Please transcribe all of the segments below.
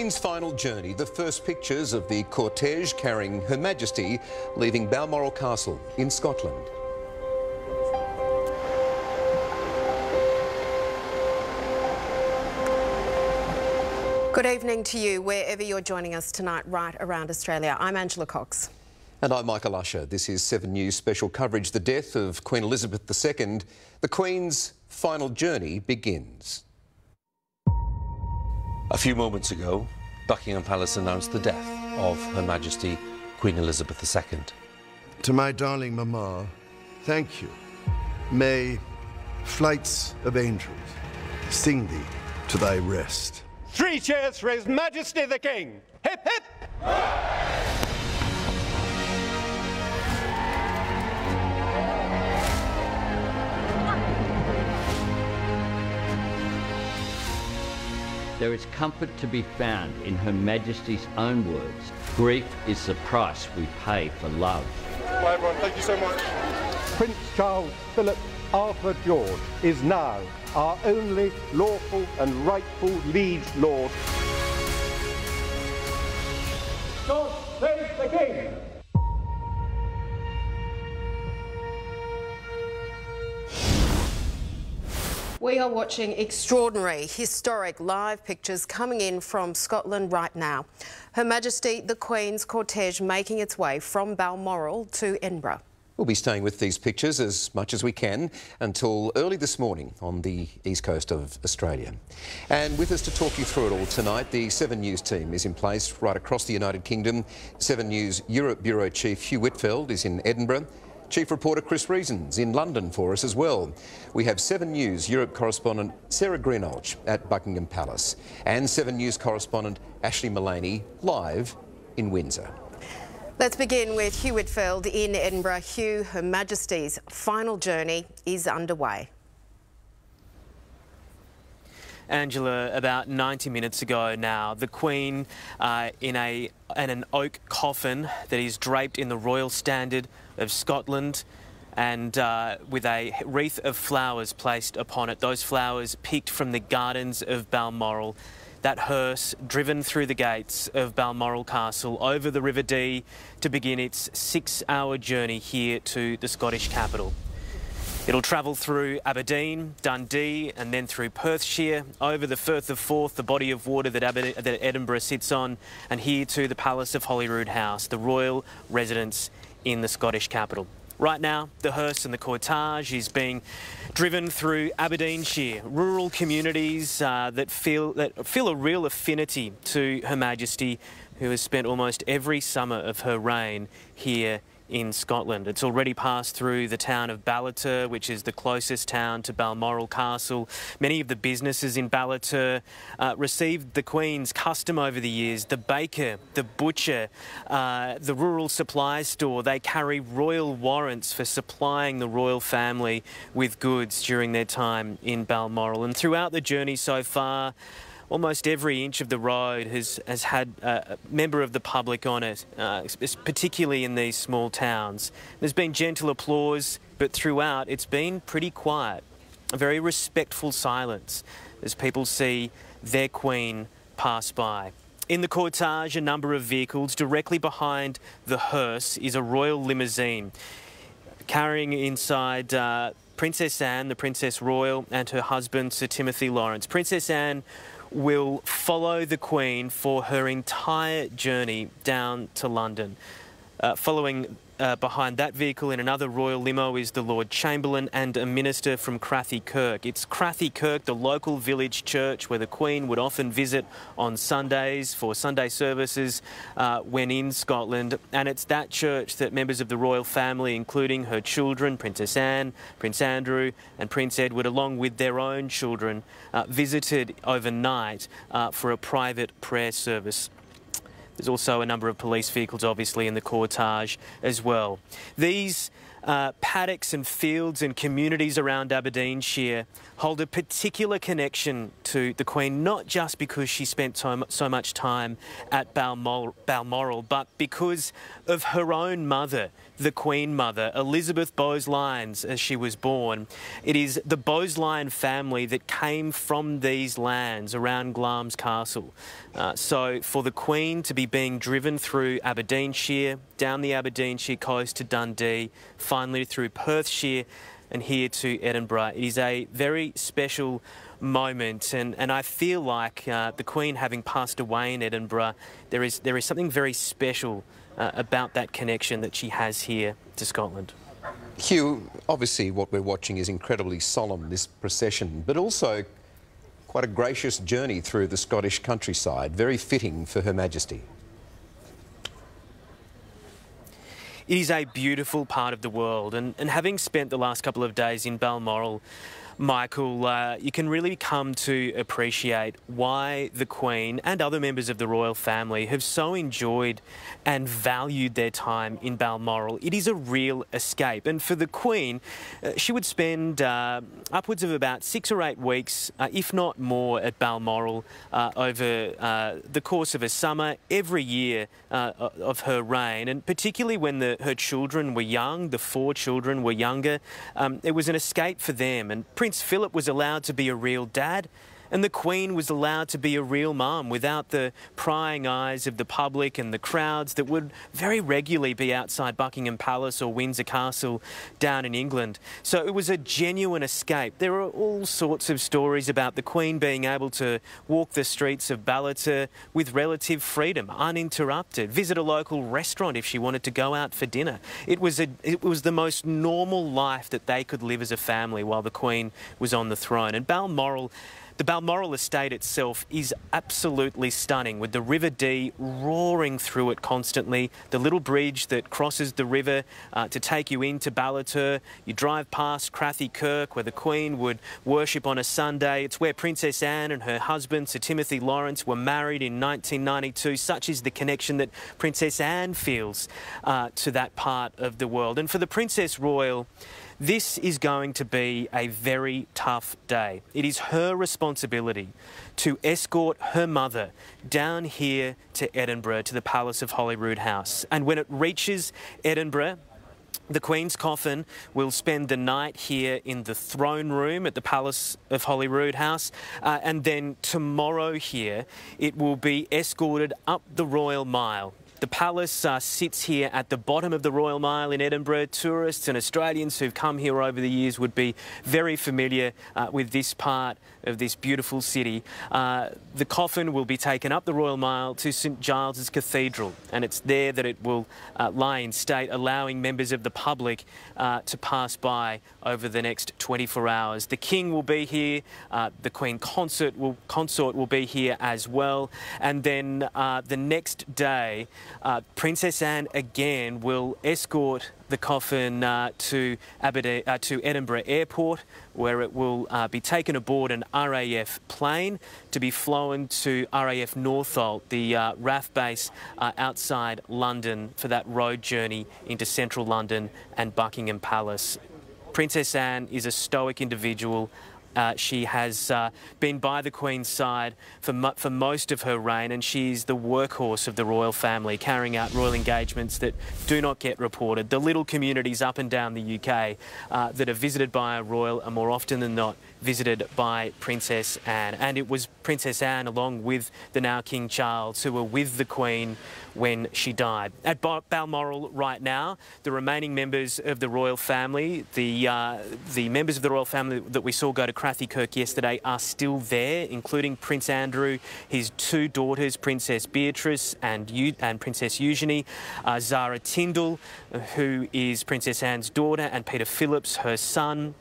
Queen's final journey, the first pictures of the cortege carrying Her Majesty leaving Balmoral Castle in Scotland. Good evening to you, wherever you're joining us tonight right around Australia. I'm Angela Cox. And I'm Michael Usher. This is 7 News special coverage. The death of Queen Elizabeth II. The Queen's final journey begins. A few moments ago, Buckingham Palace announced the death of Her Majesty Queen Elizabeth II. To my darling Mama, thank you. May flights of angels sing thee to thy rest. 3 cheers for His Majesty the King! Hip, hip! There is comfort to be found in Her Majesty's own words. Grief is the price we pay for love. Bye everyone, thank you so much. Prince Charles Philip Arthur George is now our only lawful and rightful liege lord. God save the King! We are watching extraordinary, historic live pictures coming in from Scotland right now. Her Majesty the Queen's cortege making its way from Balmoral to Edinburgh. We'll be staying with these pictures as much as we can until early this morning on the east coast of Australia. And with us to talk you through it all tonight, the 7 News team is in place right across the United Kingdom. 7 News Europe Bureau Chief Hugh Whitfeld is in Edinburgh. Chief reporter Chris Reason's in London for us as well. We have 7 News Europe correspondent Sarah Greenhalgh at Buckingham Palace and 7 News correspondent Ashlee Mullany live in Windsor. Let's begin with Hugh Whitfeld in Edinburgh. Hugh, Her Majesty's final journey is underway. Angela, about 90 minutes ago now, the Queen in an oak coffin that is draped in the royal standard of Scotland and with a wreath of flowers placed upon it. Those flowers picked from the gardens of Balmoral. That hearse driven through the gates of Balmoral Castle over the River Dee to begin its 6-hour journey here to the Scottish capital. It'll travel through Aberdeen, Dundee and then through Perthshire, over the Firth of Forth, the body of water that Edinburgh sits on, and here to the Palace of Holyrood House, the royal residence in the Scottish capital. Right now, the hearse and the cortege is being driven through Aberdeenshire, rural communities that feel a real affinity to Her Majesty, who has spent almost every summer of her reign here in Scotland. It's already passed through the town of Ballater, which is the closest town to Balmoral Castle. Many of the businesses in Ballater received the Queen's custom over the years. The baker, the butcher, the rural supply store, they carry royal warrants for supplying the royal family with goods during their time in Balmoral. And throughout the journey so far, almost every inch of the road has had a member of the public on it, particularly in these small towns. There's been gentle applause, but throughout it's been pretty quiet. A very respectful silence as people see their Queen pass by. In the cortege, a number of vehicles. Directly behind the hearse is a royal limousine, carrying inside Princess Anne, the Princess Royal, and her husband, Sir Timothy Lawrence. Princess Anne will follow the Queen for her entire journey down to London. Following behind that vehicle in another royal limo is the Lord Chamberlain and a minister from Crathy Kirk. It's Crathy Kirk, the local village church where the Queen would often visit on Sundays for Sunday services when in Scotland. And it's that church that members of the royal family, including her children, Princess Anne, Prince Andrew and Prince Edward, along with their own children, visited overnight for a private prayer service. There's also a number of police vehicles, obviously, in the cortege as well. These paddocks and fields and communities around Aberdeenshire hold a particular connection to the Queen, not just because she spent so much time at Balmoral, but because of her own mother, the Queen Mother, Elizabeth Bowes-Lyons, as she was born. It is the Bowes-Lyons family that came from these lands around Glamis Castle. So for the Queen to be being driven through Aberdeenshire, down the Aberdeenshire coast to Dundee, finally through Perthshire and here to Edinburgh, it is a very special moment, and I feel like the Queen having passed away in Edinburgh, there is something very special about that connection that she has here to Scotland. Hugh, obviously what we're watching is incredibly solemn, this procession, but also quite a gracious journey through the Scottish countryside, very fitting for Her Majesty. It is a beautiful part of the world, and having spent the last couple of days in Balmoral, Michael, you can really come to appreciate why the Queen and other members of the royal family have so enjoyed and valued their time in Balmoral. It is a real escape, and for the Queen, she would spend upwards of about 6 or 8 weeks, if not more, at Balmoral over the course of a summer every year of her reign, and particularly when her children were young, the 4 children were younger, it was an escape for them, and Prince Philip was allowed to be a real dad, and the Queen was allowed to be a real mum without the prying eyes of the public and the crowds that would very regularly be outside Buckingham Palace or Windsor Castle down in England. So it was a genuine escape. There are all sorts of stories about the Queen being able to walk the streets of Ballater with relative freedom, uninterrupted, visit a local restaurant if she wanted to go out for dinner. It was the most normal life that they could live as a family while the Queen was on the throne. And the Balmoral estate itself is absolutely stunning, with the River Dee roaring through it constantly, the little bridge that crosses the river to take you into Ballater. You drive past Crathy Kirk, where the Queen would worship on a Sunday. It's where Princess Anne and her husband, Sir Timothy Lawrence, were married in 1992. Such is the connection that Princess Anne feels to that part of the world. And for the Princess Royal, this is going to be a very tough day. It is her responsibility to escort her mother down here to Edinburgh, to the Palace of Holyrood House. And when it reaches Edinburgh, the Queen's coffin will spend the night here in the throne room at the Palace of Holyrood House, and then tomorrow here it will be escorted up the Royal Mile. The palace sits here at the bottom of the Royal Mile in Edinburgh. Tourists and Australians who've come here over the years would be very familiar with this part of this beautiful city. The coffin will be taken up the Royal Mile to St Giles Cathedral, and it's there that it will lie in state, allowing members of the public to pass by over the next 24 hours. The King will be here, the Queen consort will be here as well, and then the next day, Princess Anne again will escort the coffin to Edinburgh Airport, where it will be taken aboard an RAF plane to be flown to RAF Northolt, the RAF base outside London, for that road journey into central London and Buckingham Palace. Princess Anne is a stoic individual. She has been by the Queen's side for most of her reign, and she's the workhorse of the royal family, carrying out royal engagements that do not get reported. The little communities up and down the UK that are visited by a royal are more often than not visited by Princess Anne. And it was Princess Anne, along with the now King Charles, who were with the Queen when she died. At Balmoral right now, the remaining members of the royal family, the members of the royal family that we saw go to Crathy Kirk yesterday, are still there, including Prince Andrew, his 2 daughters, Princess Beatrice and Princess Eugenie, Zara Tyndall, who is Princess Anne's daughter, and Peter Phillips, her son.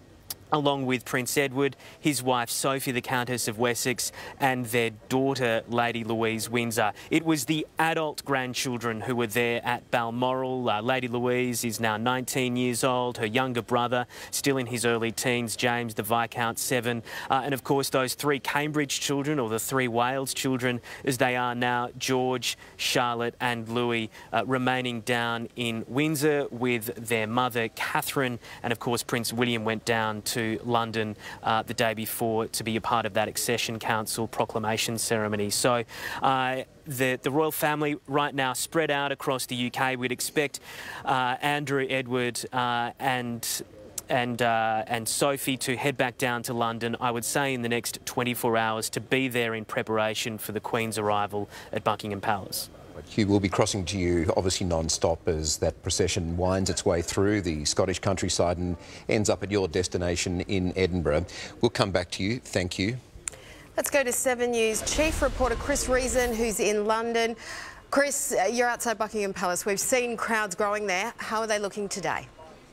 along with Prince Edward, his wife Sophie, the Countess of Wessex, and their daughter, Lady Louise Windsor. It was the adult grandchildren who were there at Balmoral. Lady Louise is now 19 years old. Her younger brother, still in his early teens, James, the Viscount, 7. And of course, those 3 Cambridge children, or the 3 Wales children, as they are now, George, Charlotte and Louis, remaining down in Windsor with their mother, Catherine. And of course, Prince William went down to London the day before to be a part of that Accession Council proclamation ceremony. So the royal family right now spread out across the UK. We'd expect Andrew, Edward and Sophie to head back down to London, I would say in the next 24 hours, to be there in preparation for the Queen's arrival at Buckingham Palace. Hugh, will be crossing to you, obviously non-stop, as that procession winds its way through the Scottish countryside and ends up at your destination in Edinburgh. We'll come back to you. Thank you. Let's go to 7 News Chief Reporter Chris Reason, who's in London. Chris, you're outside Buckingham Palace. We've seen crowds growing there. How are they looking today?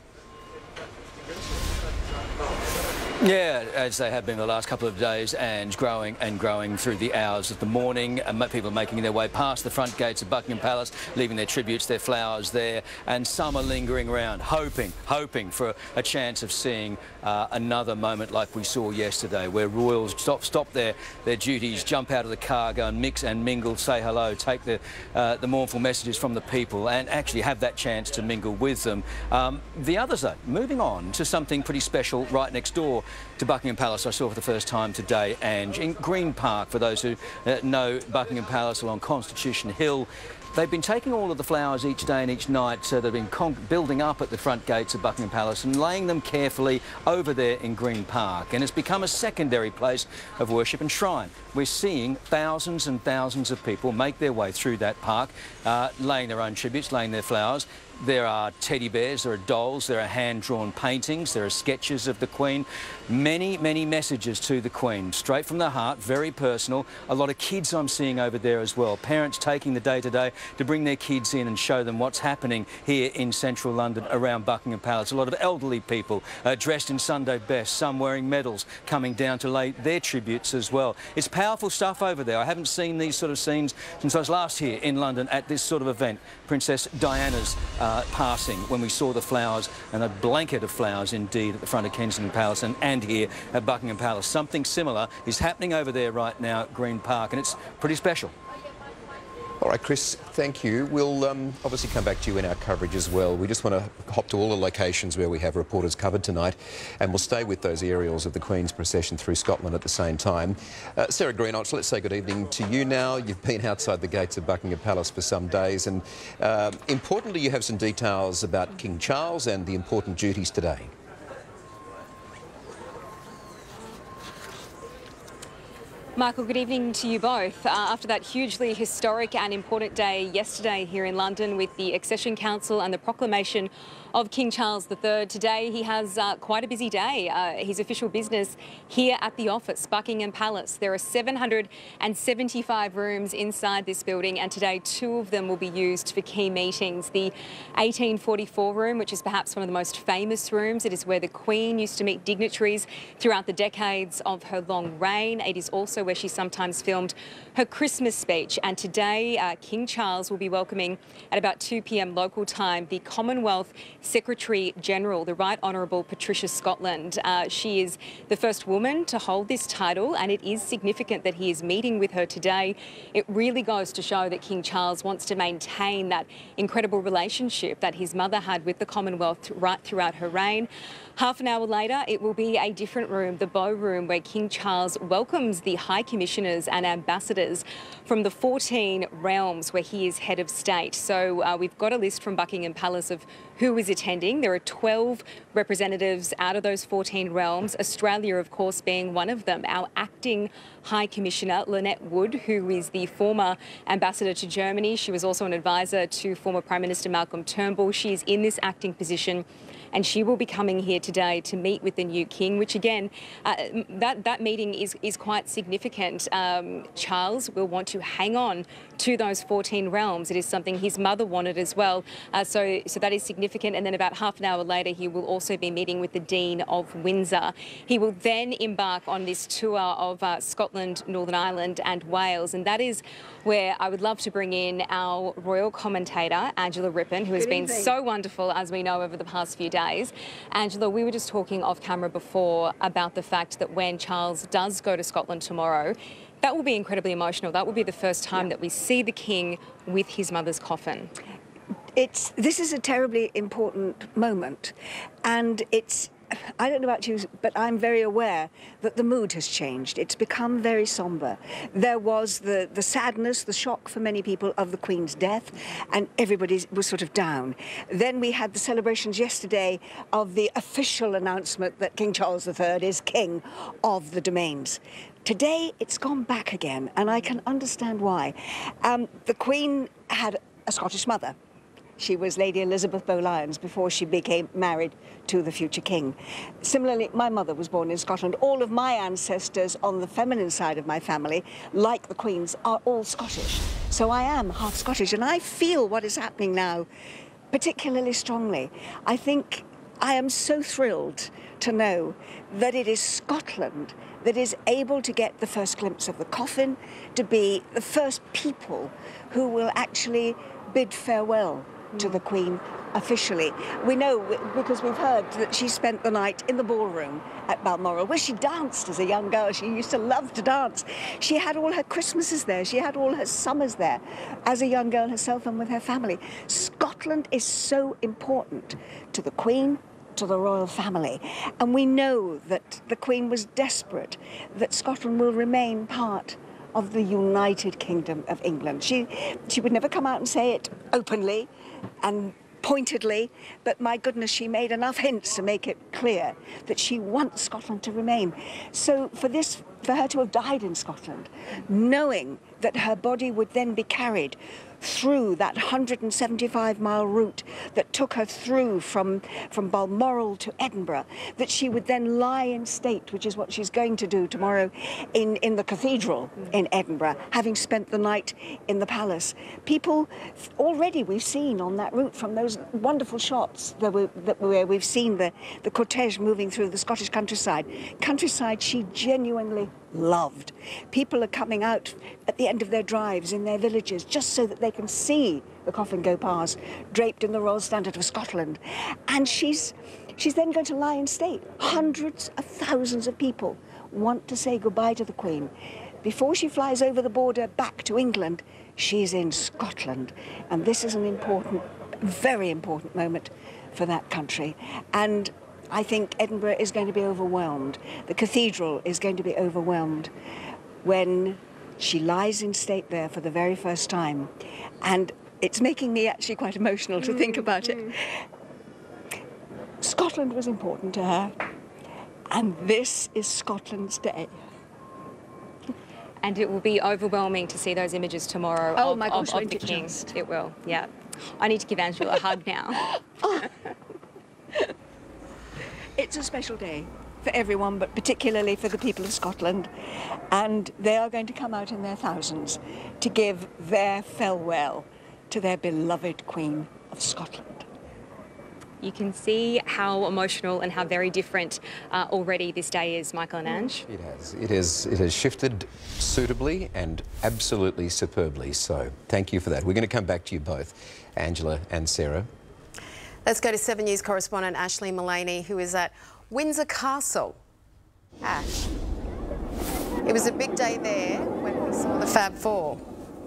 Yeah, as they have been the last couple of days, and growing through the hours of the morning. People making their way past the front gates of Buckingham Palace, leaving their tributes, their flowers there, and some are lingering around, hoping for a chance of seeing another moment like we saw yesterday, where royals stop their duties, jump out of the car, go and mix and mingle, say hello, take the mournful messages from the people, and actually have that chance to mingle with them. The others, though, moving on to something pretty special right next door to Buckingham Palace. I saw for the first time today, Ange, in Green Park, for those who know Buckingham Palace along Constitution Hill. They've been taking all of the flowers each day and each night that have been building up at the front gates of Buckingham Palace and laying them carefully over there in Green Park. And it's become a secondary place of worship and shrine. We're seeing thousands and thousands of people make their way through that park, laying their own tributes, laying their flowers. There are teddy bears, there are dolls, there are hand-drawn paintings, there are sketches of the Queen. Many, many messages to the Queen, straight from the heart, very personal. A lot of kids I'm seeing over there as well. Parents taking the day today to bring their kids in and show them what's happening here in central London around Buckingham Palace. A lot of elderly people dressed in Sunday best, some wearing medals, coming down to lay their tributes as well. It's powerful stuff over there. I haven't seen these sort of scenes since I was last here in London at this sort of event. Princess Diana's passing, when we saw the flowers, and a blanket of flowers indeed at the front of Kensington Palace and here at Buckingham Palace. Something similar is happening over there right now at Green Park, and it's pretty special. All right, Chris, thank you. We'll obviously come back to you in our coverage as well. We just want to hop to all the locations where we have reporters covered tonight, and we'll stay with those aerials of the Queen's procession through Scotland at the same time. Sarah Greenhalgh, let's say good evening to you now. You've been outside the gates of Buckingham Palace for some days, and importantly, you have some details about King Charles and the important duties today. Michael, good evening to you both. After that hugely historic and important day yesterday here in London with the Accession Council and the proclamation of King Charles III, today he has quite a busy day. His official business here at the office, Buckingham Palace. There are 775 rooms inside this building, and today 2 of them will be used for key meetings. The 1844 room, which is perhaps one of the most famous rooms. It is where the Queen used to meet dignitaries throughout the decades of her long reign. It is also where she sometimes filmed her Christmas speech. And today, King Charles will be welcoming at about 2 p.m. local time the Commonwealth Secretary-General, the Right Honourable Patricia Scotland. She is the first woman to hold this title, and it is significant that he is meeting with her today. It really goes to show that King Charles wants to maintain that incredible relationship that his mother had with the Commonwealth right throughout her reign. Half an hour later, it will be a different room, the Bow Room, where King Charles welcomes the High Commissioners and Ambassadors from the 14 realms where he is head of state. So we've got a list from Buckingham Palace of who is attending. There are 12 representatives out of those 14 realms, Australia, of course, being one of them. Our acting High Commissioner, Lynette Wood, who is the former ambassador to Germany. She was also an advisor to former Prime Minister Malcolm Turnbull. She is in this acting position, and she will be coming here today to meet with the new king, which again, that meeting is quite significant. significant. Charles will want to hang on to those 14 realms. It is something his mother wanted as well. So that is significant. And then about half an hour later, he will also be meeting with the Dean of Windsor. He will then embark on this tour of Scotland, Northern Ireland and Wales. And that is where I would love to bring in our royal commentator, Angela Rippon, who has been so wonderful, as we know, over the past few days. Angela, we were just talking off camera before about the fact that when Charles does go to Scotland tomorrow, that will be incredibly emotional. That will be the first time that we see the King with his mother's coffin. This is a terribly important moment, and I don't know about you, but I'm very aware that the mood has changed. It's become very sombre. There was the sadness, the shock for many people of the Queen's death, and everybody was sort of down. Then we had the celebrations yesterday of the official announcement that King Charles III is King of the Domains. Today, it's gone back again, and I can understand why. The Queen had a Scottish mother. She was Lady Elizabeth Bow-Lyons before she became married to the future king. Similarly, my mother was born in Scotland. All of my ancestors on the feminine side of my family, like the Queen's, are all Scottish. So I am half Scottish, and I feel what is happening now particularly strongly. I think I am so thrilled to know that it is Scotland that is able to get the first glimpse of the coffin, to be the first people who will actually bid farewell to the Queen officially. We know, because we've heard, that she spent the night in the ballroom at Balmoral, where she danced as a young girl. She used to love to dance. She had all her Christmases there. She had all her summers there as a young girl herself and with her family. Scotland is so important to the Queen, to the royal family. And we know that the Queen was desperate that Scotland will remain part of the United Kingdom of England. She would never come out and say it openly and pointedly, but my goodness, she made enough hints to make it clear that she wants Scotland to remain. So for her to have died in Scotland, knowing that her body would then be carried through that 175-mile route that took her through from Balmoral to Edinburgh, that she would then lie in state, which is what she's going to do tomorrow in the cathedral in Edinburgh, having spent the night in the palace. People already we've seen on that route, from those wonderful shots where we've seen the cortege moving through the Scottish countryside she genuinely loved. People are coming out at the end of their drives in their villages just so that they can see the coffin go past, draped in the Royal Standard of Scotland. And she's then going to lie in state. Hundreds of thousands of people want to say goodbye to the Queen. Before she flies over the border back to England, she's in Scotland. And this is an important, very important moment for that country. And I think Edinburgh is going to be overwhelmed. The cathedral is going to be overwhelmed when she lies in state there for the very first time. And it's making me actually quite emotional to think about it. Scotland was important to her, and this is Scotland's day. And it will be overwhelming to see those images tomorrow of the King. It will, yeah. I need to give Angela a hug now. It's a special day for everyone, but particularly for the people of Scotland. And they are going to come out in their thousands to give their farewell to their beloved Queen of Scotland. You can see how emotional and how very different already this day is, Michael and Ange. It has. It has shifted suitably and absolutely superbly. So thank you for that. We're going to come back to you both, Angela and Sarah. Let's go to 7 News correspondent Ashlee Mullany, who is at Windsor Castle. Ash. It was a big day there when we saw the Fab Four.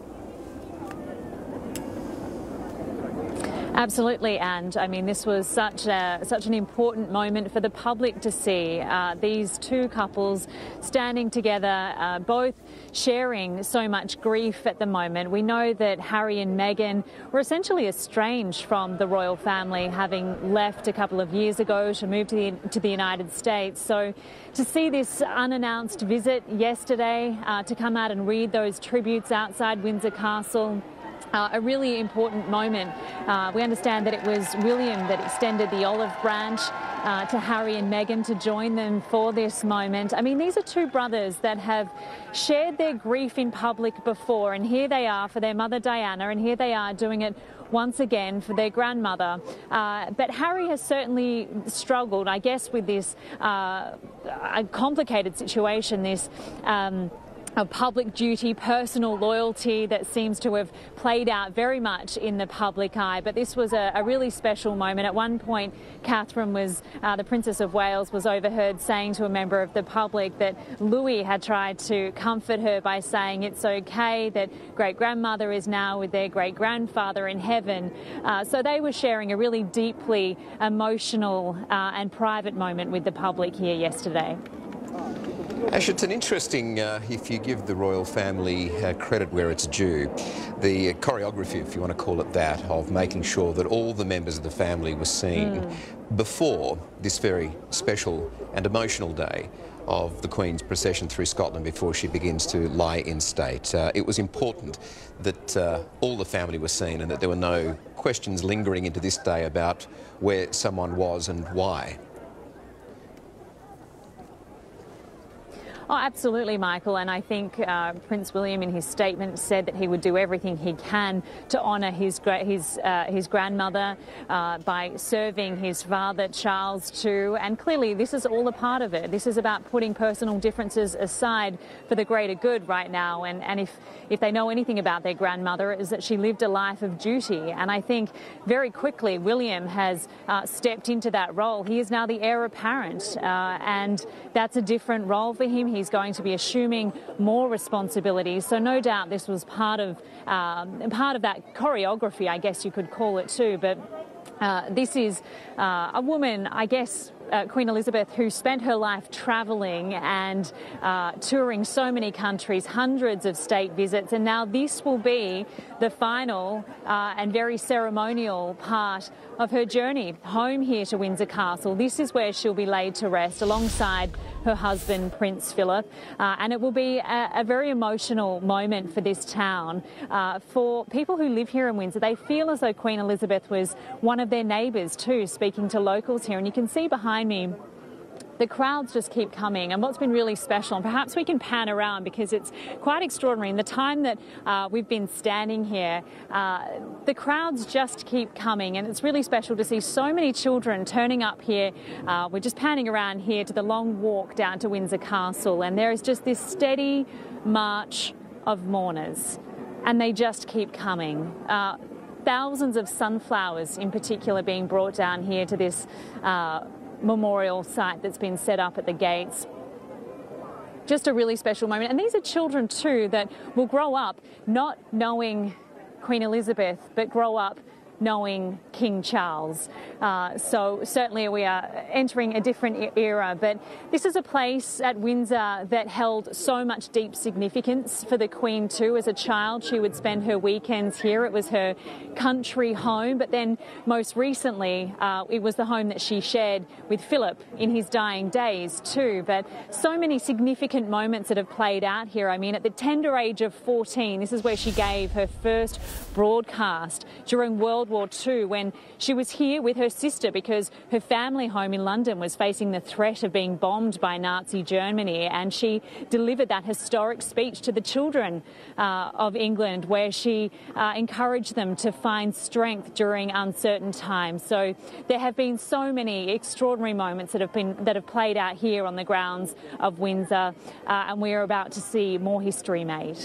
Absolutely, and I mean, this was such an important moment for the public to see these two couples standing together, both sharing so much grief at the moment. We know that Harry and Meghan were essentially estranged from the royal family, having left a couple of years ago to move to the United States. So to see this unannounced visit yesterday, to come out and read those tributes outside Windsor Castle, a really important moment. We understand that it was William that extended the olive branch to Harry and Meghan to join them for this moment. I mean, these are two brothers that have shared their grief in public before, and here they are for their mother Diana, and here they are doing it once again for their grandmother. But Harry has certainly struggled, I guess, with this a complicated situation, this of public duty, personal loyalty that seems to have played out very much in the public eye. But this was a really special moment. At one point, Catherine was, the Princess of Wales, was overheard saying to a member of the public that Louis had tried to comfort her by saying it's okay, that great-grandmother is now with their great-grandfather in heaven. So they were sharing a really deeply emotional and private moment with the public here yesterday. Ash, it's an interesting, if you give the royal family credit where it's due, the choreography, if you want to call it that, of making sure that all the members of the family were seen before this very special and emotional day of the Queen's procession through Scotland before she begins to lie in state. It was important that all the family were seen and that there were no questions lingering into this day about where someone was and why. Oh, absolutely, Michael, and I think Prince William in his statement said that he would do everything he can to honour his grandmother by serving his father Charles too, and clearly this is all a part of it. This is about putting personal differences aside for the greater good right now, and if they know anything about their grandmother, it is that she lived a life of duty, and I think very quickly William has stepped into that role. He is now the heir apparent, and that's a different role for him. He's going to be assuming more responsibilities, so no doubt this was part of that choreography, I guess you could call it too. But this is a woman, I guess, Queen Elizabeth, who spent her life travelling and touring so many countries, hundreds of state visits, and now this will be the final and very ceremonial part of her journey home here to Windsor Castle. This is where she'll be laid to rest alongside her husband, Prince Philip, and it will be a very emotional moment for this town. For people who live here in Windsor, they feel as though Queen Elizabeth was one of their neighbours too, speaking to locals here, and you can see behind me the crowds just keep coming. And what's been really special, and perhaps we can pan around because it's quite extraordinary, in the time that we've been standing here, the crowds just keep coming, and it's really special to see so many children turning up here. We're just panning around here to the long walk down to Windsor Castle, and there is just this steady march of mourners, and they just keep coming. Thousands of sunflowers in particular being brought down here to this memorial site that's been set up at the gates. Just a really special moment. And these are children too that will grow up not knowing Queen Elizabeth, but grow up knowing King Charles. So certainly we are entering a different era, but this is a place at Windsor that held so much deep significance for the Queen too. As a child, she would spend her weekends here. It was her country home, but then most recently it was the home that she shared with Philip in his dying days too. But so many significant moments that have played out here. I mean, at the tender age of 14, this is where she gave her first broadcast during World War II, when she was here with her sister because her family home in London was facing the threat of being bombed by Nazi Germany, and she delivered that historic speech to the children of England, where she encouraged them to find strength during uncertain times. So there have been so many extraordinary moments that have played out here on the grounds of Windsor, and we are about to see more history made.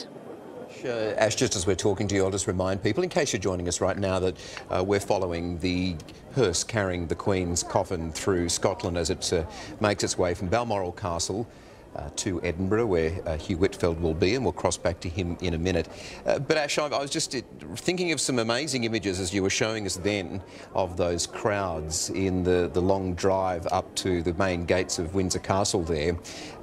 Ash, just as we're talking to you, I'll just remind people, in case you're joining us right now, that we're following the hearse carrying the Queen's coffin through Scotland as it makes its way from Balmoral Castle to Edinburgh, where Hugh Whitfeld will be, and we'll cross back to him in a minute. But Ash, I was just thinking of some amazing images as you were showing us then of those crowds in the long drive up to the main gates of Windsor Castle there.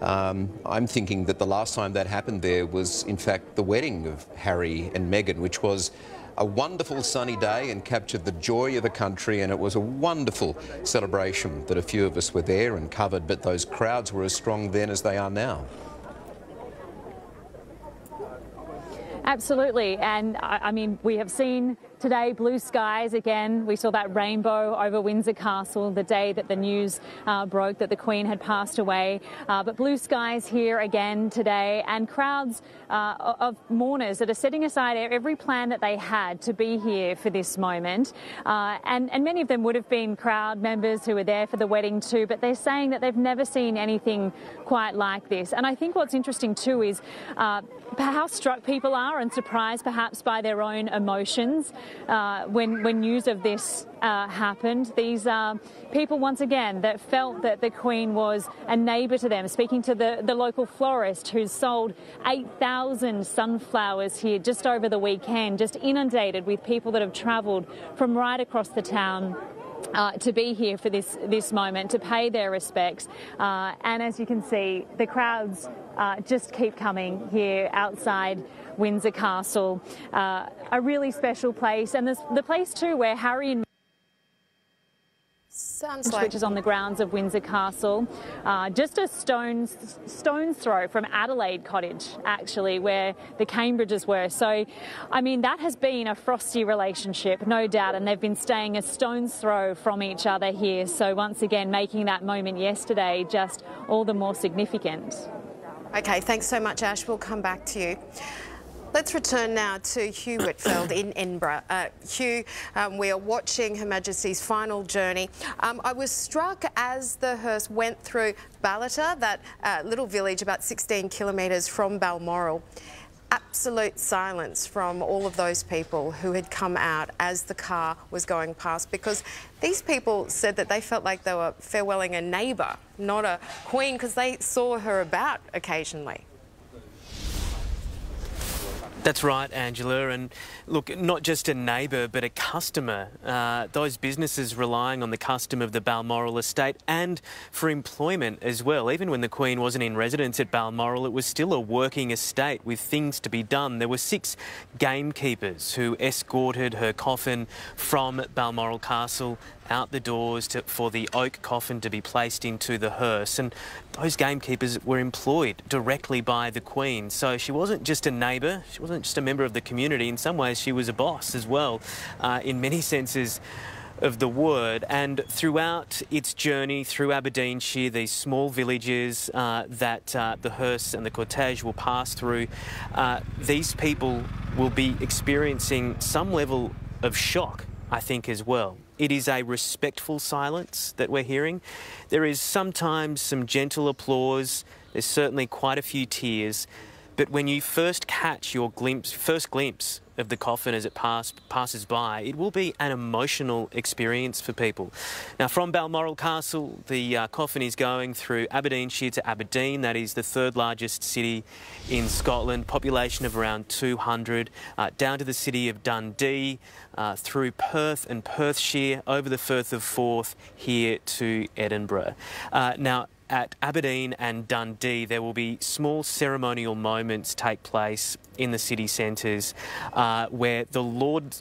I'm thinking that the last time that happened there was in fact the wedding of Harry and Meghan, which was a wonderful sunny day and captured the joy of the country, and it was a wonderful celebration that a few of us were there and covered, but those crowds were as strong then as they are now. Absolutely, and I mean, we have seen today blue skies again. We saw that rainbow over Windsor Castle the day that the news broke that the Queen had passed away. But blue skies here again today, and crowds of mourners that are setting aside every plan that they had to be here for this moment. And many of them would have been crowd members who were there for the wedding too, but they're saying that they've never seen anything quite like this. And I think what's interesting too is how struck people are and surprised perhaps by their own emotions when news of this happened. These people, once again, that felt that the Queen was a neighbour to them, speaking to the local florist who's sold 8,000 sunflowers here just over the weekend, just inundated with people that have travelled from right across the town to be here for this moment, to pay their respects. And as you can see, the crowds just keep coming here outside Windsor Castle. A really special place, and the place too where Harry and which is on the grounds of Windsor Castle, just a stone's throw from Adelaide Cottage, actually, where the Cambridges were. So, I mean, that has been a frosty relationship, no doubt, and they've been staying a stone's throw from each other here. So, once again, making that moment yesterday just all the more significant. OK, thanks so much, Ash. We'll come back to you. Let's return now to Hugh Whitfeld in Edinburgh. Hugh, we are watching Her Majesty's final journey. I was struck as the hearse went through Balmoral, that little village about 16 kilometres from Balmoral. Absolute silence from all of those people who had come out as the car was going past, because these people said that they felt like they were farewelling a neighbour, not a queen, because they saw her about occasionally. That's right, Angela, and look, not just a neighbour but a customer. Those businesses relying on the custom of the Balmoral estate and for employment as well. Even when the Queen wasn't in residence at Balmoral, it was still a working estate with things to be done. There were 6 gamekeepers who escorted her coffin from Balmoral Castle out the doors for the oak coffin to be placed into the hearse, and those gamekeepers were employed directly by the Queen. So she wasn't just a neighbour, she wasn't just a member of the community. In some ways she was a boss as well, in many senses of the word. And throughout its journey through Aberdeenshire, these small villages that the hearse and the cortege will pass through, these people will be experiencing some level of shock, I think, as well. It is a respectful silence that we're hearing. There is sometimes some gentle applause. There's certainly quite a few tears. But when you first catch your first glimpse of the coffin as it passes by, it will be an emotional experience for people. Now, from Balmoral Castle, the coffin is going through Aberdeenshire to Aberdeen. That is the 3rd largest city in Scotland, population of around 200, down to the city of Dundee, through Perth and Perthshire, over the Firth of Forth, here to Edinburgh. Now, at Aberdeen and Dundee, there will be small ceremonial moments take place in the city centres where the Lord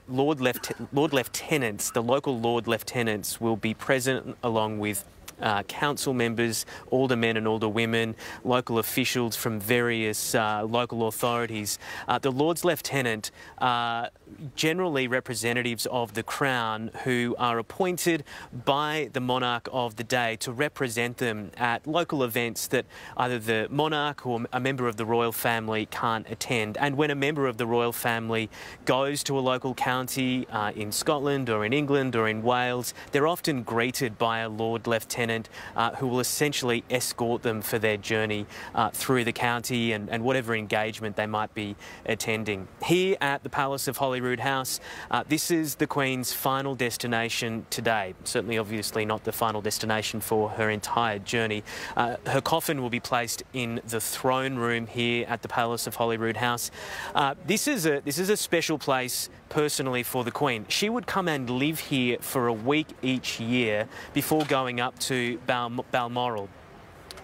Lieutenants, the local Lord Lieutenants, will be present along with council members, aldermen and alderwomen, local officials from various local authorities. The Lords Lieutenant are generally representatives of the Crown who are appointed by the monarch of the day to represent them at local events that either the monarch or a member of the royal family can't attend. And when a member of the royal family goes to a local county in Scotland or in England or in Wales, they're often greeted by a Lord Lieutenant who will essentially escort them for their journey through the county and whatever engagement they might be attending. Here at the Palace of Holyrood House, this is the Queen's final destination today. Certainly, obviously, not the final destination for her entire journey. Her coffin will be placed in the throne room here at the Palace of Holyrood House. This is a special place personally for the Queen. She would come and live here for a week each year before going up to Balmoral.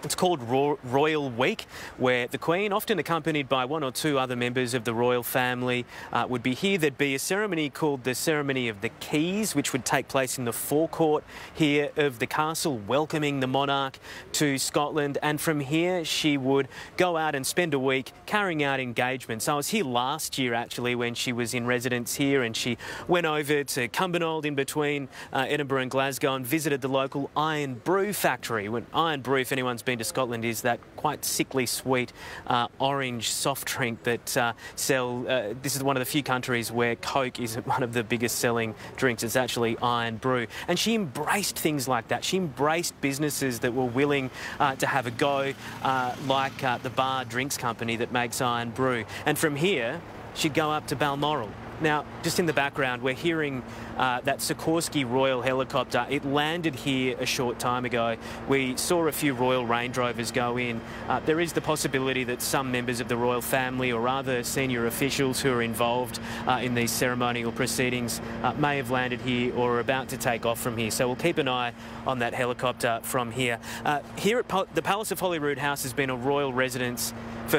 It's called Royal Week, where the Queen, often accompanied by one or two other members of the royal family, would be here. There'd be a ceremony called the Ceremony of the Keys, which would take place in the forecourt here of the castle, welcoming the monarch to Scotland. And from here, she would go out and spend a week carrying out engagements. I was here last year, actually, when she was in residence here, and she went over to Cumbernauld in between Edinburgh and Glasgow and visited the local iron brew factory. When iron brew, if anyone's been to Scotland, is that quite sickly sweet orange soft drink that sell. This is one of the few countries where Coke is one of the biggest selling drinks. It's actually iron brew. And she embraced things like that. She embraced businesses that were willing to have a go, like the Bar Drinks Company that makes iron brew. And from here, she'd go up to Balmoral. Now, just in the background, we're hearing that Sikorsky Royal helicopter. It landed here a short time ago. We saw a few Royal Range Rovers go in. There is the possibility that some members of the royal family or other senior officials who are involved in these ceremonial proceedings may have landed here or are about to take off from here. So we'll keep an eye on that helicopter from here. Here at the Palace of Holyrood House has been a royal residence for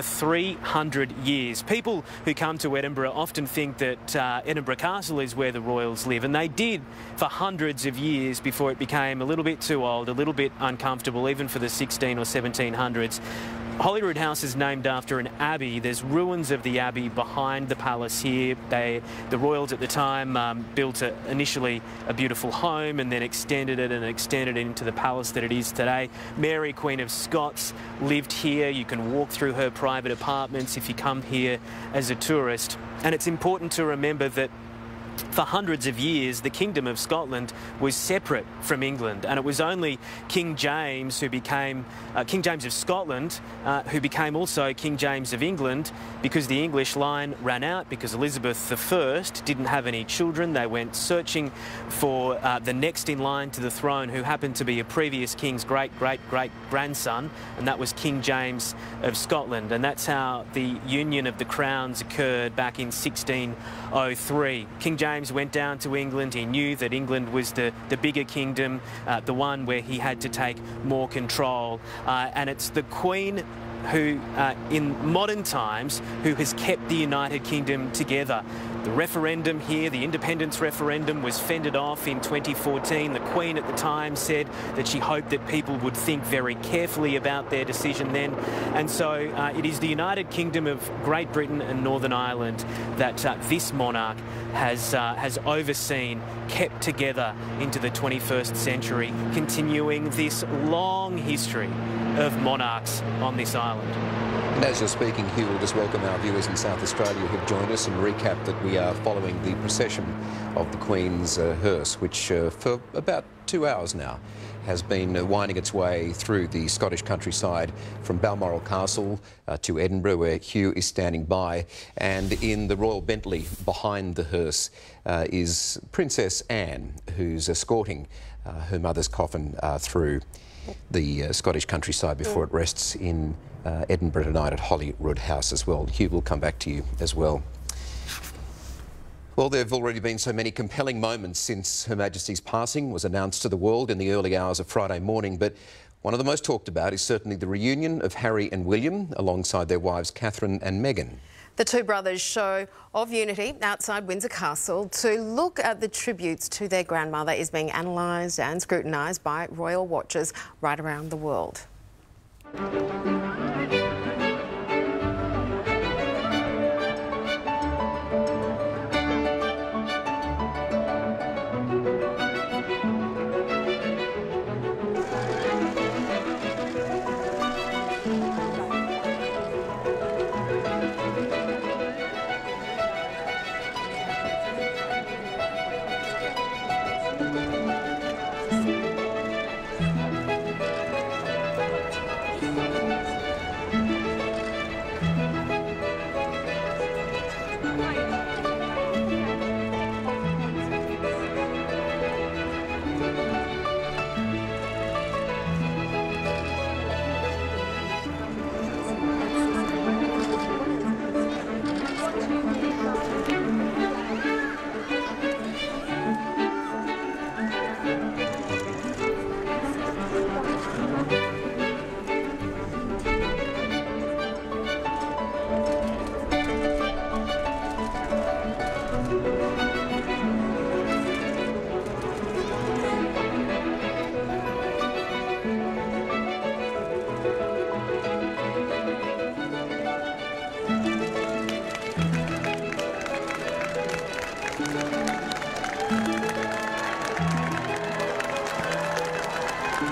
300 years. People who come to Edinburgh often think that Edinburgh Castle is where the royals live, and they did for hundreds of years before it became a little bit too old, a little bit uncomfortable, even for the 16 or 1700s. Holyrood House is named after an abbey. There's ruins of the abbey behind the palace here. The royals at the time built initially a beautiful home and then extended it into the palace that it is today. Mary, Queen of Scots, lived here. You can walk through her private apartments if you come here as a tourist. And it's important to remember that for hundreds of years, the Kingdom of Scotland was separate from England, and it was only King James who became King James of Scotland, who became also King James of England, because the English line ran out, because Elizabeth I didn't have any children. They went searching for the next in line to the throne, who happened to be a previous king's great-great-great-grandson, and that was King James of Scotland. And that's how the union of the crowns occurred back in 1603. King James went down to England. He knew that England was the bigger kingdom, the one where he had to take more control. And it's the Queen who, in modern times, who has kept the United Kingdom together. The referendum here, the independence referendum, was fended off in 2014. The Queen at the time said that she hoped that people would think very carefully about their decision then. And so it is the United Kingdom of Great Britain and Northern Ireland that this monarch has overseen, kept together into the 21st century, continuing this long history of monarchs on this island. And as you're speaking, Hugh, we'll just welcome our viewers in South Australia who've joined us and recap that we are following the procession of the Queen's hearse, which for about 2 hours now has been winding its way through the Scottish countryside from Balmoral Castle to Edinburgh, where Hugh is standing by. And in the Royal Bentley behind the hearse is Princess Anne, who's escorting her mother's coffin through the Scottish countryside before it rests in Edinburgh tonight at Holyrood House as well. Hugh, will come back to you as well. Well, there have already been so many compelling moments since Her Majesty's passing was announced to the world in the early hours of Friday morning, but one of the most talked about is certainly the reunion of Harry and William alongside their wives Catherine and Meghan. The two brothers' show of unity outside Windsor Castle to look at the tributes to their grandmother is being analysed and scrutinised by royal watchers right around the world.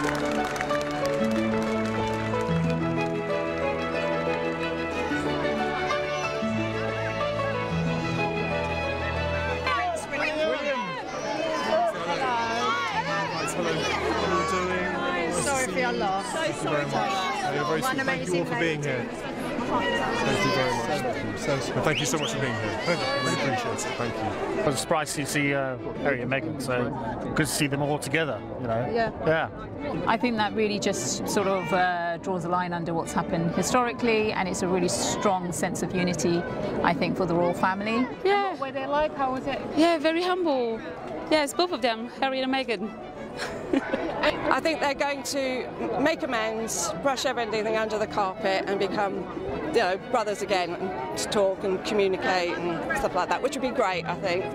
Sorry for your loss. So sorry. Thank you all for being here. Thank you very much. Thank you so much for being here. Thank you. Really appreciate it. Thank you. I was surprised to see Harry and Meghan, so good to see them all together, you know. Yeah. I think that really just sort of draws a line under what's happened historically, and it's a really strong sense of unity, I think, for the royal family. Yeah. What were they like? How was it? Yeah, very humble. Yes, both of them, Harry and Meghan. I think they're going to make amends, brush everything under the carpet and become, you know, brothers again, and to talk and communicate and stuff like that, which would be great, I think.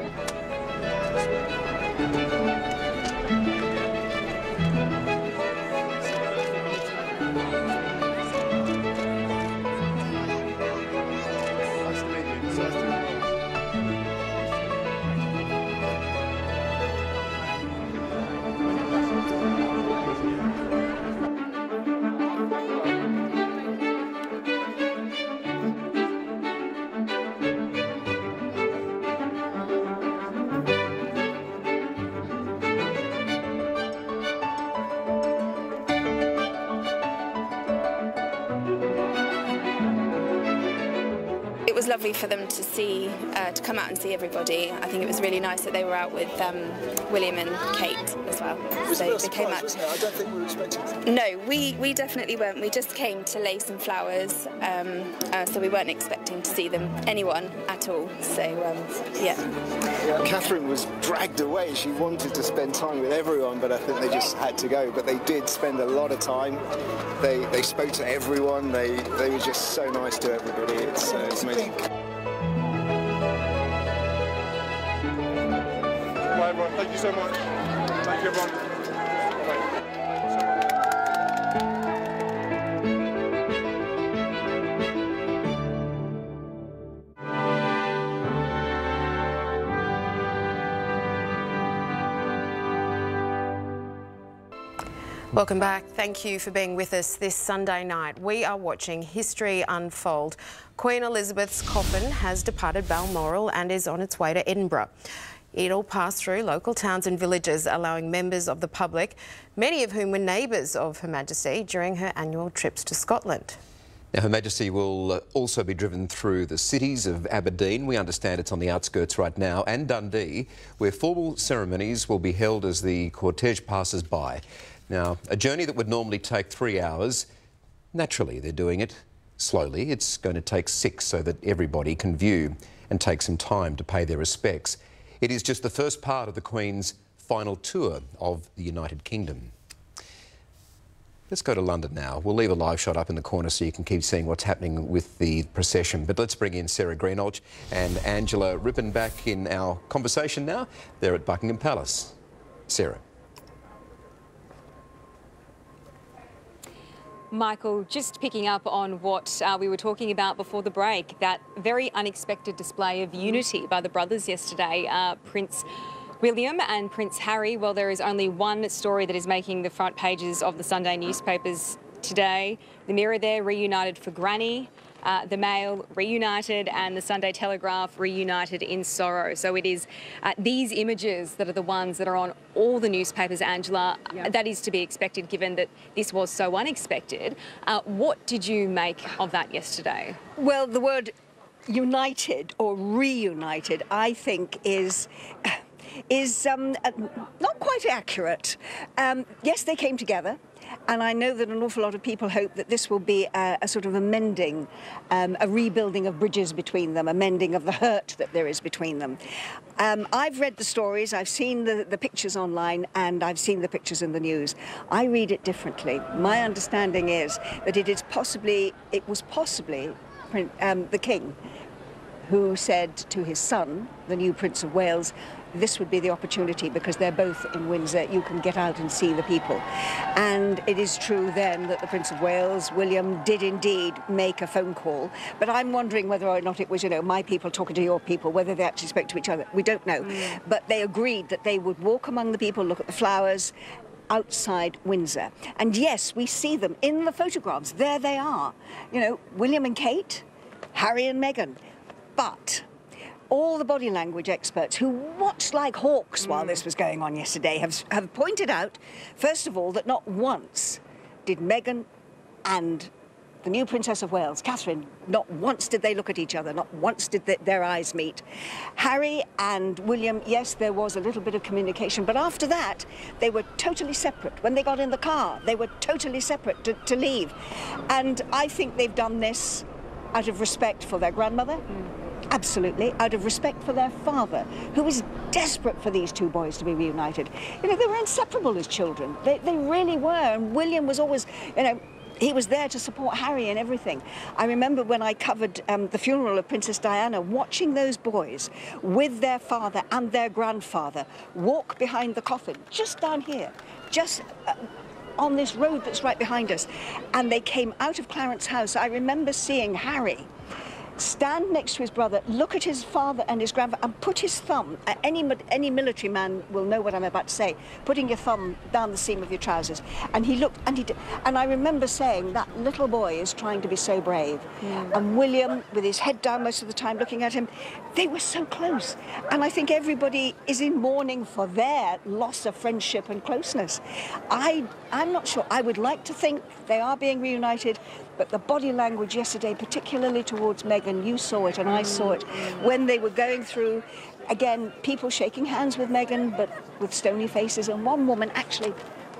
It was lovely for them to see, to come out and see everybody. I think it was really nice that they were out with William and Kate as well. So they came out. I don't think we were expecting it. No, we definitely weren't. We just came to lay some flowers, so we weren't expecting to see anyone at all. So yeah. Catherine was dragged away. She wanted to spend time with everyone, but I think they just had to go. But they did spend a lot of time. They spoke to everyone. They were just so nice to everybody. It's amazing. Bye everyone, thank you so much. Thank you everyone. Welcome back. Thank you for being with us this Sunday night. We are watching history unfold. Queen Elizabeth's coffin has departed Balmoral and is on its way to Edinburgh. It'll pass through local towns and villages, allowing members of the public, many of whom were neighbours of Her Majesty, during her annual trips to Scotland. Now, Her Majesty will also be driven through the cities of Aberdeen, we understand it's on the outskirts right now, and Dundee, where formal ceremonies will be held as the cortege passes by. Now, a journey that would normally take 3 hours, naturally they're doing it slowly. It's going to take 6 so that everybody can view and take some time to pay their respects. It is just the first part of the Queen's final tour of the United Kingdom. Let's go to London now. We'll leave a live shot up in the corner so you can keep seeing what's happening with the procession. But let's bring in Sarah Greenhalgh and Angela Rippon back in our conversation now. They're at Buckingham Palace. Sarah. Michael, just picking up on what we were talking about before the break, that very unexpected display of unity by the brothers yesterday, Prince William and Prince Harry. Well, there is only one story that is making the front pages of the Sunday newspapers today. The Mirror there, reunited for Granny. The Mail reunited, and the Sunday Telegraph reunited in sorrow. So it is these images that are the ones that are on all the newspapers, Angela. Yep. That is to be expected, given that this was so unexpected. What did you make of that yesterday? Well, the word united or reunited, I think, is not quite accurate. Yes, they came together. And I know that an awful lot of people hope that this will be a sort of a mending, a rebuilding of bridges between them, a mending of the hurt that there is between them. I've read the stories, I've seen the pictures online, and I've seen the pictures in the news. I read it differently. My understanding is that it was possibly the King who said to his son, the new Prince of Wales, this would be the opportunity because they're both in Windsor. You can get out and see the people. And it is true then that the Prince of Wales, William, did indeed make a phone call. But I'm wondering whether or not it was, my people talking to your people, whether they actually spoke to each other. We don't know. But they agreed that they would walk among the people, look at the flowers, outside Windsor. And yes, we see them in the photographs. There they are. You know, William and Kate, Harry and Meghan. But all the body language experts who watched like hawks while this was going on yesterday have pointed out, first of all, that not once did Meghan and the new Princess of Wales, Catherine, not once did they look at each other, not once did their eyes meet. Harry and William, yes, there was a little bit of communication, but after that, they were totally separate. When they got in the car, they were totally separate to leave. And I think they've done this out of respect for their grandmother, absolutely, out of respect for their father, who was desperate for these two boys to be reunited. You know, they were inseparable as children. They really were, and William was always, you know, he was there to support Harry and everything. I remember when I covered the funeral of Princess Diana, watching those boys with their father and their grandfather walk behind the coffin, just down here, just on this road that's right behind us. And they came out of Clarence House. I remember seeing Harry stand next to his brother, look at his father and his grandfather, and put his thumb, any military man will know what I'm about to say, putting your thumb down the seam of your trousers. And he looked, and he did, and I remember saying, that little boy is trying to be so brave. And William, with his head down most of the time, looking at him, they were so close. And I think everybody is in mourning for their loss of friendship and closeness. I'm not sure. I would like to think they are being reunited, but the body language yesterday, particularly towards Meghan, you saw it and I saw it, when they were going through, again, people shaking hands with Meghan, but with stony faces, and one woman actually...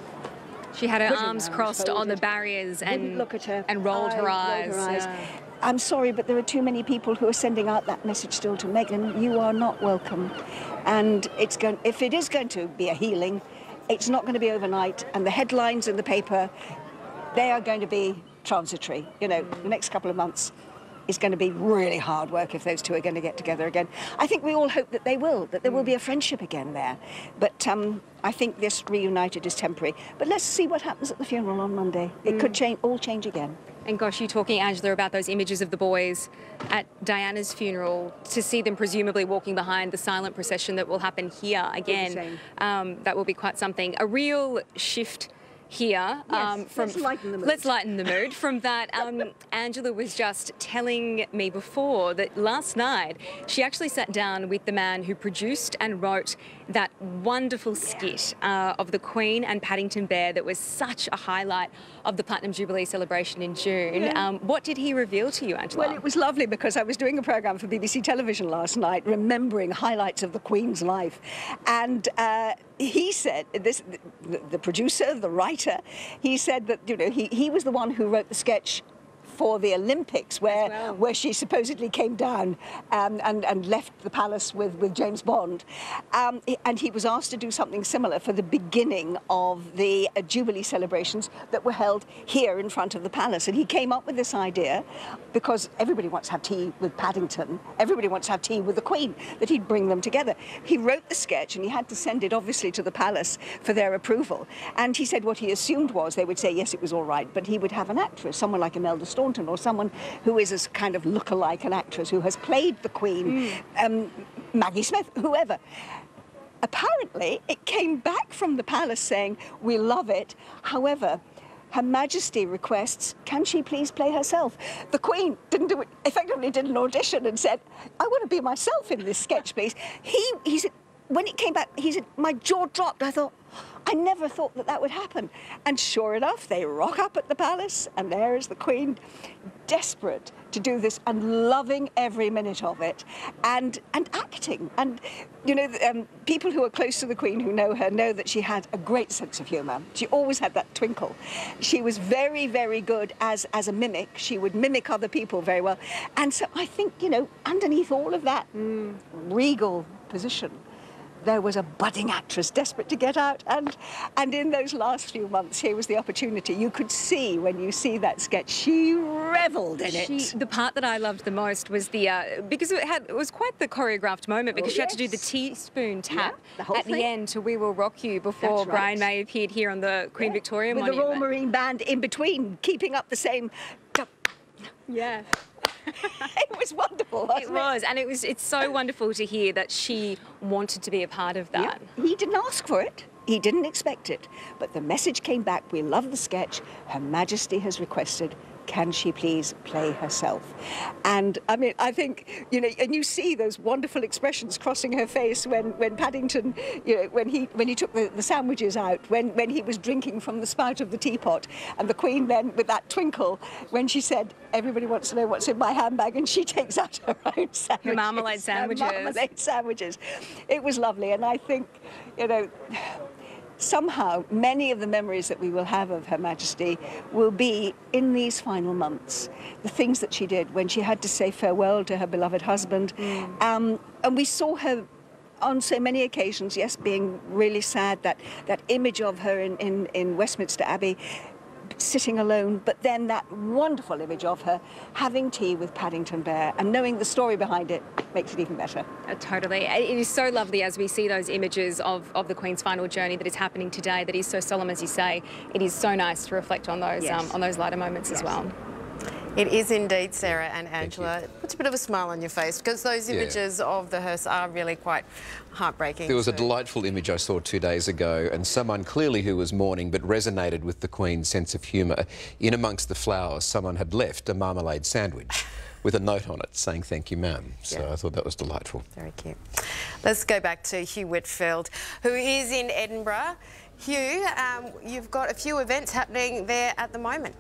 She had her arms crossed on the barriers and look at her and rolled her eyes. Yeah. I'm sorry, but there are too many people who are sending out that message still to Meghan. You are not welcome. And it's going, if it is going to be a healing, it's not going to be overnight. And the headlines in the paper, they are going to be transitory. You know, the next couple of months is going to be really hard work if those two are going to get together again. I think we all hope that they will, that there will be a friendship again there. But I think this reunited is temporary. But let's see what happens at the funeral on Monday. It could all change again. And gosh, you talking, Angela, about those images of the boys at Diana's funeral, to see them presumably walking behind the silent procession that will happen here again, that will be quite something. A real shift here. From let's lighten the mood. From that, Angela was just telling me before that last night she actually sat down with the man who produced and wrote that wonderful skit of the Queen and Paddington Bear that was such a highlight of the Platinum Jubilee celebration in June. What did he reveal to you, Angela? Well, it was lovely because I was doing a programme for BBC Television last night, remembering highlights of the Queen's life, and he said, the producer, the writer, he said that, you know, he was the one who wrote the sketch for the Olympics, where she supposedly came down and left the palace with James Bond. And he was asked to do something similar for the beginning of the Jubilee celebrations that were held here in front of the palace. And he came up with this idea, because everybody wants to have tea with Paddington, everybody wants to have tea with the Queen, that he'd bring them together. He wrote the sketch and he had to send it obviously to the palace for their approval. And he said what he assumed was they would say yes, it was all right, but he would have an actress, someone like Imelda Staunton, or someone who is a kind of look-alike, an actress who has played the Queen, Maggie Smith, whoever. Apparently, it came back from the palace saying, we love it. However, Her Majesty requests, can she please play herself? The Queen didn't do it, effectively did an audition and said, I want to be myself in this sketch, please. He said, when it came back, he said, my jaw dropped. I thought, I never thought that that would happen. And sure enough, they rock up at the palace, and there is the Queen, desperate to do this and loving every minute of it, and acting. And, you know, people who are close to the Queen who know her know that she had a great sense of humour. She always had that twinkle. She was very, very good as a mimic. She would mimic other people very well. And so I think, you know, underneath all of that regal position, there was a budding actress desperate to get out, and in those last few months, here was the opportunity. You could see, when you see that sketch, she revelled in it. The part that I loved the most was the, because it was quite the choreographed moment, because she had to do the teaspoon tap at the end to We Will Rock You before Brian May appeared here on the Queen Victoria Monument. With the Royal Marine Band in between, keeping up the same... Yeah. It was wonderful, wasn't it? It was, and it's so wonderful to hear that she wanted to be a part of that. Yeah. He didn't ask for it. He didn't expect it, but the message came back. We love the sketch. Her Majesty has requested, can she please play herself? And I mean, I think, you know, and you see those wonderful expressions crossing her face when Paddington, you know, when he took the sandwiches out, when he was drinking from the spout of the teapot, and the Queen then, with that twinkle, when she said, everybody wants to know what's in my handbag, and she takes out her own sandwiches. Her marmalade sandwiches. Her marmalade sandwiches. It was lovely, and I think, you know, somehow many of the memories that we will have of Her Majesty will be in these final months. The things that she did when she had to say farewell to her beloved husband. And we saw her on so many occasions, yes, being really sad, that image of her in Westminster Abbey, sitting alone, but then that wonderful image of her having tea with Paddington Bear, and knowing the story behind it makes it even better. Totally. It is so lovely as we see those images of the Queen's final journey that is happening today, that is so solemn, as you say. It is so nice to reflect on those lighter moments as well. It is indeed, Sarah and Angela. It puts a bit of a smile on your face, because those images of the hearse are really quite heartbreaking. There was a delightful image I saw 2 days ago, and someone clearly who was mourning but resonated with the Queen's sense of humour. In amongst the flowers, someone had left a marmalade sandwich with a note on it saying, "Thank you, ma'am." So I thought that was delightful. Very cute. Let's go back to Hugh Whitfeld, who is in Edinburgh. Hugh, you've got a few events happening there at the moment.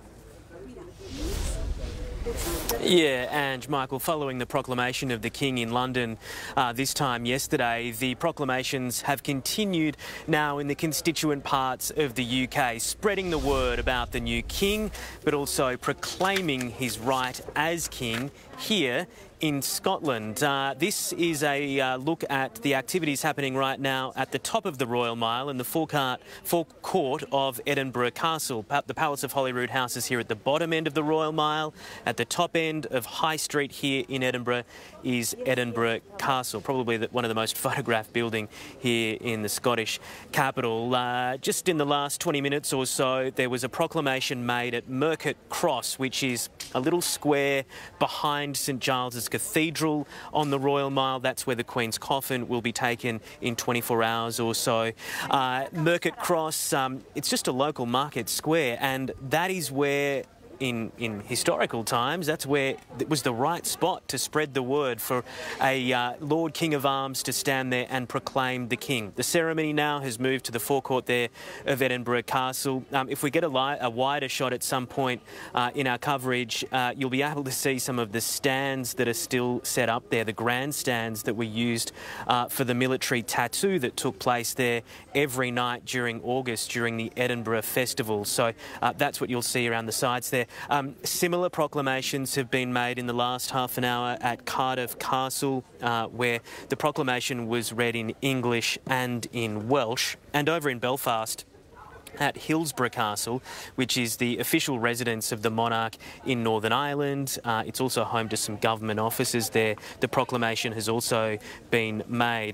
Yeah, and Michael, following the proclamation of the King in London this time yesterday, the proclamations have continued now in the constituent parts of the UK, spreading the word about the new King, but also proclaiming his right as King here in Scotland. This is a look at the activities happening right now at the top of the Royal Mile in the forecourt of Edinburgh Castle. The Palace of Holyrood House is here at the bottom end of the Royal Mile. At the top end of High Street here in Edinburgh is Edinburgh Castle, probably one of the most photographed building here in the Scottish capital. Just in the last 20 minutes or so, there was a proclamation made at Mercat Cross, which is a little square behind St Giles Cathedral on the Royal Mile. That's where the Queen's coffin will be taken in 24 hours or so. Mercat Cross, it's just a local market square, and that is where in historical times, that's where it was the right spot to spread the word for a Lord King of Arms to stand there and proclaim the King. The ceremony now has moved to the forecourt there of Edinburgh Castle. If we get a wider shot at some point in our coverage, you'll be able to see some of the stands that are still set up there, the grandstands that were used for the military tattoo that took place there every night during August, during the Edinburgh Festival. So that's what you'll see around the sides there. Similar proclamations have been made in the last half an hour at Cardiff Castle, where the proclamation was read in English and in Welsh, and over in Belfast at Hillsborough Castle, which is the official residence of the monarch in Northern Ireland. It's also home to some government offices there. The proclamation has also been made.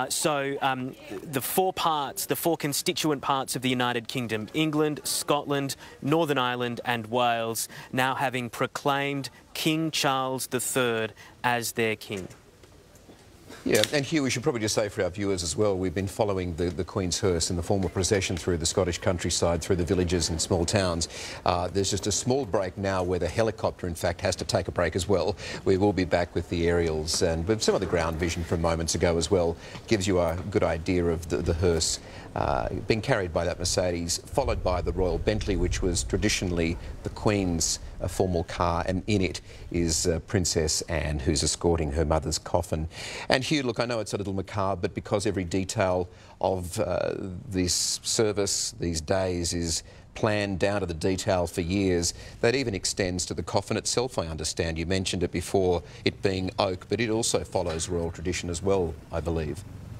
The four constituent parts of the United Kingdom, England, Scotland, Northern Ireland and Wales, now having proclaimed King Charles III as their king. Yeah, and Hugh, we should probably just say for our viewers as well, we've been following the Queen's hearse in the formal procession through the Scottish countryside, through the villages and small towns. There's just a small break now where the helicopter, in fact, has to take a break as well. We will be back with the aerials and with some of the ground vision from moments ago as well. Gives you a good idea of the hearse being carried by that Mercedes, followed by the Royal Bentley, which was traditionally the Queen's formal car, and in it is Princess Anne, who's escorting her mother's coffin. And Hugh, look, I know it's a little macabre, but because every detail of this service these days is planned down to the detail for years, that even extends to the coffin itself, I understand. You mentioned it before, it being oak, but it also follows royal tradition as well, I believe.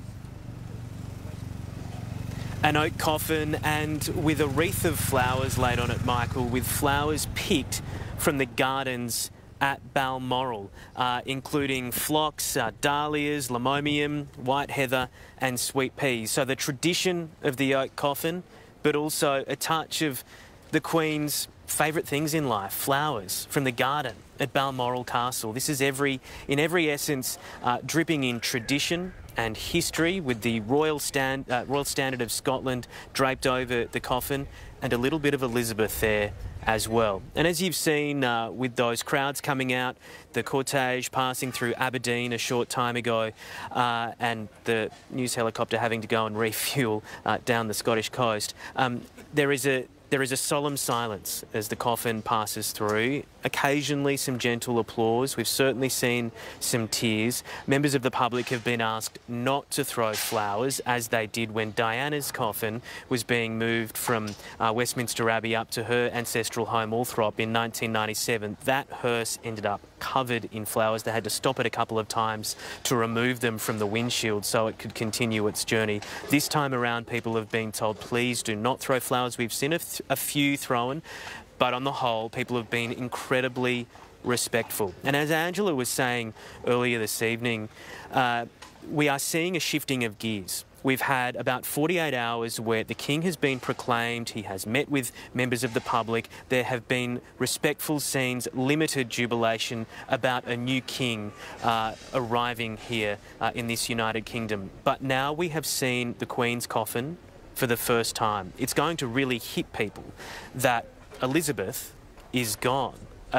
An oak coffin, and with a wreath of flowers laid on it, Michael, with flowers picked from the gardens at Balmoral, including phlox, dahlias, limomium, white heather and sweet peas. So the tradition of the oak coffin, but also a touch of the Queen's favourite things in life, flowers from the garden at Balmoral Castle. This is in every essence dripping in tradition and history, with the Royal Standard of Scotland draped over the coffin, and a little bit of Elizabeth there as well. And as you've seen with those crowds coming out, the cortege passing through Aberdeen a short time ago, and the news helicopter having to go and refuel down the Scottish coast, there is a solemn silence as the coffin passes through. Occasionally some gentle applause. We've certainly seen some tears. Members of the public have been asked not to throw flowers, as they did when Diana's coffin was being moved from Westminster Abbey up to her ancestral home Althrop in 1997. That hearse ended up covered in flowers. They had to stop it a couple of times to remove them from the windshield so it could continue its journey. This time around, people have been told, please do not throw flowers. We've seen a few thrown, but on the whole, people have been incredibly respectful. And as Angela was saying earlier this evening, we are seeing a shifting of gears. We've had about 48 hours where the King has been proclaimed, he has met with members of the public, there have been respectful scenes, limited jubilation about a new King arriving here in this United Kingdom. But now we have seen the Queen's coffin for the first time. It's going to really hit people that Elizabeth is gone.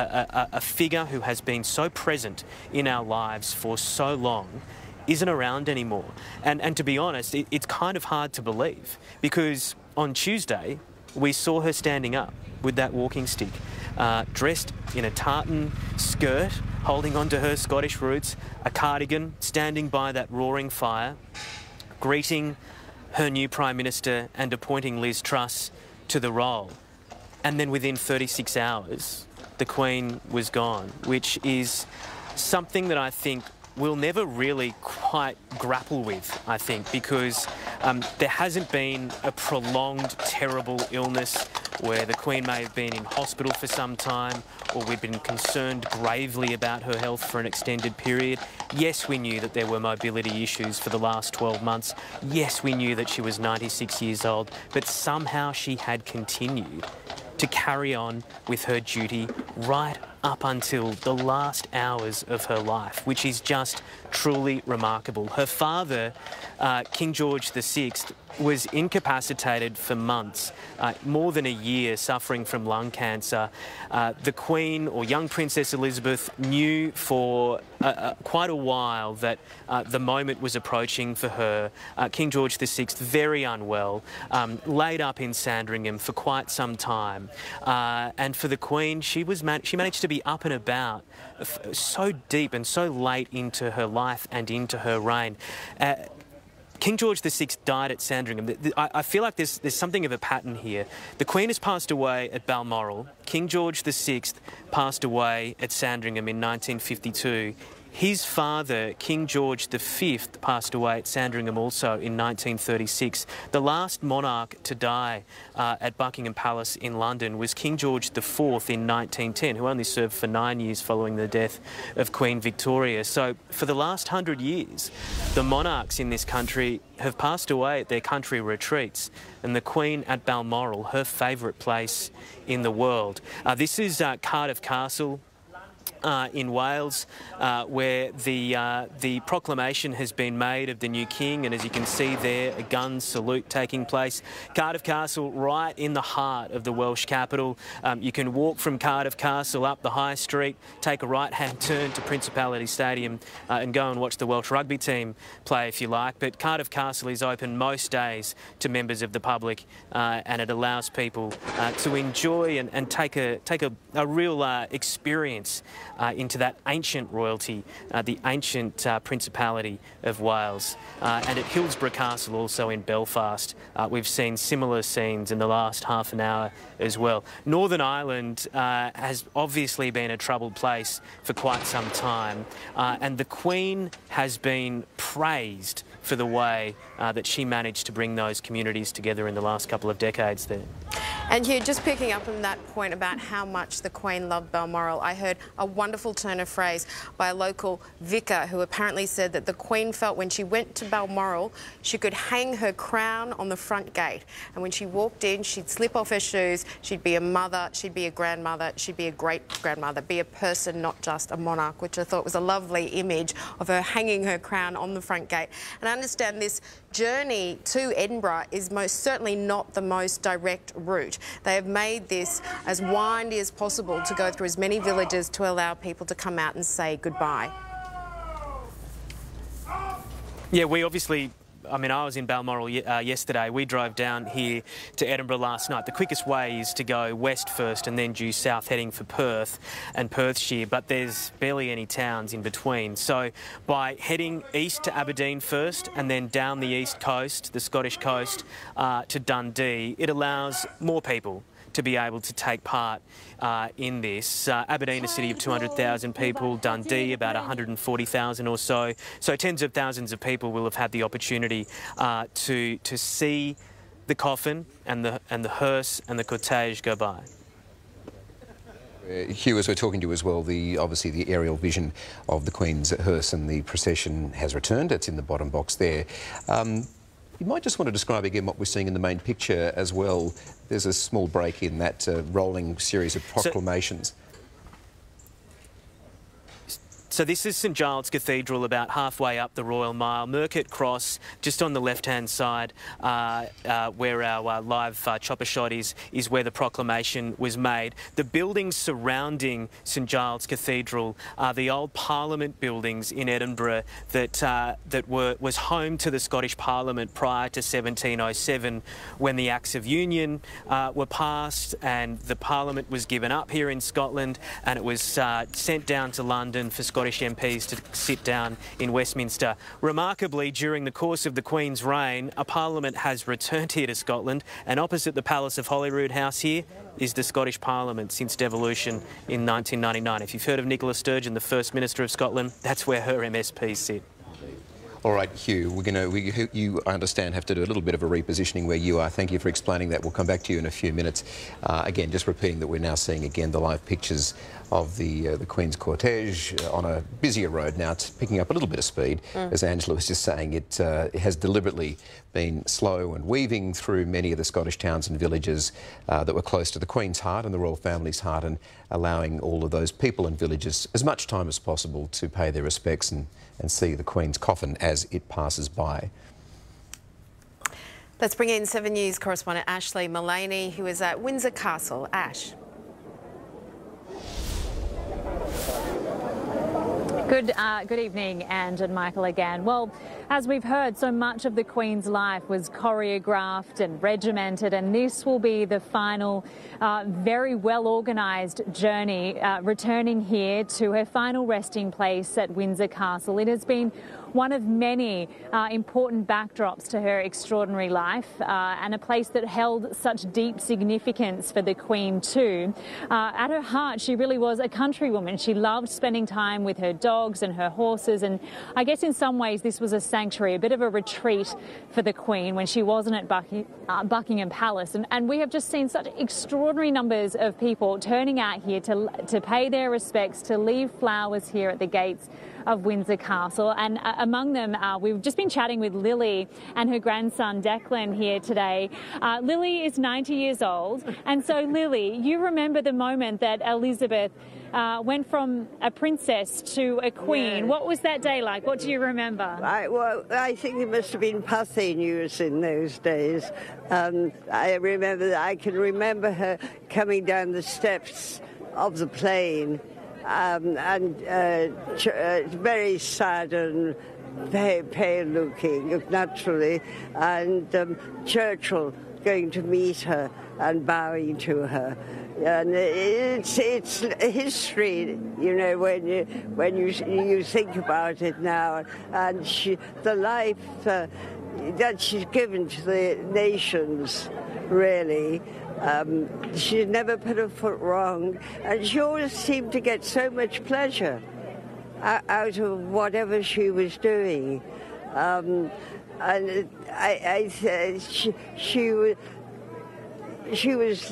A figure who has been so present in our lives for so long isn't around anymore. And to be honest, it's kind of hard to believe, because on Tuesday we saw her standing up with that walking stick, dressed in a tartan skirt, holding onto her Scottish roots, a cardigan, standing by that roaring fire, greeting her new Prime Minister and appointing Liz Truss to the role. And then within 36 hours, the Queen was gone, which is something that I think we'll never really quite grapple with, I think, because there hasn't been a prolonged, terrible illness where the Queen may have been in hospital for some time, or we've been concerned gravely about her health for an extended period. Yes, we knew that there were mobility issues for the last 12 months. Yes, we knew that she was 96 years old, but somehow she had continued to carry on with her duty right up until the last hours of her life, which is just truly remarkable. Her father, King George VI, was incapacitated for months, more than a year, suffering from lung cancer. The Queen, or young Princess Elizabeth, knew for quite a while that the moment was approaching for her. King George VI, very unwell, laid up in Sandringham for quite some time. And for the Queen, she managed to be up and about so deep and so late into her life and into her reign. King George VI died at Sandringham. I feel like there's something of a pattern here. The Queen has passed away at Balmoral. King George VI passed away at Sandringham in 1952. His father, King George V, passed away at Sandringham also in 1936. The last monarch to die at Buckingham Palace in London was King George IV in 1910, who only served for 9 years following the death of Queen Victoria. So for the last 100 years, the monarchs in this country have passed away at their country retreats, and the Queen at Balmoral, her favourite place in the world. This is Cardiff Castle in Wales, where the proclamation has been made of the new King, and as you can see there, a gun salute taking place. Cardiff Castle, right in the heart of the Welsh capital. You can walk from Cardiff Castle up the High Street, take a right-hand turn to Principality Stadium and go and watch the Welsh rugby team play if you like. But Cardiff Castle is open most days to members of the public, and it allows people to enjoy and take a real experience into that ancient royalty, the ancient Principality of Wales. And at Hillsborough Castle, also in Belfast, we've seen similar scenes in the last half an hour as well. Northern Ireland has obviously been a troubled place for quite some time, and the Queen has been praised for the way that she managed to bring those communities together in the last couple of decades there. And Hugh, just picking up on that point about how much the Queen loved Balmoral, I heard a wonderful turn of phrase by a local vicar who apparently said that the Queen felt when she went to Balmoral, she could hang her crown on the front gate. And when she walked in, she'd slip off her shoes, she'd be a mother, she'd be a grandmother, she'd be a great-grandmother, be a person, not just a monarch, which I thought was a lovely image of her hanging her crown on the front gate. And I understand this journey to Edinburgh is most certainly not the most direct route. They have made this as windy as possible to go through as many villages to allow people to come out and say goodbye. Yeah, we obviously... I mean, I was in Balmoral yesterday. We drove down here to Edinburgh last night. The quickest way is to go west first and then due south, heading for Perth and Perthshire, but there's barely any towns in between. So by heading east to Aberdeen first and then down the east coast, the Scottish coast, to Dundee, it allows more people to be able to take part in this. Aberdeen, a city of 200,000 people, Dundee about 140,000 or so. So tens of thousands of people will have had the opportunity to see the coffin and the hearse and the cortege go by. Hugh, as we're talking to you as well, obviously the aerial vision of the Queen's hearse and the procession has returned. It's in the bottom box there. You might just want to describe again what we're seeing in the main picture as well. There's a small break in that rolling series of proclamations. So this is St Giles Cathedral, about halfway up the Royal Mile. Murcutt Cross, just on the left-hand side, where our live chopper shot is where the proclamation was made. The buildings surrounding St Giles Cathedral are the old Parliament buildings in Edinburgh that was home to the Scottish Parliament prior to 1707, when the Acts of Union were passed and the Parliament was given up here in Scotland, and it was sent down to London for Scottish MPs to sit down in Westminster. Remarkably, during the course of the Queen's reign, a Parliament has returned here to Scotland, and opposite the Palace of Holyrood House here is the Scottish Parliament since devolution in 1999. If you've heard of Nicola Sturgeon, the First Minister of Scotland, that's where her MSPs sit. All right, Hugh, you, I understand, have to do a little bit of a repositioning where you are. Thank you for explaining that. We'll come back to you in a few minutes. Again, just repeating that we're now seeing again the live pictures of the Queen's cortege on a busier road now. It's picking up a little bit of speed. As Angela was just saying, it has deliberately been slow and weaving through many of the Scottish towns and villages that were close to the Queen's heart and the royal family's heart, and allowing all of those people and villages as much time as possible to pay their respects and see the Queen's coffin as it passes by. Let's bring in 7 News correspondent Ashlee Mullany, who is at Windsor Castle. Ash. Good evening, Ange and Michael again. Well, as we've heard, so much of the Queen's life was choreographed and regimented, and this will be the final very well-organised journey returning here to her final resting place at Windsor Castle. It has been one of many important backdrops to her extraordinary life, and a place that held such deep significance for the Queen too. At her heart, she really was a countrywoman. She loved spending time with her dogs and her horses, and I guess in some ways this was a sanctuary, a bit of a retreat for the Queen when she wasn't at Buckingham Palace. And we have just seen such extraordinary numbers of people turning out here to pay their respects, to leave flowers here at the gates of Windsor Castle. And among them, we've just been chatting with Lily and her grandson Declan here today. Lily is 90 years old, and so Lily, you remember the moment that Elizabeth went from a princess to a queen. Yeah. What was that day like? What do you remember? I think it must have been passé news in those days. I can remember her coming down the steps of the plane, very sad and very pale looking, naturally, and Churchill going to meet her and bowing to her. And it's history, you know, when you think about it now, and the life that she's given to the nations, really. She never put her foot wrong, and she always seemed to get so much pleasure out of whatever she was doing. And she was. she was,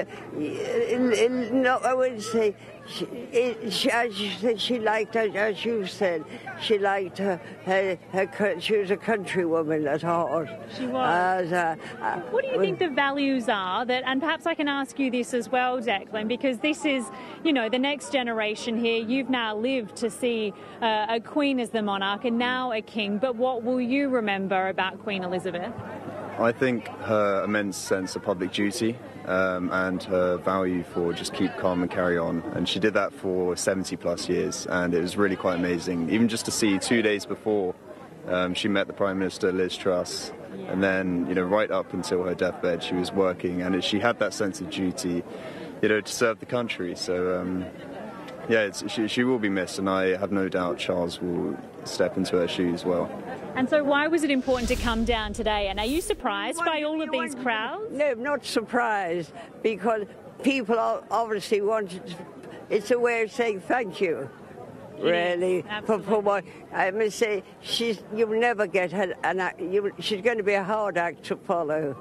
no, I wouldn't say, as you said, she liked her, as you said, she liked her she was a countrywoman at heart. She was. What do you think the values are that, and perhaps I can ask you this as well, Declan, because this is, you know, the next generation here. You've now lived to see a queen as the monarch and now a king, but what will you remember about Queen Elizabeth? I think her immense sense of public duty and her value for just keep calm and carry on. And she did that for 70 plus years, and it was really quite amazing. Even just to see 2 days before she met the Prime Minister, Liz Truss, and then, you know, right up until her deathbed, she was working, and she had that sense of duty, you know, to serve the country. So, yeah, she will be missed, and I have no doubt Charles will step into her shoes well. And so why was it important to come down today? And are you surprised by all of these crowds? No, not surprised, because people obviously wanted, it's a way of saying thank you, really, for what, I must say, you'll never get her, she's going to be a hard act to follow.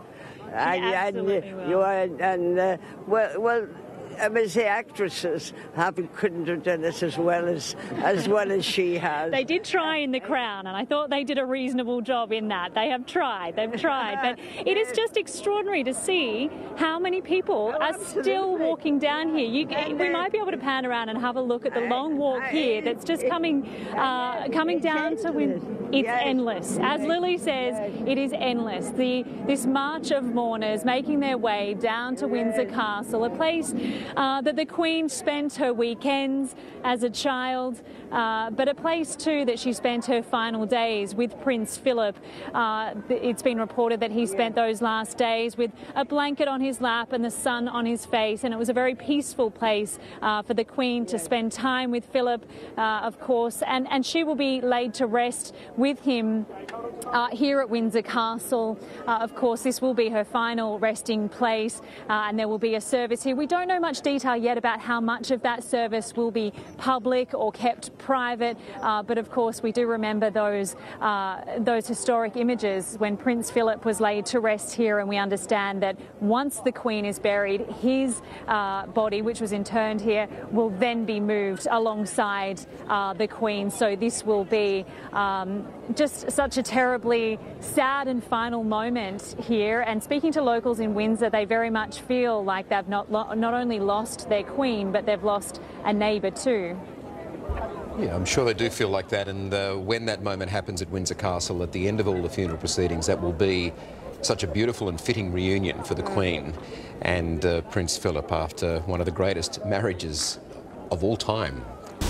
Well, I must say, actresses couldn't have done this as well as she has. They did try in The Crown, and I thought they did a reasonable job in that. They have tried, but it is just extraordinary to see how many people are still walking down here. We might be able to pan around and have a look at the long walk here that's just coming down to Windsor. It's endless. As Lily says, it is endless. This march of mourners making their way down to Windsor Castle, a place that the Queen spent her weekends as a child, but a place too that she spent her final days with Prince Philip. It's been reported that he spent those last days with a blanket on his lap and the sun on his face, and it was a very peaceful place for the Queen to spend time with Philip, of course, and she will be laid to rest with him here at Windsor Castle. Of course, this will be her final resting place, and there will be a service here. We don't know much detail yet about how much of that service will be public or kept private, but of course we do remember those historic images when Prince Philip was laid to rest here, and we understand that once the Queen is buried, his body, which was interned here, will then be moved alongside the Queen. So this will be just such a terribly sad and final moment here. And speaking to locals in Windsor, they very much feel like they've not only lost their Queen, but they've lost a neighbour too. Yeah, I'm sure they do feel like that, and when that moment happens at Windsor Castle, at the end of all the funeral proceedings, that will be such a beautiful and fitting reunion for the Queen and Prince Philip after one of the greatest marriages of all time.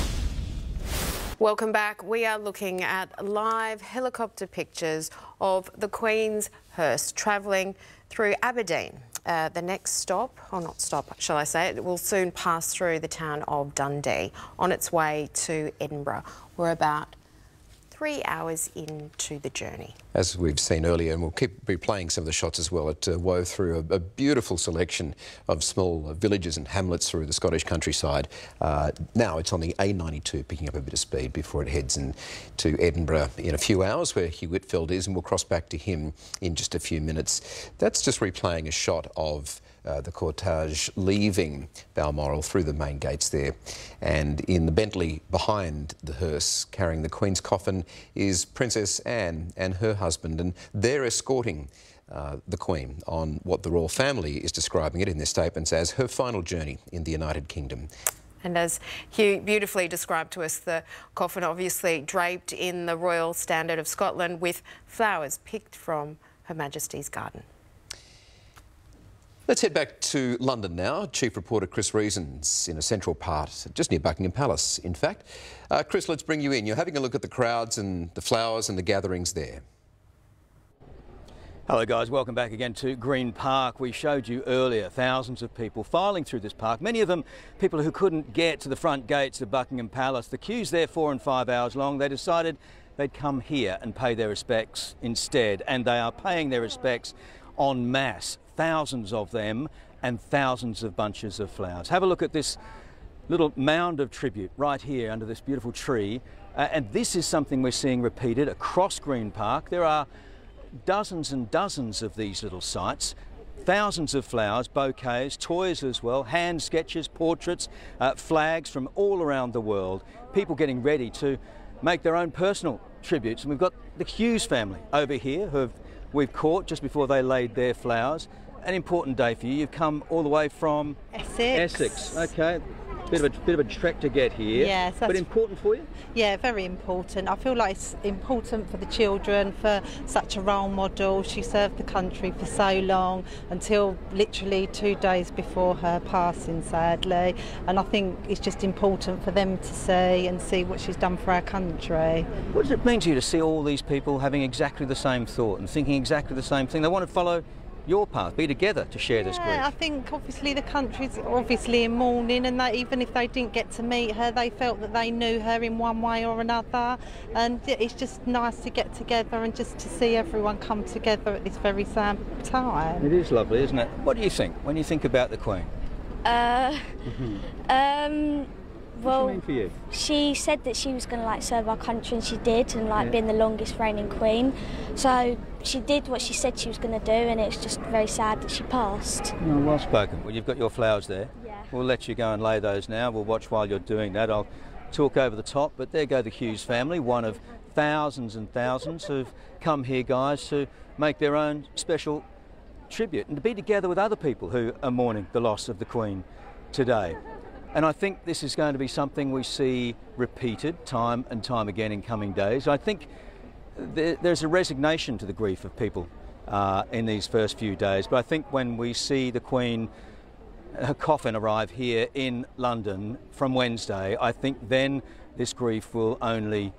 Welcome back. We are looking at live helicopter pictures of the Queen's hearse travelling through Aberdeen. The next stop, or not stop, shall I say, it will soon pass through the town of Dundee on its way to Edinburgh. We're about 3 hours into the journey. As we've seen earlier, and we'll keep replaying some of the shots as well, it wove through a beautiful selection of small villages and hamlets through the Scottish countryside. Now it's on the A92, picking up a bit of speed before it heads into Edinburgh in a few hours, where Hugh Whitfeld is, and we'll cross back to him in just a few minutes. That's just replaying a shot of the cortege leaving Balmoral through the main gates there. And in the Bentley behind the hearse, carrying the Queen's coffin, is Princess Anne and her husband, and they're escorting the Queen on what the royal family is describing it in their statements as her final journey in the United Kingdom. And as Hugh beautifully described to us, the coffin obviously draped in the royal standard of Scotland with flowers picked from Her Majesty's garden. Let's head back to London now. Chief reporter Chris Reason's in a central part, just near Buckingham Palace, in fact. Chris, let's bring you in. You're having a look at the crowds and the flowers and the gatherings there. Hello guys, welcome back again to Green Park. We showed you earlier thousands of people filing through this park, many of them people who couldn't get to the front gates of Buckingham Palace. The queues there 4 and 5 hours long. They decided they'd come here and pay their respects instead, and they are paying their respects en masse. Thousands of them and thousands of bunches of flowers. Have a look at this little mound of tribute right here under this beautiful tree. And this is something we're seeing repeated across Green Park. There are dozens and dozens of these little sites thousands of flowers, bouquets, toys as well, hand sketches, portraits, flags from all around the world, people getting ready to make their own personal tributes. And we've got the Hughes family over here who we've caught just before they laid their flowers. An important day for you. You've come all the way from Essex. Okay. Bit of a trek to get here. Yes, but important for you? Yeah, very important. I feel like it's important for the children, for such a role model. She served the country for so long, until literally 2 days before her passing, sadly. And I think it's just important for them to see what she's done for our country. What does it mean to you to see all these people having exactly the same thought and thinking exactly the same thing? They want to follow your path, be together to share this grief. Yeah, I think obviously the country's obviously in mourning, and that even if they didn't get to meet her, they felt that they knew her in one way or another, and it's just nice to get together and just to see everyone come together at this very same time. It is lovely, isn't it? What do you think when you think about the Queen? Well, what does she mean for you? She said that she was going to serve our country, and she did, and being the longest reigning queen. So she did what she said she was going to do, and it's just very sad that she passed. Oh, well spoken. Well, you've got your flowers there. Yeah. We'll let you go and lay those now. We'll watch while you're doing that. I'll talk over the top, but there go the Hughes family, one of thousands and thousands who've come here, guys, to make their own special tribute and to be together with other people who are mourning the loss of the Queen today. And I think this is going to be something we see repeated time and time again in coming days. I think there's a resignation to the grief of people in these first few days, but I think when we see the Queen, her coffin arrive here in London from Wednesday, I think then this grief will only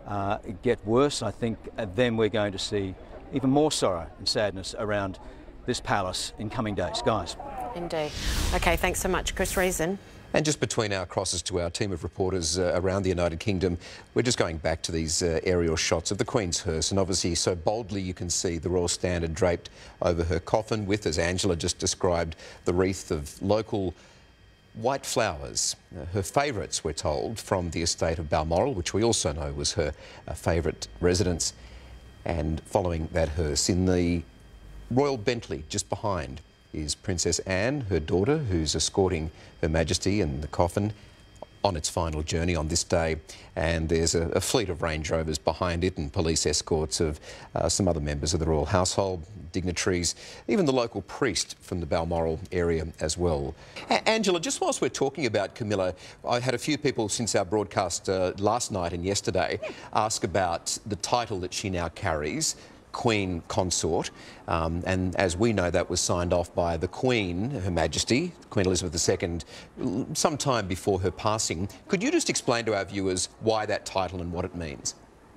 get worse. I think then we're going to see even more sorrow and sadness around this palace in coming days. Guys. Indeed. OK, thanks so much, Chris Reason. And just between our crosses to our team of reporters around the United Kingdom, we're just going back to these aerial shots of the Queen's hearse, and obviously so boldly you can see the Royal Standard draped over her coffin with, as Angela just described, the wreath of local white flowers, her favourites, we're told, from the estate of Balmoral, which we also know was her favourite residence. And following that hearse, in the Royal Bentley just behind, is Princess Anne, her daughter, who's escorting Her Majesty and the coffin on its final journey on this day. And there's a fleet of Range Rovers behind it and police escorts of some other members of the royal household, dignitaries, even the local priest from the Balmoral area as well. Angela, just whilst we're talking about Camilla, I had a few people since our broadcast last night and yesterday ask about the title that she now carries, Queen Consort, and as we know, that was signed off by the Queen, Her Majesty, Queen Elizabeth II, some time before her passing. Could you just explain to our viewers why that title and what it means?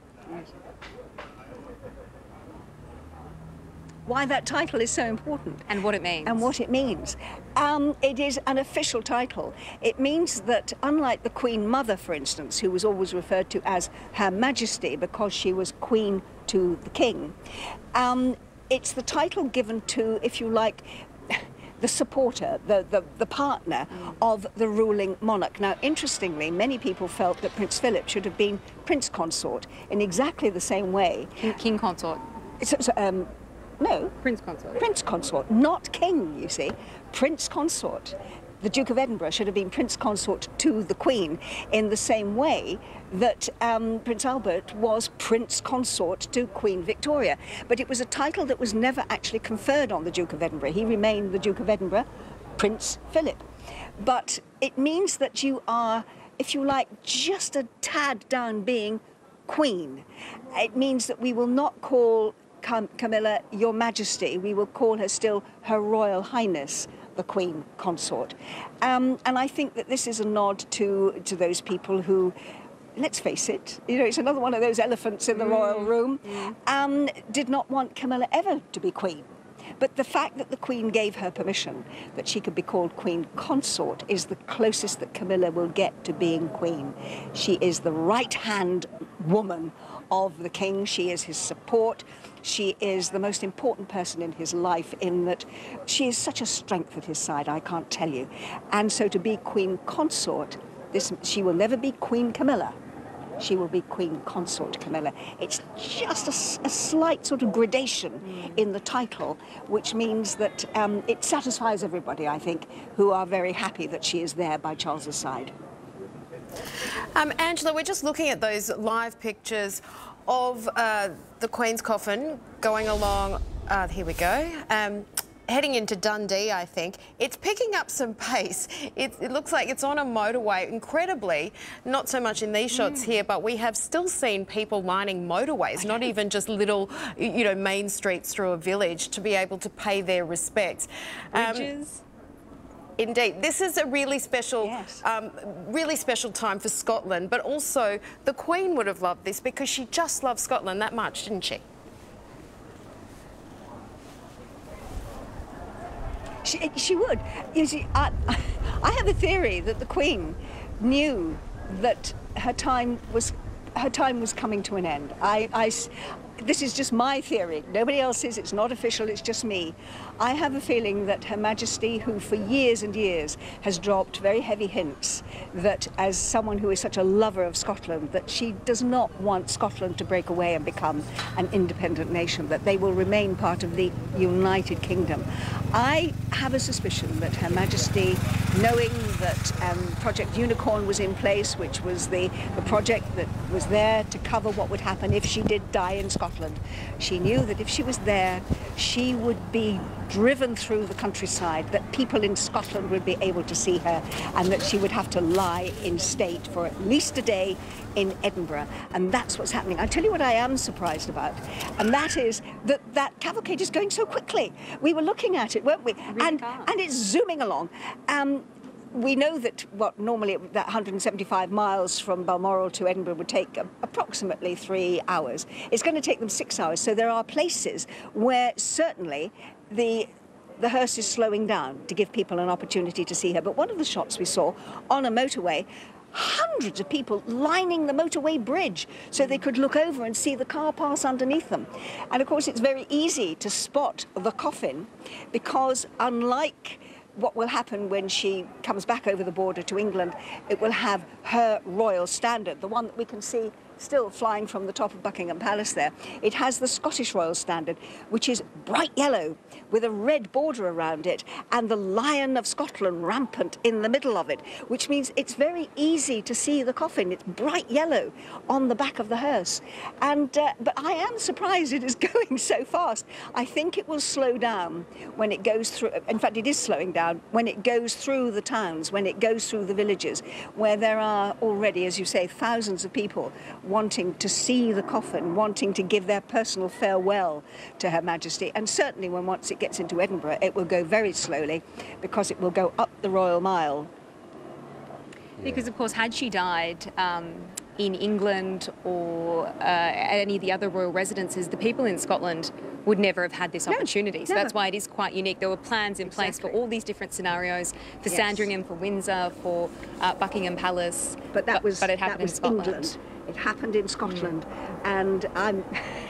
Why that title is so important. And what it means. And what it means. It is an official title. It means that, unlike the Queen Mother, for instance, who was always referred to as Her Majesty because she was Queen to the King, it's the title given to, if you like, the supporter, the partner of the ruling monarch. Now, interestingly, many people felt that Prince Philip should have been Prince Consort in exactly the same way. King Consort. No. Prince Consort. Prince Consort, not King, you see. Prince Consort. The Duke of Edinburgh should have been Prince Consort to the Queen in the same way that Prince Albert was Prince Consort to Queen Victoria. But it was a title that was never actually conferred on the Duke of Edinburgh. He remained the Duke of Edinburgh, Prince Philip. But it means that you are, if you like, just a tad down being Queen. It means that we will not call Camilla Your Majesty. We will call her still Her Royal Highness, the Queen Consort. And I think that this is a nod to those people who, let's face it, you know, it's another one of those elephants in the royal room, did not want Camilla ever to be Queen. But the fact that the Queen gave her permission that she could be called Queen Consort is the closest that Camilla will get to being Queen. She is the right-hand woman of the King. She is his support. She is the most important person in his life in that she is such a strength at his side, I can't tell you. And so to be Queen Consort, she will never be Queen Camilla. she will be Queen Consort Camilla. It's just a slight sort of gradation in the title, which means that it satisfies everybody, I think, who are very happy that she is there by Charles's side. Angela, we're just looking at those live pictures of the Queen's coffin going along, here we go, heading into Dundee, I think. It's picking up some pace. It looks like it's on a motorway, incredibly, not so much in these shots here, but we have still seen people lining motorways, not even just little, you know, main streets through a village, to be able to pay their respects. Bridges. Indeed, this is a really special, really special time for Scotland, but also the Queen would have loved this because she just loved Scotland that much, didn't she? She would. You see, I have a theory that the Queen knew that her time was coming to an end. This is just my theory. Nobody else's. It's not official. It's just me. I have a feeling that Her Majesty, who for years and years has dropped very heavy hints that, as someone who is such a lover of Scotland, that she does not want Scotland to break away and become an independent nation, that they will remain part of the United Kingdom. I have a suspicion that Her Majesty, knowing that Project Unicorn was in place, which was the project that was there to cover what would happen if she did die in Scotland, she knew that if she was there, she would be driven through the countryside, that people in Scotland would be able to see her, and that she would have to lie in state for at least a day in Edinburgh. And that's what's happening. I'll tell you what I am surprised about, and that is that cavalcade is going so quickly. We were looking at it, weren't we? And it's zooming along. We know that what normally that 175 miles from Balmoral to Edinburgh would take approximately 3 hours. It's going to take them 6 hours. So there are places where certainly the hearse is slowing down to give people an opportunity to see her. But one of the shots we saw on a motorway, hundreds of people lining the motorway bridge so they could look over and see the car pass underneath them. And of course it's very easy to spot the coffin because, unlike what will happen when she comes back over the border to England, it will have her royal standard, the one that we can see still flying from the top of Buckingham Palace there. It has the Scottish royal standard, which is bright yellow with a red border around it and the Lion of Scotland rampant in the middle of it, which means it's very easy to see the coffin. It's bright yellow on the back of the hearse. And but I am surprised it is going so fast. I think it will slow down when it goes through, in fact it is slowing down, when it goes through the towns, when it goes through the villages, where there are already, as you say, thousands of people wanting to see the coffin, wanting to give their personal farewell to Her Majesty. And certainly when once it gets into Edinburgh, it will go very slowly because it will go up the Royal Mile. Because, of course, had she died in England or at any of the other royal residences, the people in Scotland would never have had this opportunity. So that's why it is quite unique. There were plans in place for all these different scenarios, for Sandringham, for Windsor, for Buckingham Palace. But it happened in Scotland. England. It happened in Scotland. And I'm...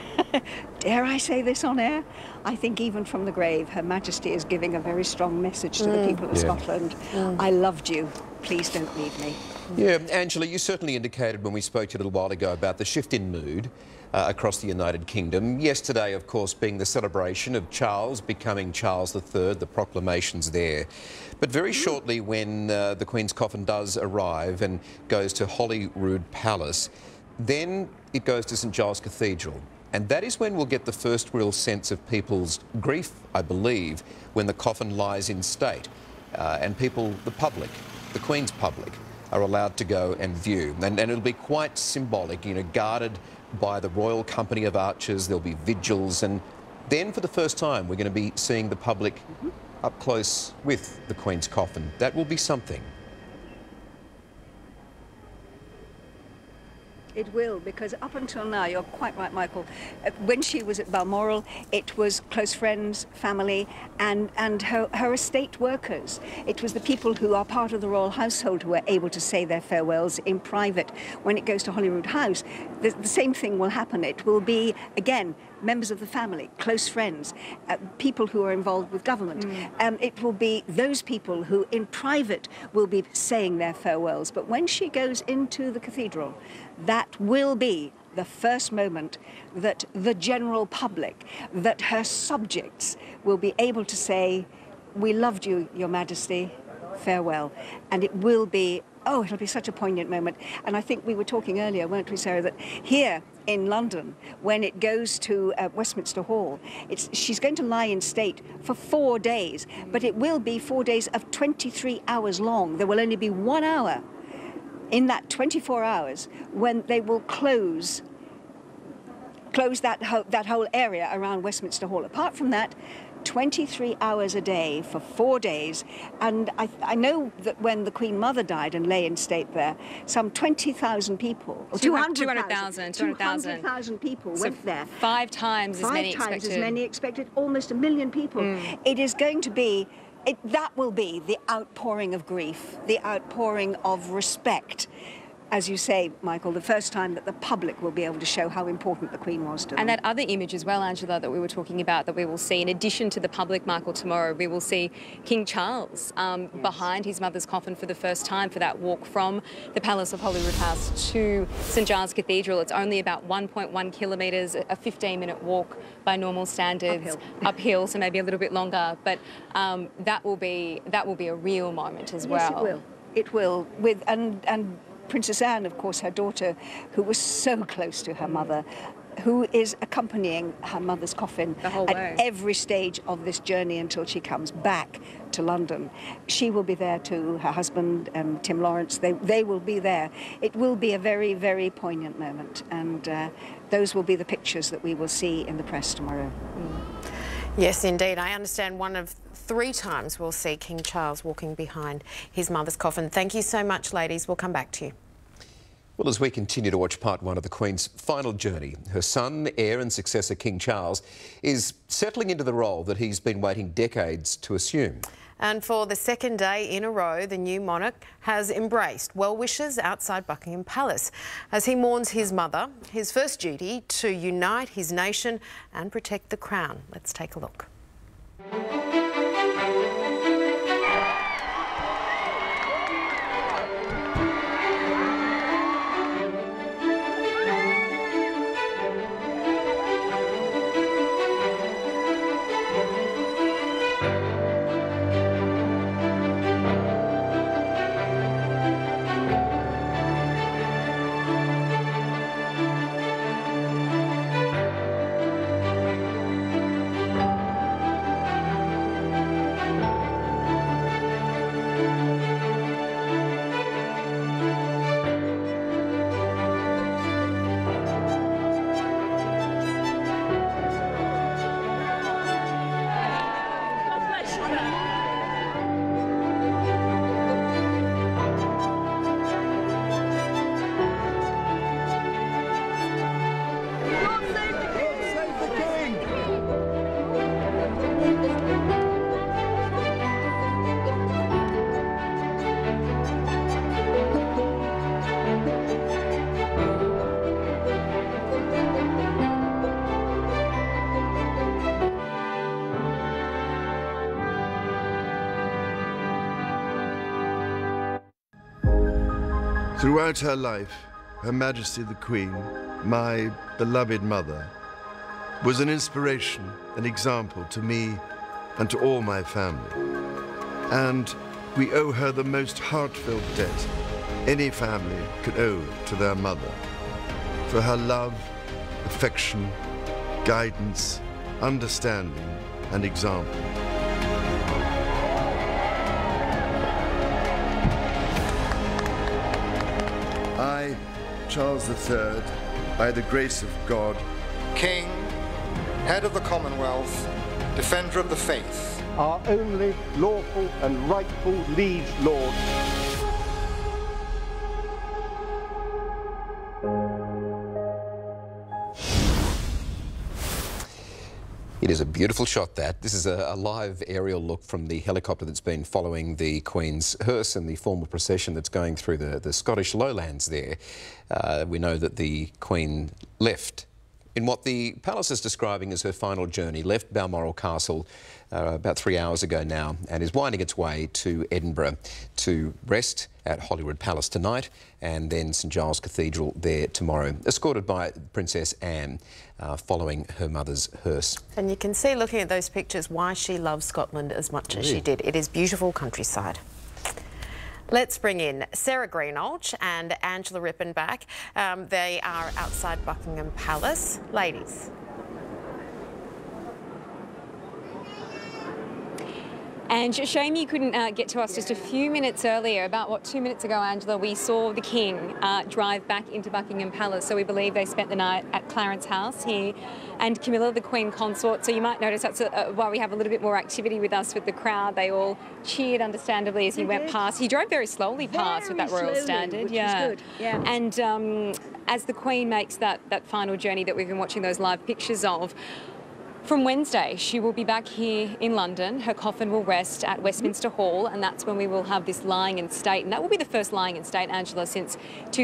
dare I say this on air? I think even from the grave, Her Majesty is giving a very strong message to the people of Scotland. I loved you. Please don't leave me. Yeah, Angela, you certainly indicated when we spoke to you a little while ago about the shift in mood across the United Kingdom. Yesterday, of course, being the celebration of Charles becoming Charles III, the proclamations there. But very shortly, when the Queen's coffin does arrive and goes to Holyrood Palace, then it goes to St Giles Cathedral. And that is when we'll get the first real sense of people's grief, I believe, when the coffin lies in state. And people, the public, the Queen's public, are allowed to go and view. And it'll be quite symbolic, you know, guarded by the Royal Company of Archers. There'll be vigils. And then for the first time, we're going to be seeing the public up close with the Queen's coffin. That will be something. It will, because up until now, you're quite right, Michael, when she was at Balmoral, it was close friends, family, and her estate workers. It was the people who are part of the royal household who were able to say their farewells in private. When it goes to Holyrood House, the same thing will happen. It will be, again, members of the family, close friends, people who are involved with government. It will be those people who in private will be saying their farewells. But when she goes into the cathedral, that will be the first moment that the general public, that her subjects will be able to say, "We loved you, Your Majesty, farewell." And it will be, oh, it'll be such a poignant moment. And I think we were talking earlier, weren't we, Sarah, that here in London, when it goes to Westminster Hall, she's going to lie in state for 4 days, but it will be 4 days of 23 hours long. There will only be 1 hour in that 24 hours when they will close that whole area around Westminster Hall. Apart from that, 23 hours a day for 4 days. And I know that when the Queen Mother died and lay in state there, some 20,000 people, or 200,000 people went there. 5 times as many expected. 5 times as many expected, almost 1 million people. It is going to be, that will be the outpouring of grief, the outpouring of respect. As you say, Michael, the first time that the public will be able to show how important the Queen was to them. And that other image as well, Angela, that we were talking about, that we will see, in addition to the public, Michael, tomorrow, we will see King Charles behind his mother's coffin for the first time for that walk from the Palace of Holyrood House to St Giles Cathedral. It's only about 1.1 kilometres, a 15-minute walk by normal standards. Uphill, so maybe a little bit longer. But that will be a real moment as well. Yes, it will. It will. And Princess Anne, of course, her daughter, who was so close to her mother, who is accompanying her mother's coffin at every stage of this journey until she comes back to London. She will be there too, her husband, Tim Lawrence, they will be there. It will be a very, very poignant moment, and those will be the pictures that we will see in the press tomorrow. Yes, indeed. I understand one of 3 times we'll see King Charles walking behind his mother's coffin. Thank you so much, ladies. We'll come back to you. Well, as we continue to watch part 1 of the Queen's final journey, her son, heir and successor King Charles is settling into the role that he's been waiting decades to assume. And for the 2nd day in a row, the new monarch has embraced well-wishers outside Buckingham Palace as he mourns his mother, his first duty to unite his nation and protect the crown. Let's take a look. Throughout her life, Her Majesty the Queen, my beloved mother, was an inspiration, an example to me and to all my family. And we owe her the most heartfelt debt any family can owe to their mother, for her love, affection, guidance, understanding, and example. I, Charles III, by the grace of God, King, head of the Commonwealth, defender of the faith, our only lawful and rightful liege lord. It is a beautiful shot, that. This is a live aerial look from the helicopter that's been following the Queen's hearse and the formal procession that's going through the Scottish lowlands there. We know that the Queen left in what the palace is describing as her final journey, left Balmoral Castle about 3 hours ago now and is winding its way to Edinburgh to rest at Holyrood Palace tonight and then St Giles Cathedral there tomorrow, escorted by Princess Anne following her mother's hearse. And you can see, looking at those pictures, why she loves Scotland as much as she did. It is beautiful countryside. Let's bring in Sarah Greenhalgh and Angela Rippon back. They are outside Buckingham Palace. Ladies. And shame you couldn't get to us just a few minutes earlier. About, what, 2 minutes ago, Angela, we saw the King drive back into Buckingham Palace. So we believe they spent the night at Clarence House here. And Camilla, the Queen Consort, so you might notice that's why we have a little bit more activity with us with the crowd. They all cheered, understandably, as he went past. He drove very slowly past with that royal standard. Which was good. Yeah. And as the Queen makes that final journey that we've been watching those live pictures of, from Wednesday, she will be back here in London. Her coffin will rest at Westminster Hall, and that's when we will have this lying in state. And that will be the first lying in state, Angela, since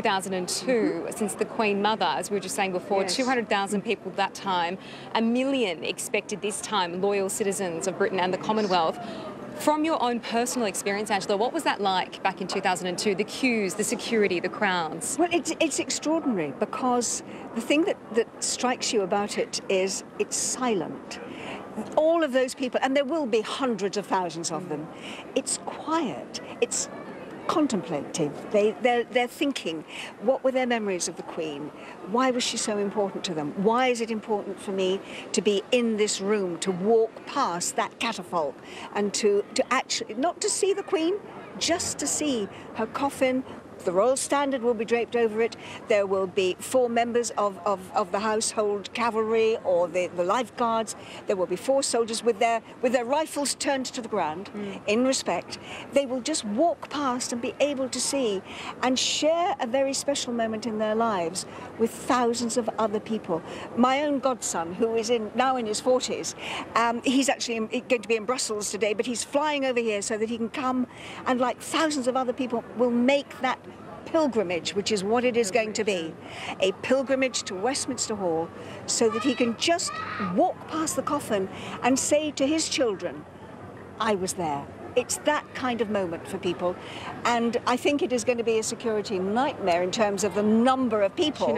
2002, since the Queen Mother, as we were just saying before. Yes. 200,000 people that time, 1 million expected this time, loyal citizens of Britain and the Commonwealth. From your own personal experience, Angela, what was that like back in 2002? The queues, the security, the crowds? Well, it's extraordinary because the thing that strikes you about it is it's silent. All of those people, and there will be hundreds of thousands of them, it's quiet, it's contemplative. They're thinking, what were their memories of the Queen? Why was she so important to them? Why is it important for me to be in this room, to walk past that catafalque and to actually, not to see the Queen, just to see her coffin. The royal standard will be draped over it. There will be 4 members of the household cavalry or the life guards. There will be 4 soldiers with their rifles turned to the ground in respect. They will just walk past and be able to see and share a very special moment in their lives with thousands of other people. My own godson, who is now in his 40s, he's actually going to be in Brussels today, but he's flying over here so that he can come and, like thousands of other people, will make that pilgrimage, which is what it is going to be, a pilgrimage to Westminster Hall, so that he can just walk past the coffin and say to his children, I was there. It's that kind of moment for people, and I think it is going to be a security nightmare in terms of the number of people.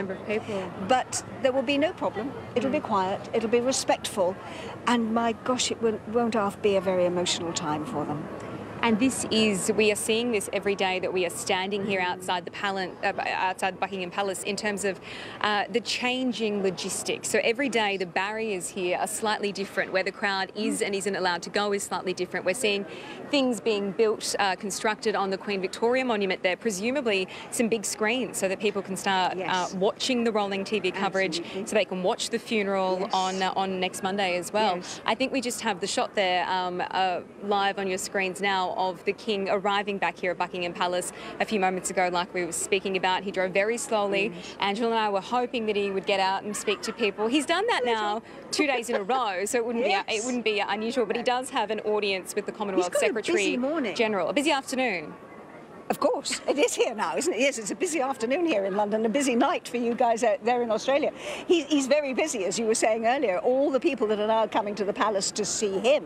But there will be no problem. It'll be quiet, it'll be respectful, and my gosh, it won't half be a very emotional time for them. And we are seeing this every day that we are standing here outside outside Buckingham Palace in terms of the changing logistics. So every day the barriers here are slightly different. Where the crowd is and isn't allowed to go is slightly different. We're seeing things being built, constructed on the Queen Victoria Monument there, presumably some big screens so that people can start watching the rolling TV coverage, so they can watch the funeral on next Monday as well. I think we just have the shot there live on your screens now of the King arriving back here at Buckingham Palace a few moments ago, like we were speaking about. He drove very slowly. Angela and I were hoping that he would get out and speak to people. He's done that now 2 days in a row, so it wouldn't be unusual. But he does have an audience with the Commonwealth Secretary General. A busy afternoon. Of course, it is here now, isn't it? Yes, it's a busy afternoon here in London, a busy night for you guys out there in Australia. He's very busy, as you were saying earlier. All the people that are now coming to the palace to see him.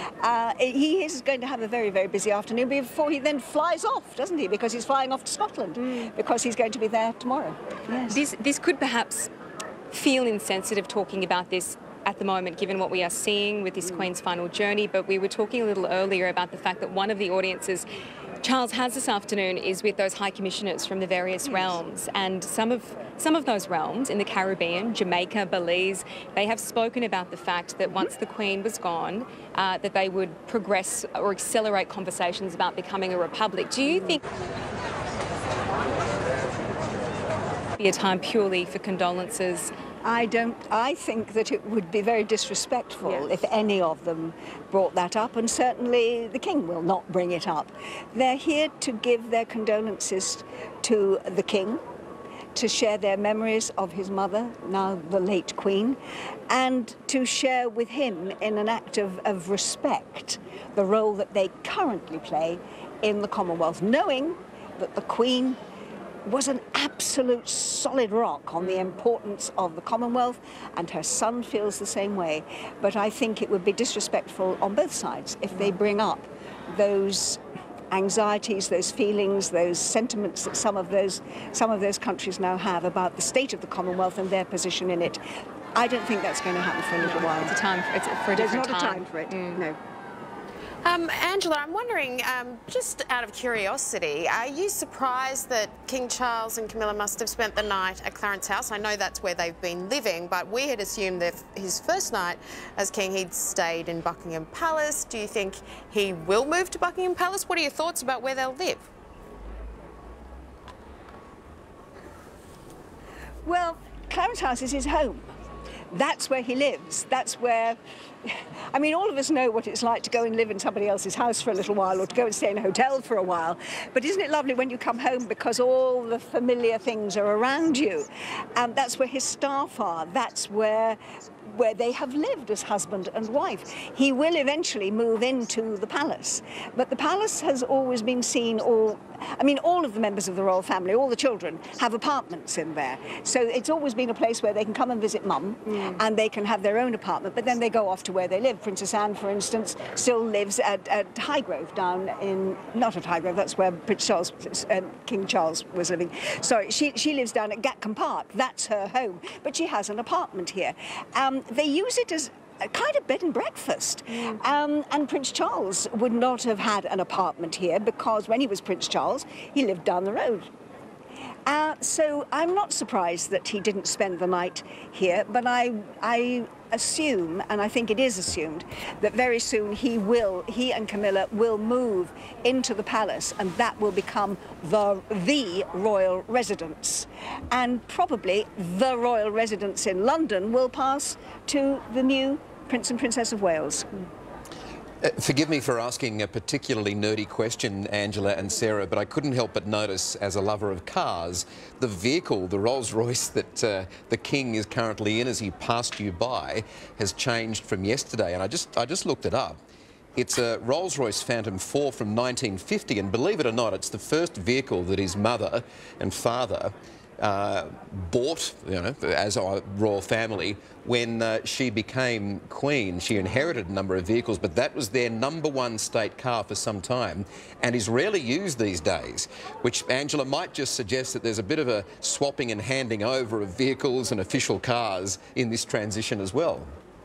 He is going to have a very, very busy afternoon before he then flies off, doesn't he? Because he's flying off to Scotland, because he's going to be there tomorrow. Yes. This could perhaps feel insensitive talking about this at the moment, given what we are seeing with this Queen's final journey, but we were talking a little earlier about the fact that one of the audiences Charles has this afternoon is with those High Commissioners from the various realms, and some of those realms in the Caribbean, Jamaica, Belize, they have spoken about the fact that once the Queen was gone, that they would progress or accelerate conversations about becoming a republic. Do you think be a time purely for condolences? I don't. I think that it would be very disrespectful if any of them brought that up, and certainly the King will not bring it up. They're here to give their condolences to the King, to share their memories of his mother, now the late Queen, and to share with him in an act of respect the role that they currently play in the Commonwealth, knowing that the Queen was an absolute solid rock on the importance of the Commonwealth, and her son feels the same way. But I think it would be disrespectful on both sides if they bring up those anxieties, those feelings, those sentiments that some of those countries now have about the state of the Commonwealth and their position in it. I don't think that's going to happen for a little while. It's a time for a different There's not a time for it, no. Angela, I'm wondering, just out of curiosity, are you surprised that King Charles and Camilla must have spent the night at Clarence House? I know that's where they've been living, but we had assumed that his first night as king he'd stayed in Buckingham Palace. Do you think he will move to Buckingham Palace? What are your thoughts about where they'll live? Well, Clarence House is his home. That's where he lives. That's where... I mean, all of us know what it's like to go and live in somebody else's house for a little while, or to go and stay in a hotel for a while. But isn't it lovely when you come home because all the familiar things are around you? And that's where his staff are. That's where they have lived as husband and wife. He will eventually move into the palace. But the palace has always been seen all of the members of the royal family, all the children, have apartments in there. So it's always been a place where they can come and visit mum, and they can have their own apartment, but then they go off to where they live. Princess Anne, for instance, still lives at Highgrove down in... not at Highgrove, that's where King Charles was living. Sorry, she lives down at Gatcombe Park. That's her home, but she has an apartment here. They use it as a kind of bed and breakfast. And Prince Charles would not have had an apartment here because when he was Prince Charles, he lived down the road. So I'm not surprised that he didn't spend the night here, but I assume, and I think it is assumed, that very soon he and Camilla will move into the palace, and that will become the royal residence. And probably the royal residence in London will pass to the new Prince and Princess of Wales. Forgive me for asking a particularly nerdy question, Angela and Sarah, but I couldn't help but notice, as a lover of cars, the vehicle, the Rolls-Royce that the King is currently in as he passed you by, has changed from yesterday. And I just looked it up. It's a Rolls-Royce Phantom 4 from 1950, and believe it or not, it's the first vehicle that his mother and father bought, as our royal family, when she became Queen. She inherited a number of vehicles, but that was their #1 state car for some time, and is rarely used these days, which, Angela, might just suggest that there's a bit of a swapping and handing over of vehicles and official cars in this transition as well.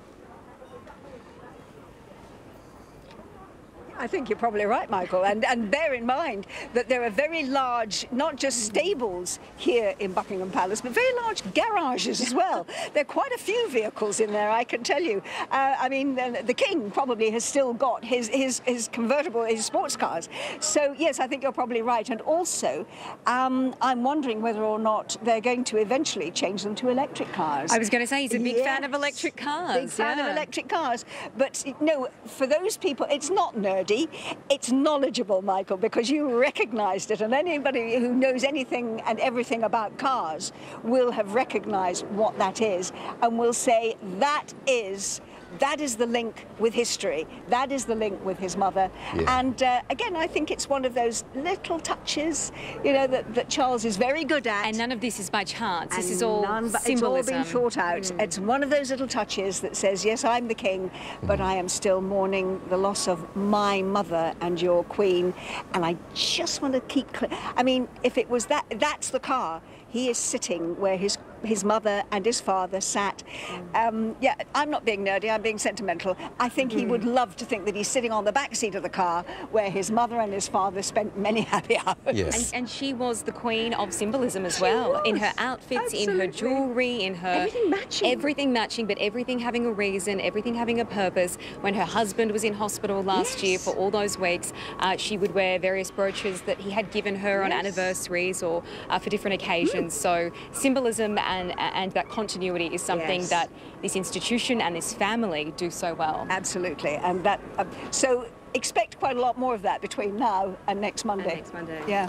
I think you're probably right, Michael, and bear in mind that there are very large, not just stables here in Buckingham Palace, but very large garages as well. There are quite a few vehicles in there, I can tell you. I mean, the King probably has still got his convertible, his sports cars. So, yes, I think you're probably right. And also, I'm wondering whether or not they're going to eventually change them to electric cars. I was going to say, he's a big fan of electric cars. Big fan of electric cars. But, no, for those people, it's not nerdy. It's knowledgeable, Michael, because you recognised it, and anybody who knows anything and everything about cars will have recognised what that is and will say that is the link with history. That is the link with his mother. Yeah. And again, I think it's one of those little touches, that Charles is very good at. And none of this is by chance. This is all symbolism. It's all been thought out. It's one of those little touches that says, yes, I'm the king, but I am still mourning the loss of my mother and your queen. And I just want to keep clear. I mean, if it was that's the car. He is sitting where his mother and his father sat. Yeah, I'm not being nerdy, I'm being sentimental. I think he would love to think that he's sitting on the back seat of the car where his mother and his father spent many happy hours. Yes. And she was the queen of symbolism as well, in her outfits, in her jewellery, in her... Everything matching. Everything matching, but everything having a reason, everything having a purpose. When her husband was in hospital last year for all those weeks, she would wear various brooches that he had given her on anniversaries or for different occasions. So symbolism and that continuity is something that this institution and this family do so well. Absolutely, and that so expect quite a lot more of that between now and next Monday. And next Monday. Yeah.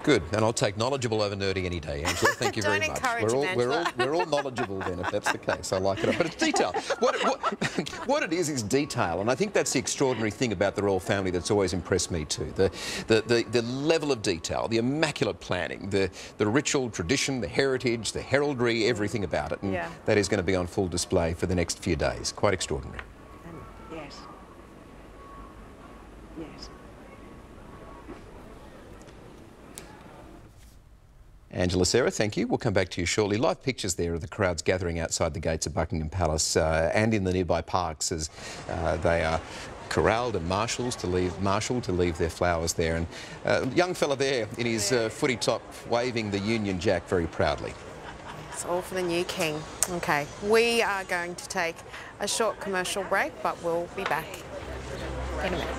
Good, and I'll take knowledgeable over nerdy any day, Angela. Thank you very much. We're all knowledgeable then, if that's the case. I like it. But it's detail. What it is detail, and I think that's the extraordinary thing about the royal family that's always impressed me too. The level of detail, the immaculate planning, the ritual, tradition, the heritage, the heraldry, everything about it. And that is going to be on full display for the next few days. Quite extraordinary. Yes. Yes. Angela, Sarah, thank you. We'll come back to you shortly. Live pictures there of the crowds gathering outside the gates of Buckingham Palace and in the nearby parks as they are corralled and marshalled to leave their flowers there. And a young fella there in his footy top waving the Union Jack very proudly. It's all for the new king. OK, we are going to take a short commercial break, but we'll be back in a minute.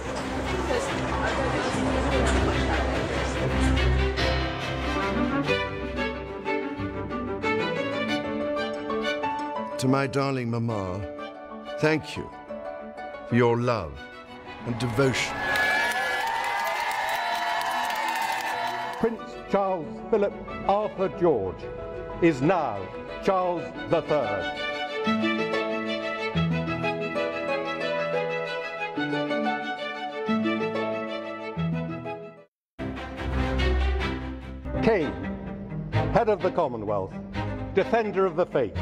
To my darling Mama, thank you for your love and devotion. Prince Charles Philip Arthur George is now Charles III. King, head of the Commonwealth, defender of the faith.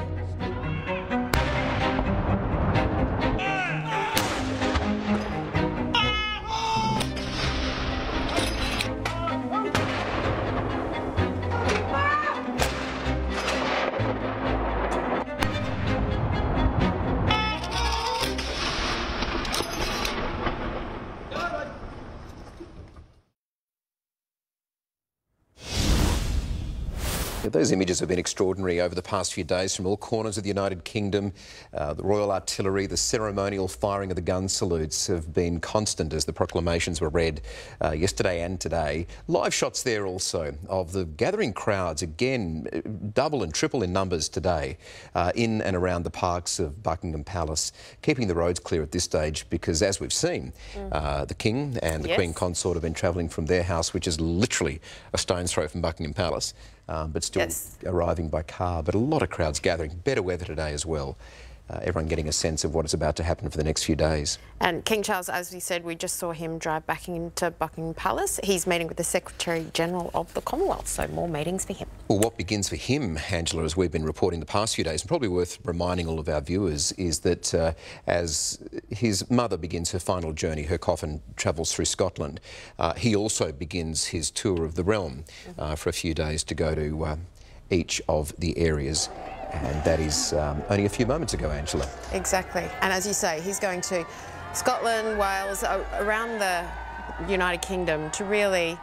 Those images have been extraordinary over the past few days from all corners of the United Kingdom. The Royal Artillery, the ceremonial firing of the gun salutes have been constant as the proclamations were read yesterday and today. Live shots there also of the gathering crowds, again, double and triple in numbers today in and around the parks of Buckingham Palace, keeping the roads clear at this stage because, as we've seen, the King and the Queen Consort have been travelling from their house, which is literally a stone's throw from Buckingham Palace. But still arriving by car. But a lot of crowds gathering. Better weather today as well. Everyone getting a sense of what is about to happen for the next few days. And King Charles, as we said, we just saw him drive back into Buckingham Palace. He's meeting with the Secretary-General of the Commonwealth, so more meetings for him. Well, what begins for him, Angela, as we've been reporting the past few days, and probably worth reminding all of our viewers, is that as his mother begins her final journey, her coffin travels through Scotland, he also begins his tour of the realm for a few days to go to each of the areas. And that is only a few moments ago, Angela. Exactly. And as you say, he's going to Scotland, Wales, around the United Kingdom to really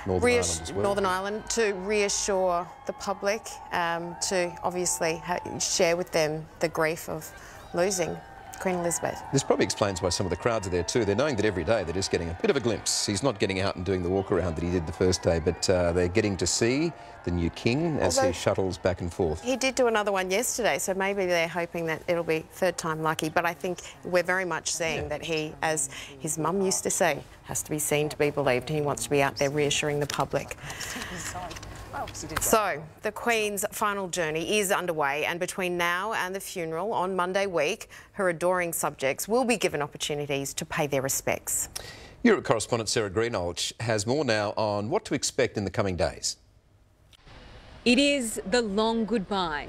Northern Ireland to reassure the public, to obviously share with them the grief of losing Queen Elizabeth. This probably explains why some of the crowds are there too. They're knowing that every day they're just getting a bit of a glimpse. He's not getting out and doing the walk around that he did the first day, but they're getting to see the new king as he shuttles back and forth. He did do another one yesterday, so maybe they're hoping that it'll be third time lucky. But I think we're very much seeing that he, as his mum used to say, has to be seen to be believed. He wants to be out there reassuring the public. So, the Queen's final journey is underway, and between now and the funeral on Monday week, her adoring subjects will be given opportunities to pay their respects. Europe correspondent Sarah Greenhalgh has more now on what to expect in the coming days. It is the long goodbye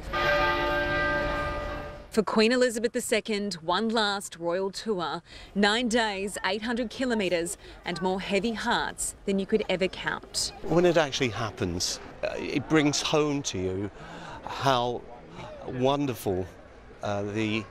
for Queen Elizabeth II, one last royal tour, 9 days, 800 kilometres and more heavy hearts than you could ever count. When it actually happens, it brings home to you how wonderful the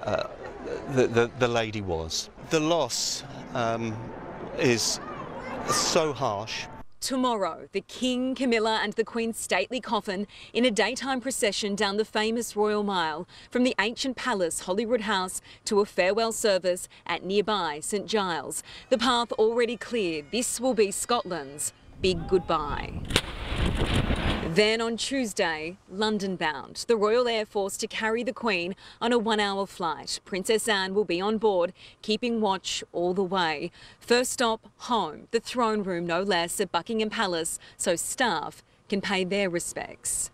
lady was. The loss is so harsh. Tomorrow, the King, Camilla and the Queen's stately coffin in a daytime procession down the famous Royal Mile from the ancient palace Holyrood House to a farewell service at nearby St Giles. The path already cleared. This will be Scotland's big goodbye. Then on Tuesday, London bound, the Royal Air Force to carry the Queen on a 1-hour flight. Princess Anne will be on board, keeping watch all the way. First stop, home, the throne room no less at Buckingham Palace, so staff can pay their respects.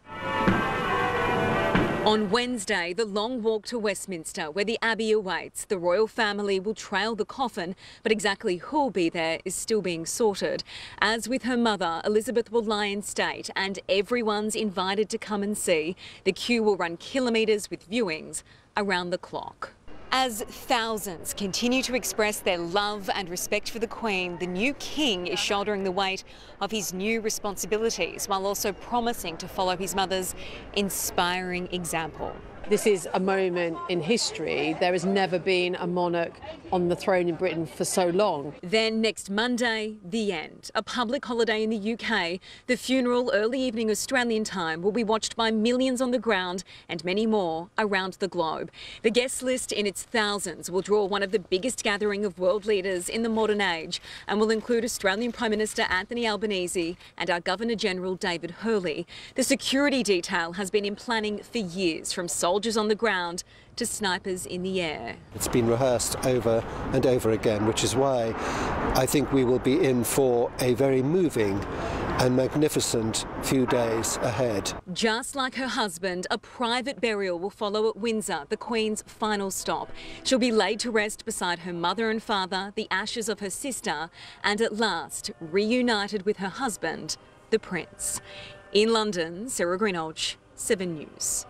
On Wednesday, the long walk to Westminster, where the Abbey awaits. The royal family will trail the coffin, but exactly who'll be there is still being sorted. As with her mother, Elizabeth will lie in state, and everyone's invited to come and see. The queue will run kilometres with viewings around the clock. As thousands continue to express their love and respect for the Queen, the new King is shouldering the weight of his new responsibilities while also promising to follow his mother's inspiring example. This is a moment in history. There has never been a monarch on the throne in Britain for so long. Then next Monday, the end. A public holiday in the UK. The funeral, early evening Australian time, will be watched by millions on the ground and many more around the globe. The guest list in its thousands will draw one of the biggest gathering of world leaders in the modern age and will include Australian Prime Minister Anthony Albanese and our Governor-General David Hurley. The security detail has been in planning for years, from soldiers on the ground to snipers in the air. It's been rehearsed over and over again, which is why I think we will be in for a very moving and magnificent few days ahead. Just like her husband, a private burial will follow at Windsor, the Queen's final stop. She'll be laid to rest beside her mother and father, the ashes of her sister, and at last reunited with her husband, the Prince. In London, Sarah Greenhalgh, 7 News.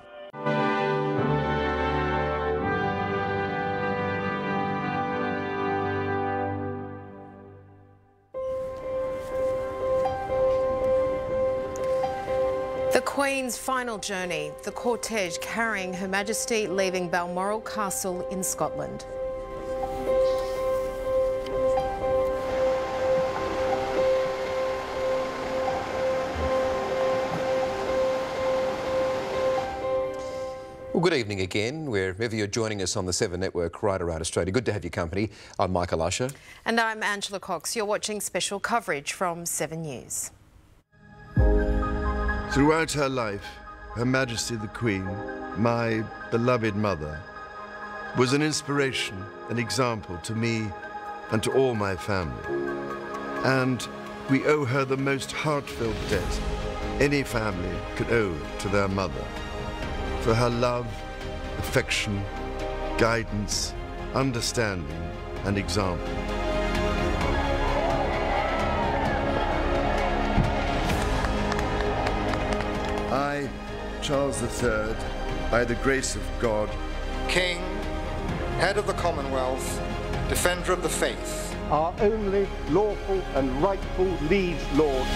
The Queen's final journey, the cortege carrying Her Majesty leaving Balmoral Castle in Scotland. Well, good evening again, wherever you're joining us on the 7 Network right around Australia. Good to have your company. I'm Michael Usher. And I'm Angela Cox. You're watching special coverage from 7 News. Throughout her life, Her Majesty the Queen, my beloved mother, was an inspiration, an example to me and to all my family. And we owe her the most heartfelt debt any family can owe to their mother, for her love, affection, guidance, understanding and example. I, Charles III, by the grace of God, King, head of the Commonwealth, defender of the faith, our only lawful and rightful liege lord.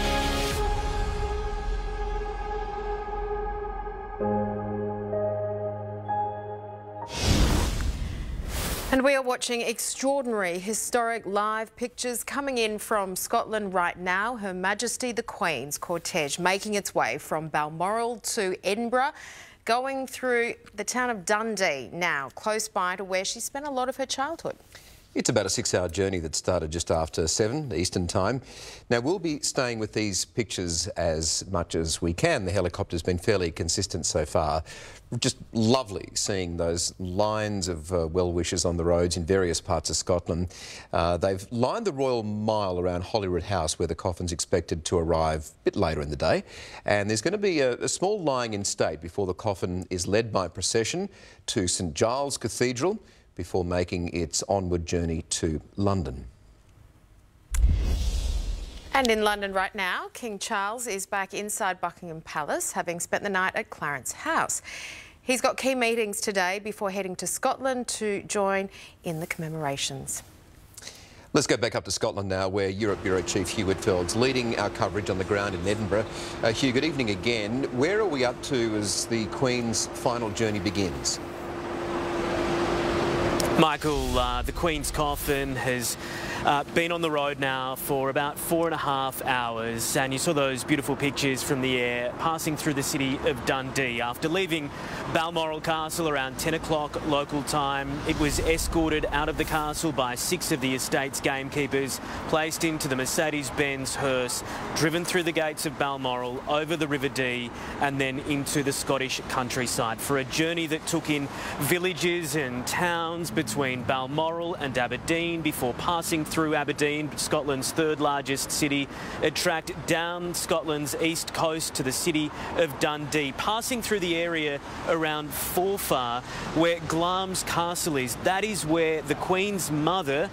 And we are watching extraordinary, historic live pictures coming in from Scotland right now. Her Majesty the Queen's cortege making its way from Balmoral to Edinburgh, going through the town of Dundee now, close by to where she spent a lot of her childhood. It's about a 6-hour journey that started just after 7 Eastern time. Now, we'll be staying with these pictures as much as we can. The helicopter's been fairly consistent so far. Just lovely seeing those lines of well-wishers on the roads in various parts of Scotland. They've lined the Royal Mile around Holyrood House, where the coffin's expected to arrive a bit later in the day. And there's going to be a small lying in state before the coffin is led by procession to St Giles Cathedral, before making its onward journey to London. And in London right now, King Charles is back inside Buckingham Palace, having spent the night at Clarence House. He's got key meetings today before heading to Scotland to join in the commemorations. Let's go back up to Scotland now, where Europe Bureau Chief Hugh Whitfeld's leading our coverage on the ground in Edinburgh. Hugh, good evening again. Where are we up to as the Queen's final journey begins? Michael, the Queen's coffin has been on the road now for about 4.5 hours, and you saw those beautiful pictures from the air passing through the city of Dundee. After leaving Balmoral Castle around 10 o'clock local time, it was escorted out of the castle by 6 of the estate's gamekeepers, placed into the Mercedes-Benz hearse, driven through the gates of Balmoral, over the River Dee, and then into the Scottish countryside for a journey that took in villages and towns between Balmoral and Aberdeen before passing through Aberdeen, Scotland's 3rd largest city. It tracked down Scotland's east coast to the city of Dundee, passing through the area around Forfar, where Glamis Castle is. That is where the Queen's mother,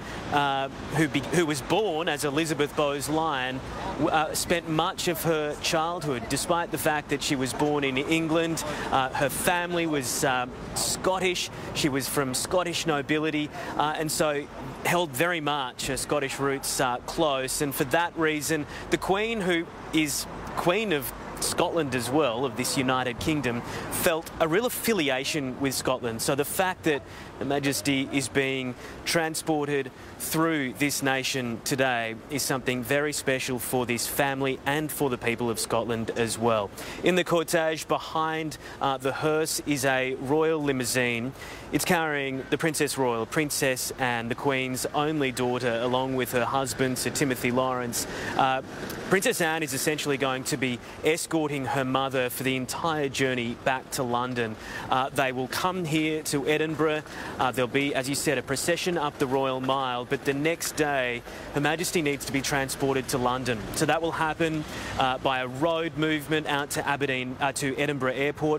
who was born as Elizabeth Bowes Lyon, spent much of her childhood. Despite the fact that she was born in England, her family was Scottish. She was from Scottish nobility, and so held very much her Scottish roots close. And for that reason, the Queen, who is Queen of Scotland as well, of this United Kingdom, felt a real affiliation with Scotland. So the fact that Her Majesty is being transported through this nation today is something very special for this family and for the people of Scotland as well. In the cortege behind the hearse is a royal limousine. It's carrying the Princess Royal, Princess Anne, the Queen's only daughter, along with her husband, Sir Timothy Lawrence. Princess Anne is essentially going to be escorting her mother for the entire journey back to London. They will come here to Edinburgh. There'll be, as you said, a procession up the Royal Mile, but the next day Her Majesty needs to be transported to London. So that will happen by a road movement out to to Edinburgh Airport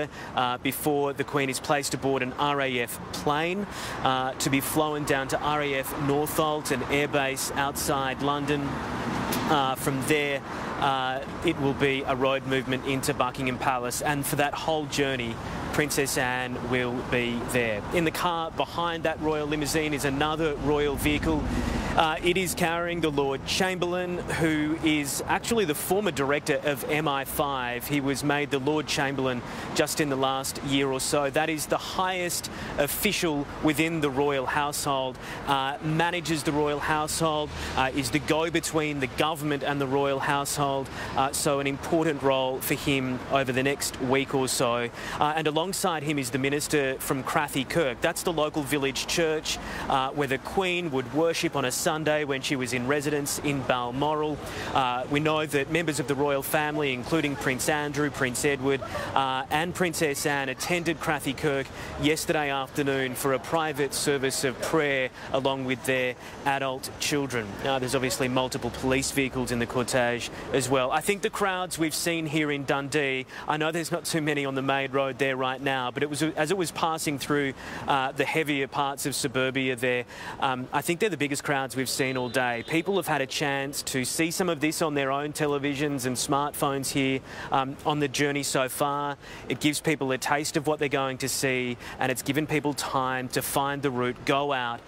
before the Queen is placed aboard an RAF plane to be flown down to RAF Northolt, an airbase outside London. From there, it will be a road movement into Buckingham Palace, and for that whole journey, Princess Anne will be there. In the car behind that royal limousine is another royal vehicle. It is carrying the Lord Chamberlain, who is actually the former director of MI5. He was made the Lord Chamberlain just in the last year or so. That is the highest official within the royal household, manages the royal household, is the go-between the government and the royal household. So an important role for him over the next week or so. And alongside him is the minister from Crathy Kirk. That's the local village church where the Queen would worship on a Sunday when she was in residence in Balmoral. We know that members of the royal family, including Prince Andrew, Prince Edward and Princess Anne, attended Crathy Kirk yesterday afternoon for a private service of prayer along with their adult children. There's obviously multiple police vehicles in the cortege as well. I think the crowds we've seen here in Dundee, I know there's not too many on the main road there right now, but as it was passing through the heavier parts of suburbia there, I think they're the biggest crowds we've seen all day. People have had a chance to see some of this on their own televisions and smartphones here on the journey so far. It gives people a taste of what they're going to see, and it's given people time to find the route, go out,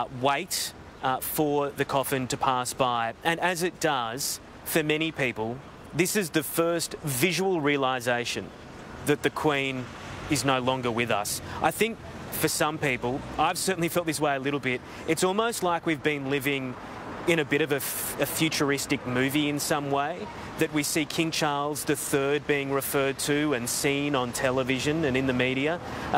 wait for the coffin to pass by. And as it does, for many people, this is the first visual realisation that the Queen is no longer with us. I think for some people, I've certainly felt this way a little bit, it's almost like we've been living in a bit of a futuristic movie in some way, that we see King Charles III being referred to and seen on television and in the media.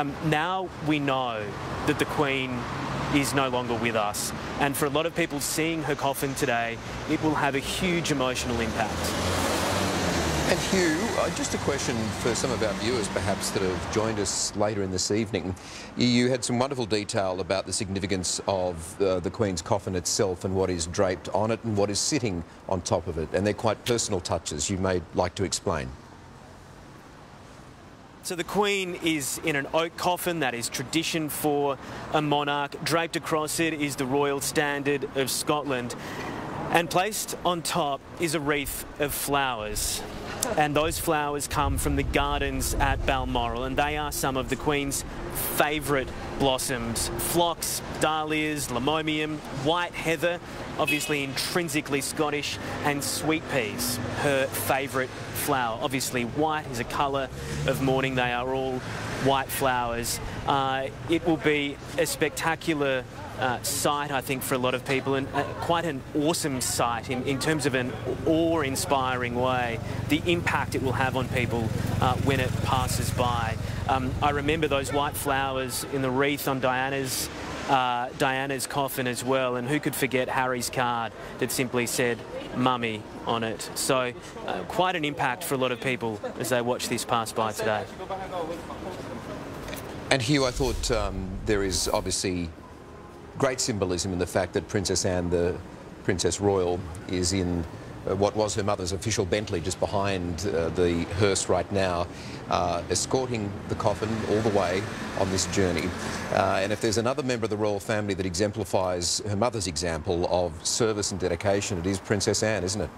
Now we know that the Queen is no longer with us, and for a lot of people seeing her coffin today, it will have a huge emotional impact. And Hugh, just a question for some of our viewers perhaps that have joined us later in this evening. You had some wonderful detail about the significance of the Queen's coffin itself and what is draped on it and what is sitting on top of it, and they're quite personal touches you may like to explain. So the Queen is in an oak coffin, that is tradition for a monarch. Draped across it is the royal standard of Scotland, and placed on top is a wreath of flowers. And those flowers come from the gardens at Balmoral, and they are some of the Queen's favourite blossoms. Phlox, dahlias, limomium, white heather, obviously intrinsically Scottish, and sweet peas, her favourite flower. Obviously white is a colour of mourning, they are all white flowers. It will be a spectacular sight, I think, for a lot of people, and quite an awesome sight in terms of an awe-inspiring way, the impact it will have on people when it passes by. I remember those white flowers in the wreath on Diana's coffin as well, and who could forget Harry's card that simply said "Mummy" on it. So quite an impact for a lot of people as they watch this pass by today. And Hugh, I thought there is obviously great symbolism in the fact that Princess Anne, the Princess Royal, is in what was her mother's official Bentley just behind the hearse right now, escorting the coffin all the way on this journey. And if there's another member of the royal family that exemplifies her mother's example of service and dedication, it is Princess Anne, isn't it?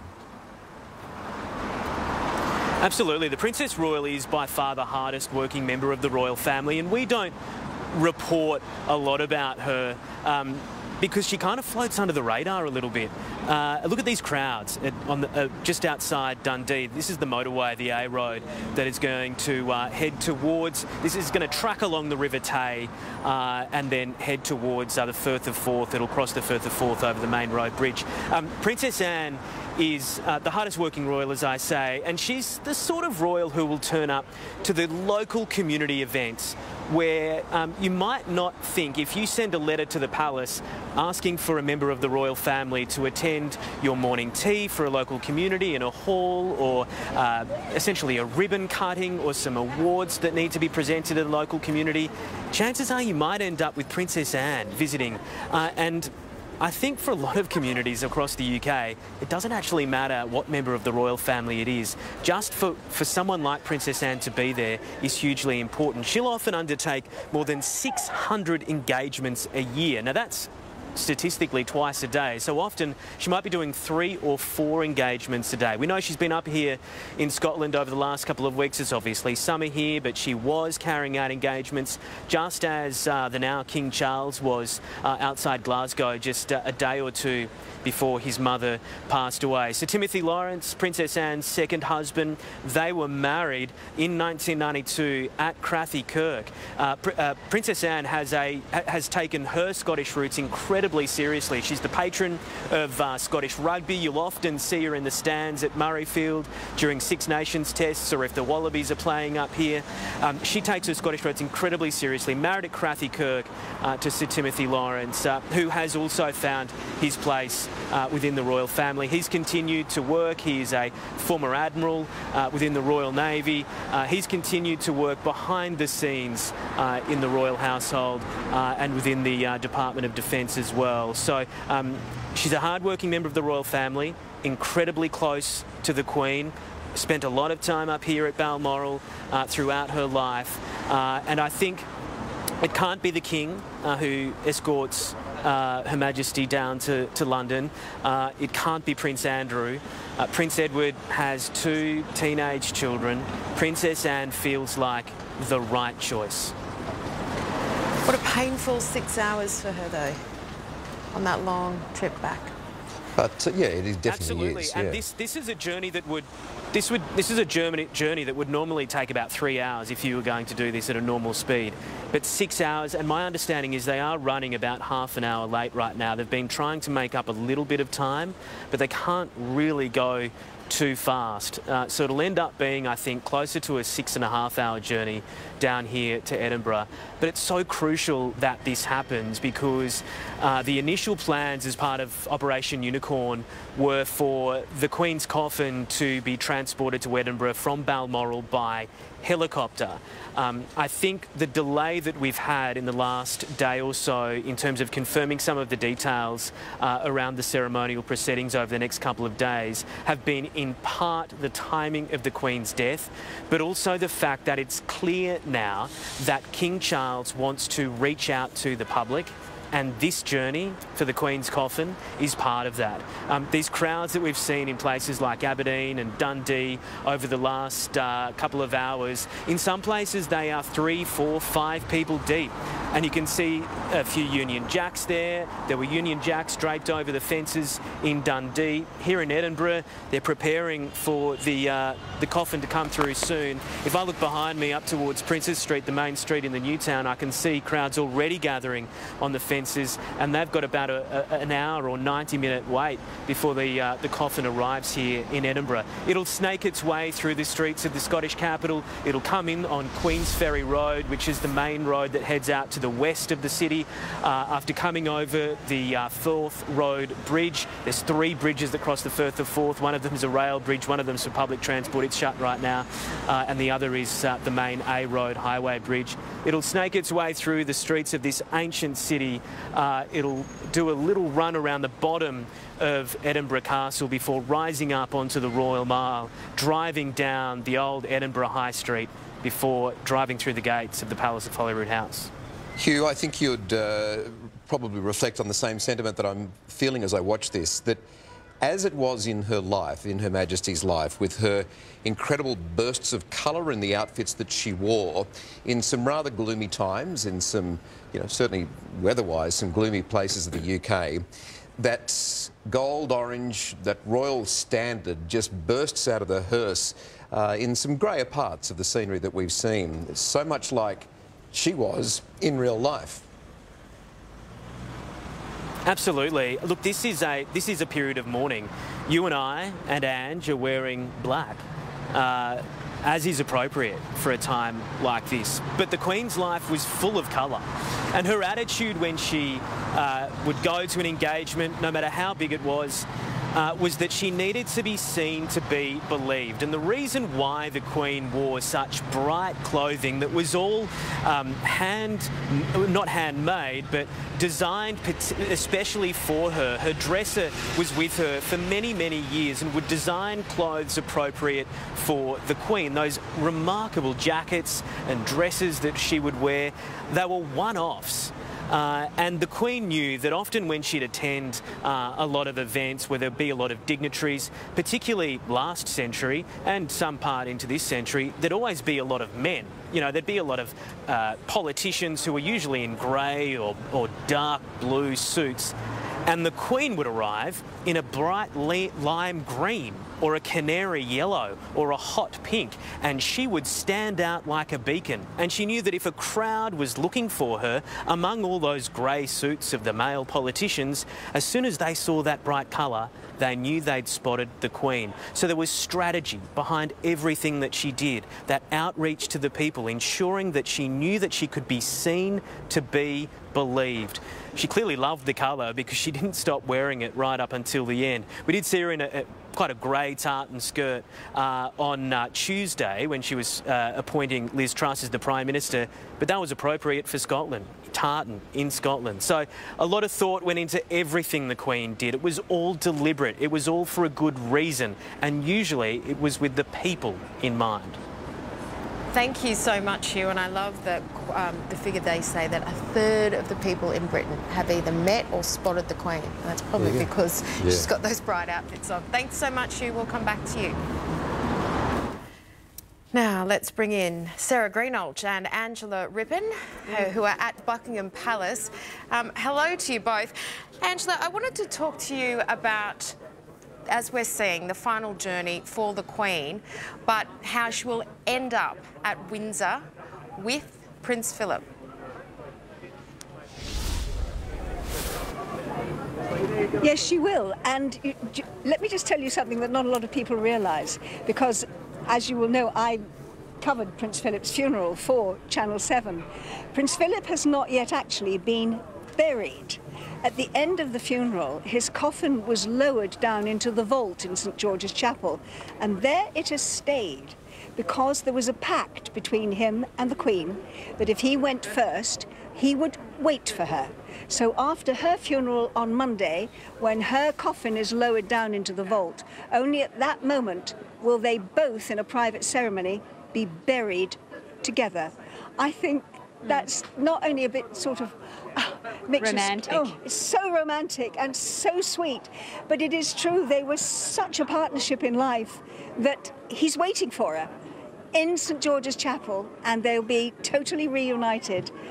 Absolutely. The Princess Royal is by far the hardest working member of the royal family, and we don't report a lot about her because she kind of floats under the radar a little bit. Look at these crowds just outside Dundee. This is the motorway, the A road, that is going to head towards. This is going to track along the River Tay and then head towards the Firth of Forth. It'll cross the Firth of Forth over the main road bridge. Princess Anne is the hardest working royal, as I say, and she's the sort of royal who will turn up to the local community events where you might not think, if you send a letter to the palace asking for a member of the royal family to attend your morning tea for a local community in a hall, or essentially a ribbon cutting or some awards that need to be presented to the local community, chances are you might end up with Princess Anne visiting. And I think for a lot of communities across the UK, it doesn't actually matter what member of the royal family it is. Just for someone like Princess Anne to be there is hugely important. She'll often undertake more than 600 engagements a year. Now that's statistically twice a day, so often she might be doing 3 or 4 engagements a day. We know she's been up here in Scotland over the last couple of weeks. It's obviously summer here, but she was carrying out engagements just as the now King Charles was outside Glasgow just a day or two before his mother passed away. Sir Timothy Lawrence, Princess Anne's second husband, they were married in 1992 at Crathy Kirk. Princess Anne has taken her Scottish roots incredibly seriously. She's the patron of Scottish rugby. You'll often see her in the stands at Murrayfield during Six Nations tests, or if the Wallabies are playing up here. She takes her Scottish roots incredibly seriously. Married at Crathy Kirk to Sir Timothy Lawrence, who has also found his place within the royal family. He's continued to work. He's a former admiral within the Royal Navy. He's continued to work behind the scenes in the royal household and within the Department of Defence as well. So she's a hard-working member of the royal family, incredibly close to the Queen, spent a lot of time up here at Balmoral throughout her life, and I think it can't be the King who escorts Her Majesty down to London. It can't be Prince Andrew. Prince Edward has 2 teenage children. Princess Anne feels like the right choice. What a painful 6 hours for her, though, on that long trip back. But yeah, it definitely Absolutely. is. And yeah. this is a journey that this is a journey that would normally take about 3 hours if you were going to do this at a normal speed. But 6 hours, and my understanding is they are running about half an hour late right now. They've been trying to make up a little bit of time, but they can't really go too fast. So it'll end up being, I think, closer to a 6.5 hour journey down here to Edinburgh. But it's so crucial that this happens because the initial plans as part of Operation Unicorn were for the Queen's coffin to be transported to Edinburgh from Balmoral by helicopter. I think the delay that we've had in the last day or so in terms of confirming some of the details around the ceremonial proceedings over the next couple of days have been in part the timing of the Queen's death, but also the fact that it's clear now that King Charles wants to reach out to the public, and this journey for the Queen's coffin is part of that. These crowds that we've seen in places like Aberdeen and Dundee over the last couple of hours, in some places they are 3, 4, 5 people deep. And you can see a few Union Jacks there. There were Union Jacks draped over the fences in Dundee. Here in Edinburgh, they're preparing for the coffin to come through soon. If I look behind me up towards Princes Street, the main street in the new town, I can see crowds already gathering on the fence fences, and they've got about an hour or 90-minute wait before the coffin arrives here in Edinburgh. It'll snake its way through the streets of the Scottish capital. It'll come in on Queensferry Road, which is the main road that heads out to the west of the city. After coming over the Firth Road Bridge, there's 3 bridges that cross the Firth of Forth. One of them is a rail bridge, one of them is for public transport. It's shut right now, and the other is the main A Road highway bridge. It'll snake its way through the streets of this ancient city. It'll do a little run around the bottom of Edinburgh Castle before rising up onto the Royal Mile, driving down the old Edinburgh High Street before driving through the gates of the Palace of Holyrood House. Hugh, I think you'd probably reflect on the same sentiment that I'm feeling as I watch this, that as it was in her life, in Her Majesty's life, with her incredible bursts of colour in the outfits that she wore, in some rather gloomy times, in some, you know, certainly weather-wise, some gloomy places of the UK, that gold orange, that royal standard just bursts out of the hearse in some greyer parts of the scenery that we've seen. It's so much like she was in real life. Absolutely. Look, this is a period of mourning. You and I and Ange are wearing black, as is appropriate for a time like this. But the Queen's life was full of colour, and her attitude when she would go to an engagement, no matter how big it was that she needed to be seen to be believed. And the reason why the Queen wore such bright clothing that was all not handmade, but designed especially for her. Her dresser was with her for many, many years and would design clothes appropriate for the Queen. Those remarkable jackets and dresses that she would wear, they were one-offs. And the Queen knew that often when she'd attend a lot of events where there'd be a lot of dignitaries, particularly last century and some part into this century, there'd always be a lot of men. You know, there'd be a lot of politicians who were usually in grey or dark blue suits, and the Queen would arrive in a bright lime green or a canary yellow or a hot pink, and she would stand out like a beacon. And she knew that if a crowd was looking for her among all those grey suits of the male politicians, as soon as they saw that bright colour, they knew they'd spotted the Queen. So there was strategy behind everything that she did, that outreach to the people, ensuring that she knew that she could be seen to be believed. She clearly loved the colour because she didn't stop wearing it right up until the end. We did see her in quite a grey tartan skirt on Tuesday when she was appointing Liz Truss as the Prime Minister, but that was appropriate for Scotland. Tartan in Scotland. So a lot of thought went into everything the Queen did. It was all deliberate. It was all for a good reason, and usually it was with the people in mind. Thank you so much, Hugh, and I love the figure they say that 1/3 of the people in Britain have either met or spotted the Queen. And that's probably because she's got those bright outfits on. Thanks so much, Hugh. We'll come back to you. Now, let's bring in Sarah Greenhalgh and Angela Rippon, who are at Buckingham Palace. Hello to you both. Angela, I wanted to talk to you about, as we're seeing, the final journey for the Queen, but how she will end up at Windsor with Prince Philip. Yes, she will. And let me just tell you something that not a lot of people realise, because as you will know, I covered Prince Philip's funeral for Channel 7. Prince Philip has not yet actually been buried. At the end of the funeral, his coffin was lowered down into the vault in St George's Chapel, and there it has stayed because there was a pact between him and the Queen that if he went first, he would wait for her. So after her funeral on Monday, when her coffin is lowered down into the vault, only at that moment will they both, in a private ceremony, be buried together. I think that's not only a bit sort of romantic. It's so romantic and so sweet, but it is true they were such a partnership in life that he's waiting for her in St George's Chapel, and they'll be totally reunited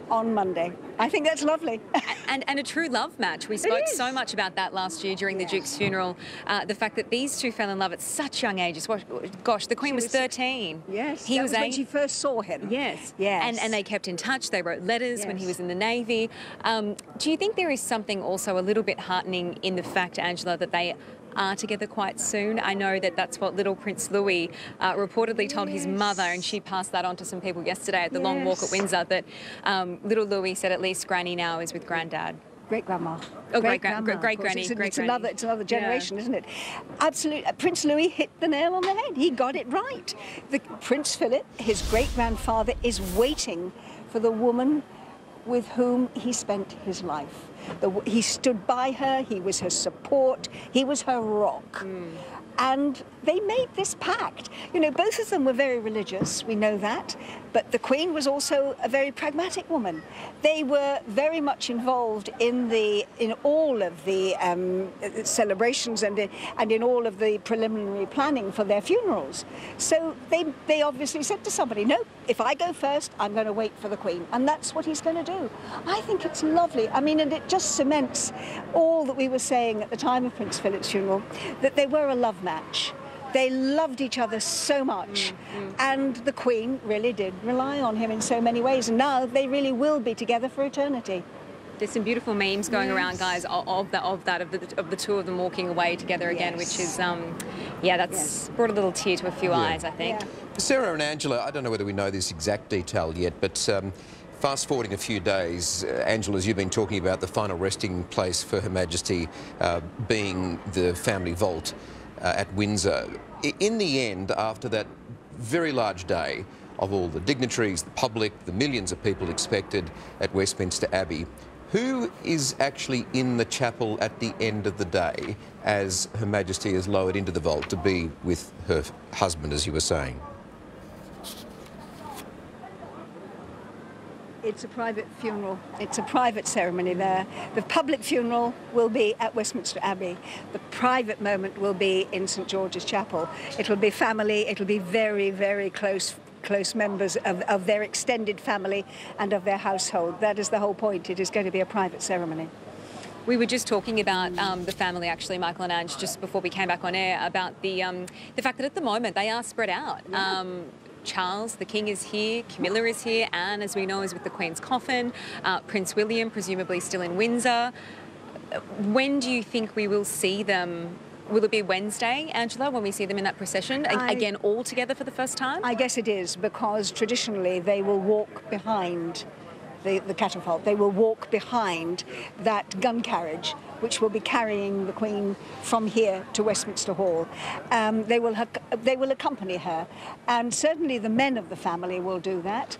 on Monday. I think that's lovely. and a true love match. We spoke so much about that last year during the Duke's funeral. The fact that these two fell in love at such young ages. Gosh, the Queen was 13. Yes, he was when she first saw him. Yes. Yes. And they kept in touch. They wrote letters when he was in the Navy. Do you think there is something also a little bit heartening in the fact, Angela, that they are together quite soon? I know that that's what little Prince Louis reportedly told his mother, and she passed that on to some people yesterday at the long walk at Windsor, that little Louis said at least Granny now is with Grandad. Great-grandma. Oh, great-granny, it's another generation, isn't it? Absolutely. Prince Louis hit the nail on the head. He got it right. Prince Philip, his great-grandfather, is waiting for the woman with whom he spent his life. He stood by her, he was her support, he was her rock. And they made this pact. You know, both of them were very religious, we know that, but the Queen was also a very pragmatic woman. They were very much involved in all of the celebrations and in all of the preliminary planning for their funerals. So they obviously said to somebody, no, if I go first, I'm going to wait for the Queen. And that's what he's going to do. I think it's lovely. I mean, and it just cements all that we were saying at the time of Prince Philip's funeral, that they were a love match. They loved each other so much, and the Queen really did rely on him in so many ways, and now they really will be together for eternity. There's some beautiful memes going around, guys, of the two of them walking away together again, which is, that's brought a little tear to a few eyes, I think. Sarah and Angela, I don't know whether we know this exact detail yet, but fast forwarding a few days, Angela, as you've been talking about the final resting place for Her Majesty being the family vault at Windsor. In the end, after that very large day of all the dignitaries, the public, the millions of people expected at Westminster Abbey, who is actually in the chapel at the end of the day as Her Majesty is lowered into the vault to be with her husband, as you were saying? It's a private funeral. It's a private ceremony there. The public funeral will be at Westminster Abbey. The private moment will be in St George's Chapel. It'll be family. It'll be very, very close members of their extended family and of their household. That is the whole point. It is going to be a private ceremony. We were just talking about the family, actually, Michael and Ange, just before we came back on air, about the fact that at the moment they are spread out. Charles, the King, is here, Camilla is here, Anne, as we know, is with the Queen's coffin, Prince William, presumably still in Windsor. When do you think we will see them? Will it be Wednesday, Angela, when we see them in that procession, again, all together for the first time? I guess it is, because traditionally they will walk behind the catafalque. They will walk behind that gun carriage, which will be carrying the Queen from here to Westminster Hall. They will accompany her, and certainly the men of the family will do that.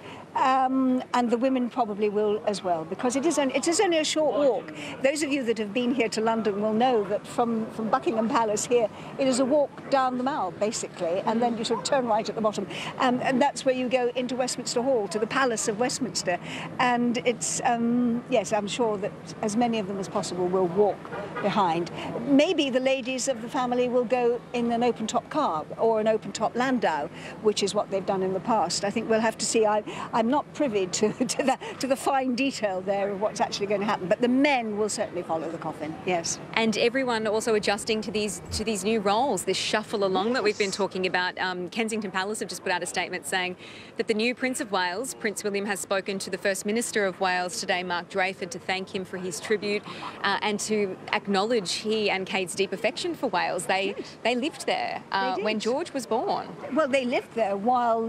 And the women probably will as well, because it is only a short walk. Those of you that have been here to London will know that from Buckingham Palace here, it is a walk down the Mall, basically, and then you sort of turn right at the bottom. And that's where you go into Westminster Hall, to the Palace of Westminster. And it's, yes, I'm sure that as many of them as possible will walk behind. Maybe the ladies of the family will go in an open-top car or an open-top landau, which is what they've done in the past. I think we'll have to see. I'm not privy to the fine detail there of what's actually going to happen, but the men will certainly follow the coffin, yes. And everyone also adjusting to these new roles, this shuffle along that we've been talking about. Kensington Palace have just put out a statement saying that the new Prince of Wales, Prince William, has spoken to the First Minister of Wales today, Mark Draped, to thank him for his tribute and to acknowledge he and Kate's deep affection for Wales. They lived there when George was born. Well, they lived there while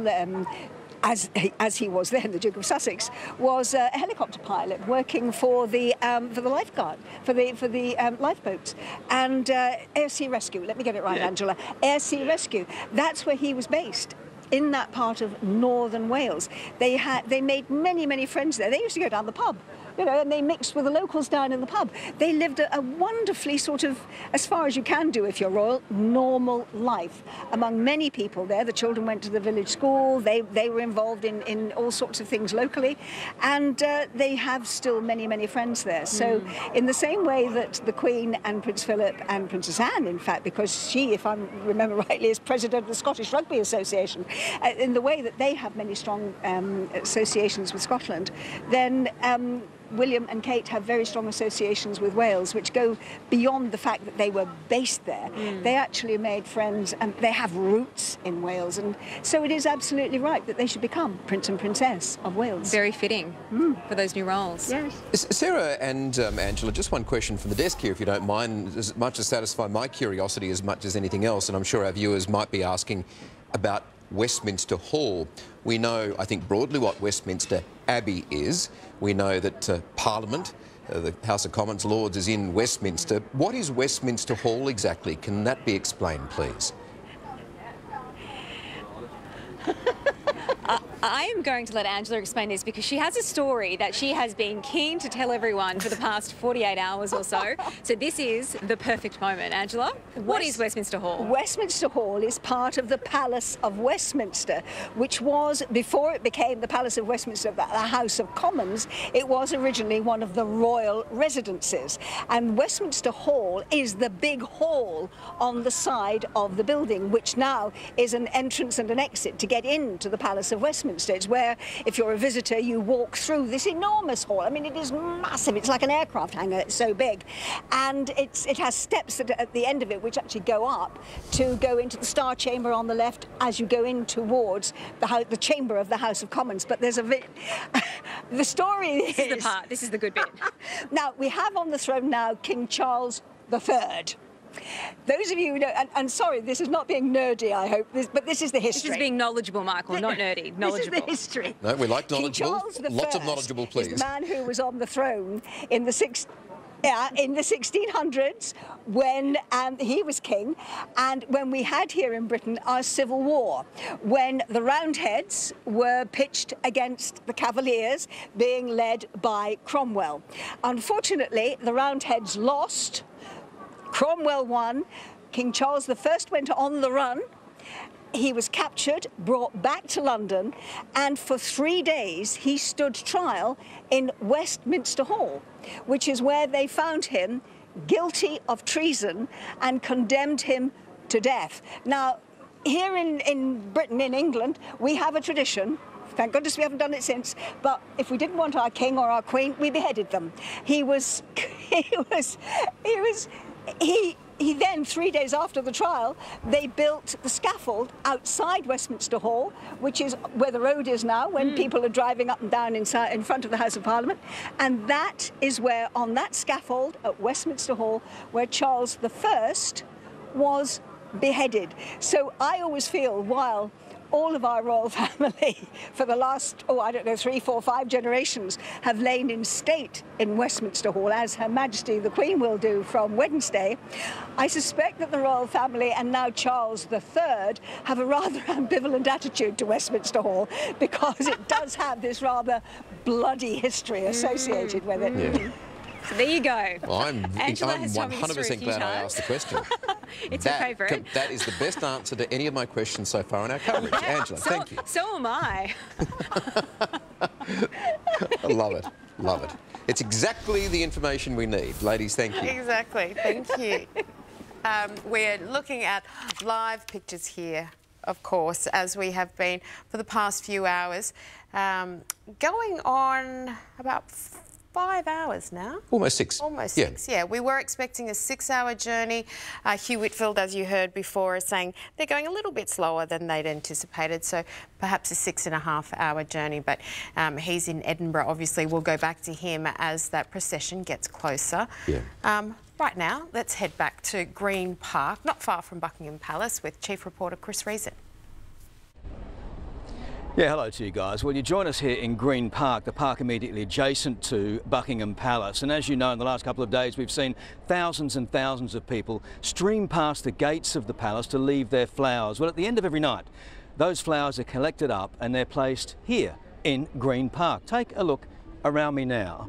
as he was then, the Duke of Sussex, was a helicopter pilot working for the lifeguard, for the lifeboats, and Air Sea Rescue. Let me get it right, Angela. Air Sea Rescue. That's where he was based, in that part of northern Wales. They made many friends there. They used to go down the pub you know, and they mixed with the locals down in the pub. They lived a wonderfully sort of, as far as you can do if you're royal, normal life among many people there. The children went to the village school. They were involved in all sorts of things locally, and they have still many, many friends there. So in the same way that the Queen and Prince Philip and Princess Anne, in fact, because she, if I remember rightly, is president of the Scottish Rugby Association, in the way that they have many strong associations with Scotland, then William and Kate have very strong associations with Wales, which go beyond the fact that they were based there. They actually made friends, and they have roots in Wales, and so it is absolutely right that they should become Prince and Princess of Wales. Very fitting for those new roles. Yes. Sarah and Angela, just one question from the desk here, if you don't mind, as much to satisfy my curiosity as much as anything else, and I'm sure our viewers might be asking about Westminster Hall. We know, I think, broadly what Westminster Abbey is. We know that Parliament, the House of Commons, Lords, is in Westminster. What is Westminster Hall exactly? Can that be explained, please? I am going to let Angela explain this because she has a story that she has been keen to tell everyone for the past 48 hours or so. So this is the perfect moment. Angela, what is Westminster Hall? Westminster Hall is part of the Palace of Westminster, which was, before it became the Palace of Westminster, the House of Commons, it was originally one of the royal residences. And Westminster Hall is the big hall on the side of the building, which now is an entrance and an exit to get into the Palace of Westminster. It's where, if you're a visitor, you walk through this enormous hall. I mean, it is massive. It's like an aircraft hangar. It's so big. And it has steps at the end of it which actually go up to go into the Star Chamber on the left as you go in towards the chamber of the House of Commons. But there's a bit... the story is... This is the part. This is the good bit. Now, we have on the throne now King Charles III. Those of you who know, and sorry, this is not being nerdy, I hope, but this is the history. This is being knowledgeable, Michael, not nerdy. Knowledgeable. This is the history. No, we like knowledgeable. King Charles Lots of knowledgeable, please. Is the man who was on the throne in the 1600s when he was king, and when we had here in Britain our civil war, when the Roundheads were pitched against the Cavaliers being led by Cromwell. Unfortunately, the Roundheads lost. Cromwell won. King Charles I went on the run. He was captured, brought back to London, and for 3 days he stood trial in Westminster Hall, which is where they found him guilty of treason and condemned him to death. Now, here in Britain, in England, we have a tradition. Thank goodness we haven't done it since. But if we didn't want our king or our queen, we beheaded them. He then, 3 days after the trial, they built the scaffold outside Westminster Hall, which is where the road is now, when people are driving up and down in front of the House of Parliament. And that is where, on that scaffold at Westminster Hall, where Charles I was beheaded. So I always feel, while all of our royal family for the last, 3, 4, 5 generations have lain in state in Westminster Hall, as Her Majesty the Queen will do from Wednesday, I suspect that the royal family and now Charles III have a rather ambivalent attitude to Westminster Hall, because it does have this rather bloody history associated with it. Yeah. So there you go. Well, I'm Angela has told me this 100% story a few glad I times. asked the question. It's her favourite. That is the best answer to any of my questions so far in our coverage. Angela, thank you. So am I. I love it. Love it. It's exactly the information we need. Ladies, thank you. Exactly. Thank you. We're looking at live pictures here, of course, as we have been for the past few hours, going on about 5 hours now. Almost 6. Almost 6, yeah. We were expecting a 6-hour journey. Hugh Whitfeld, as you heard before, is saying they're going a little bit slower than they'd anticipated, so perhaps a 6.5-hour journey. But he's in Edinburgh. Obviously, we'll go back to him as that procession gets closer. Yeah. Right now, let's head back to Green Park, not far from Buckingham Palace, with Chief Reporter Chris Reason. Yeah, hello to you guys. Well, you join us here in Green Park, the park immediately adjacent to Buckingham Palace. And as you know, in the last couple of days, we've seen thousands and thousands of people stream past the gates of the palace to leave their flowers. Well, at the end of every night, those flowers are collected up and they're placed here in Green Park. Take a look around me now.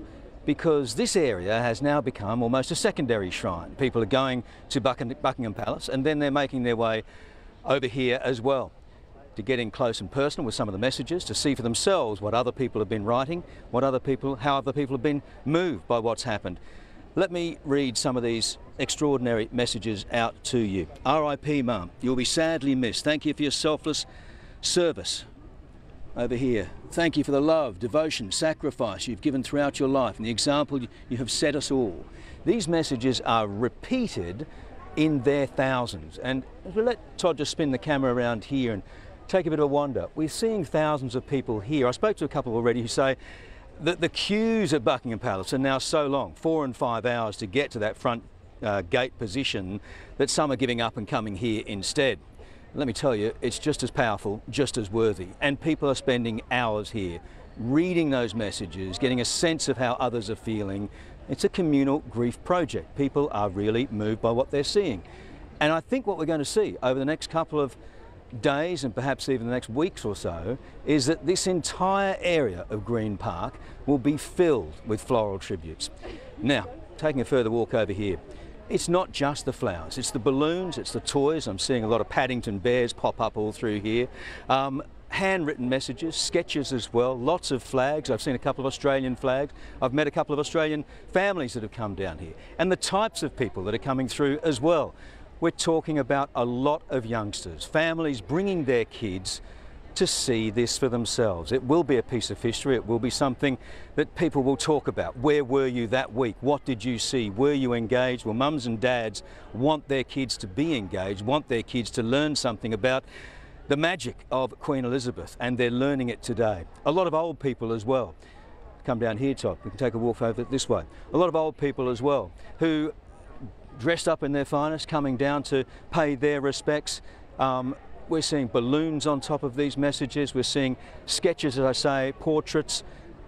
because this area has now become almost a secondary shrine. People are going to Buckingham Palace and then they're making their way over here as well to get in close and personal with some of the messages, to see for themselves what other people have been writing, how other people have been moved by what's happened. Let me read some of these extraordinary messages out to you. R.I.P. Mum, you'll be sadly missed. Thank you for your selfless service. Over here, thank you for the love, devotion, sacrifice you've given throughout your life and the example you have set us all. These messages are repeated in their thousands. And we'll let Todd just spin the camera around here and take a bit of a wander. We're seeing thousands of people here. I spoke to a couple already who say that the queues at Buckingham Palace are now so long, 4 and 5 hours to get to that front gate position, that some are giving up and coming here instead. Let me tell you, it's just as powerful, just as worthy. And people are spending hours here, reading those messages, getting a sense of how others are feeling. It's a communal grief project. People are really moved by what they're seeing. And I think what we're going to see over the next couple of days and perhaps even the next weeks or so is that this entire area of Green Park will be filled with floral tributes. Now, taking a further walk over here, it's not just the flowers, it's the balloons, it's the toys. I'm seeing a lot of Paddington bears pop up all through here. Handwritten messages, sketches as well, lots of flags. I've seen a couple of Australian flags. I've met a couple of Australian families that have come down here, and the types of people that are coming through as well. We're talking about a lot of youngsters, families bringing their kids to see this for themselves. It will be a piece of history. It will be something that people will talk about. Where were you that week? What did you see? Were you engaged? Well, mums and dads want their kids to be engaged, want their kids to learn something about the magic of Queen Elizabeth, and they're learning it today. A lot of old people as well. Come down here, Todd. We can take a walk over this way. A lot of old people as well who dressed up in their finest, coming down to pay their respects. We're seeing balloons on top of these messages. We're seeing sketches, as I say, portraits.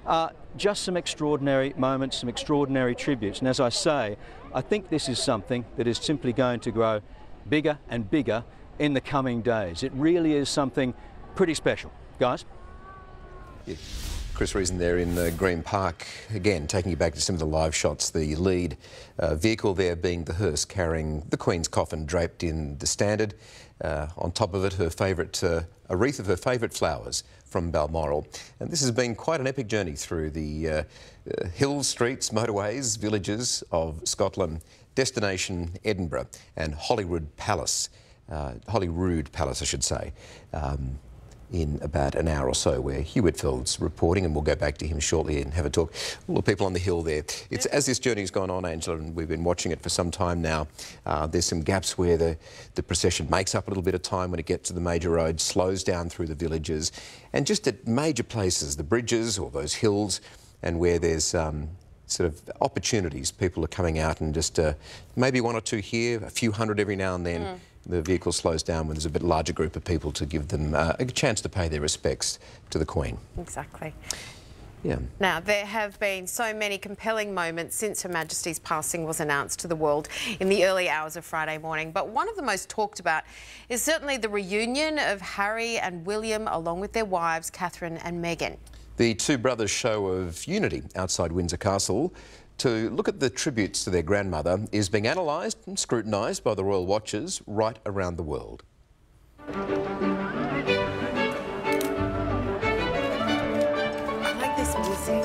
Just some extraordinary moments, some extraordinary tributes. And as I say, I think this is something that is simply going to grow bigger and bigger in the coming days. It really is something pretty special. Guys? Yeah. Chris Reason there in Green Park, again taking you back to some of the live shots. The lead vehicle there being the hearse carrying the Queen's coffin draped in the standard. On top of it, her favourite, a wreath of her favourite flowers from Balmoral. And this has been quite an epic journey through the hills, streets, motorways, villages of Scotland. Destination Edinburgh and Holyrood Palace, I should say. In about an hour or so, where Hugh Whitfeld's reporting, and we'll go back to him shortly and have a talk. All the people on the hill there. It's as this journey's gone on, Angela, and we've been watching it for some time now. There's some gaps where the procession makes up a little bit of time when it gets to the major roads, slows down through the villages, and just at major places, the bridges or those hills, and where there's sort of opportunities, people are coming out and just maybe one or two here, a few hundred every now and then. The vehicle slows down when there's a bit larger group of people to give them a chance to pay their respects to the Queen. Exactly. Yeah. Now, there have been so many compelling moments since Her Majesty's passing was announced to the world in the early hours of Friday morning. But one of the most talked about is certainly the reunion of Harry and William along with their wives, Catherine and Meghan. The two brothers' show of unity outside Windsor Castle to look at the tributes to their grandmother is being analysed and scrutinised by the royal watchers right around the world. I like this music.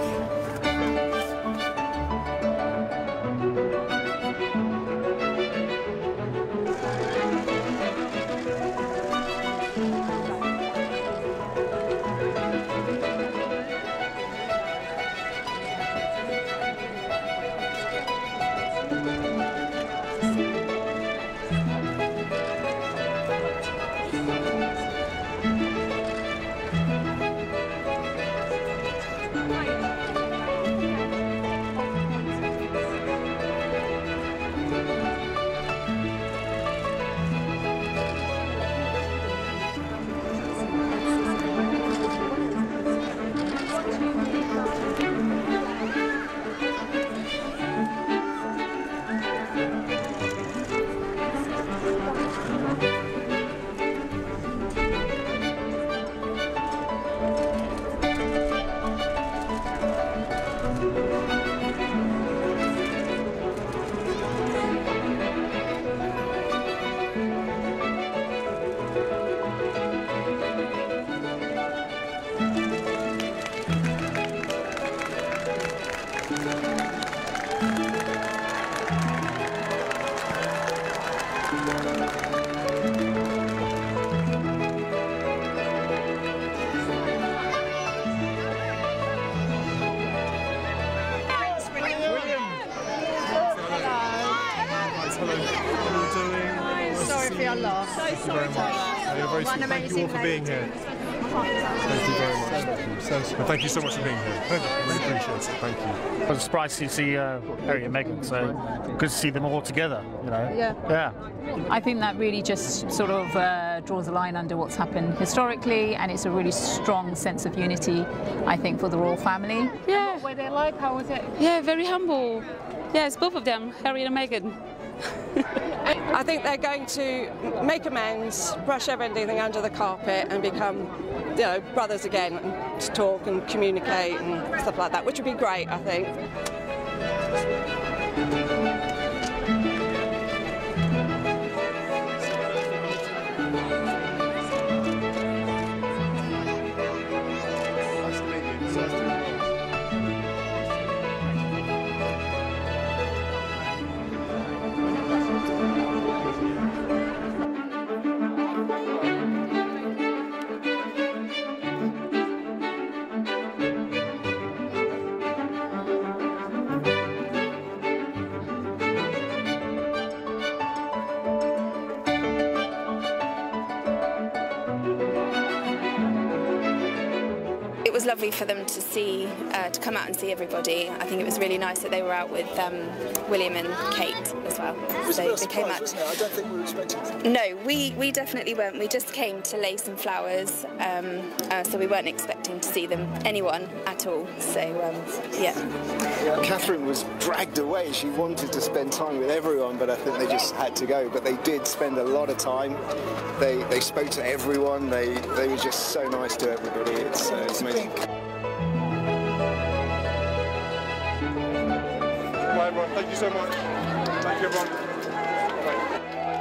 Thank you very much. You're very sweet. Thank you all for being here. Thank you very much. And thank you so much for being here. I really appreciate it. Thank you. I was surprised to see Harry and Meghan, so good to see them all together, you know. Yeah. I think that really just sort of draws a line under what's happened historically, and it's a really strong sense of unity, I think, for the royal family. Yeah. What were they like? How was it? Yeah, very humble. Yes, both of them, Harry and Meghan. I think they're going to make amends, brush everything under the carpet and become, you know, brothers again, and to talk and communicate and stuff like that, which would be great, I think. It was lovely for them to see, to come out and see everybody. I think it was really nice that they were out with William and Kate as well. So they came out. Wasn't it? I don't think we were expecting it. No, we definitely weren't. We just came to lay some flowers, so we weren't expecting to see anyone at all. So yeah. Catherine was dragged away. She wanted to spend time with everyone, but I think they just had to go. But they did spend a lot of time. They spoke to everyone. They were just so nice to everybody. It's amazing. Bye, everyone. Thank you so much. Thank you, everyone. Bye.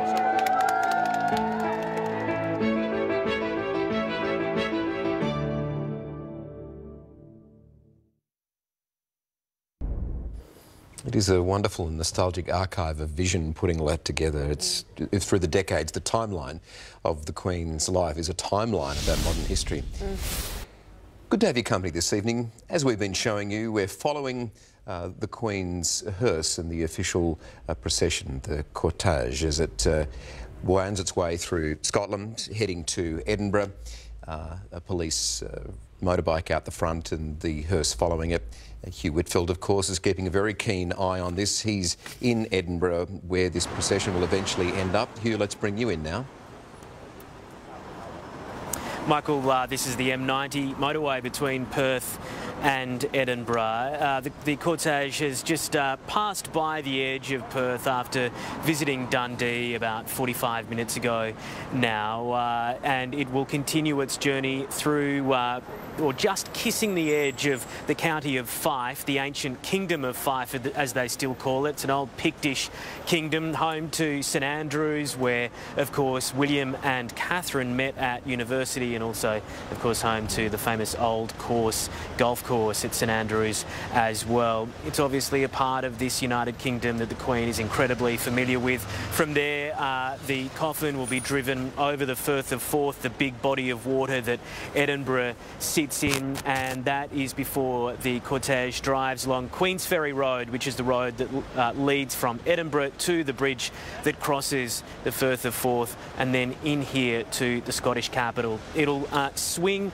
It is a wonderful and nostalgic archive of vision putting all that together. It's through the decades. The timeline of the Queen's life is a timeline about modern history. Good to have your company this evening. As we've been showing you, we're following the Queen's hearse and the official procession, the cortege, as it winds its way through Scotland, heading to Edinburgh. A police motorbike out the front and the hearse following it. Hugh Whitfeld, of course, is keeping a very keen eye on this. He's in Edinburgh, where this procession will eventually end up. Hugh, let's bring you in now. Michael, this is the M90 motorway between Perth and Edinburgh. The cortege has just passed by the edge of Perth after visiting Dundee about 45 minutes ago now, and it will continue its journey through or just kissing the edge of the county of Fife, the ancient kingdom of Fife, as they still call it. It's an old Pictish kingdom, home to St Andrews, where, of course, William and Catherine met at university, and also, of course, home to the famous old golf course at St Andrews as well. It's obviously a part of this United Kingdom that the Queen is incredibly familiar with. From there, the coffin will be driven over the Firth of Forth, the big body of water that Edinburgh sits in, and that is before the cortege drives along Queensferry Road, which is the road that leads from Edinburgh to the bridge that crosses the Firth of Forth, and then in here to the Scottish capital. It'll swing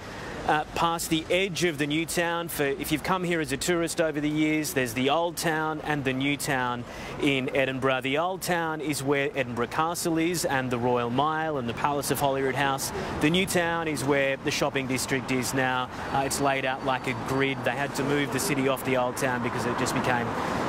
past the edge of the new town. If you've come here as a tourist over the years, there's the old town and the new town in Edinburgh. The old town is where Edinburgh Castle is, and the Royal Mile and the Palace of Holyrood House. The new town is where the shopping district is now. It's laid out like a grid. They had to move the city off the old town because it just became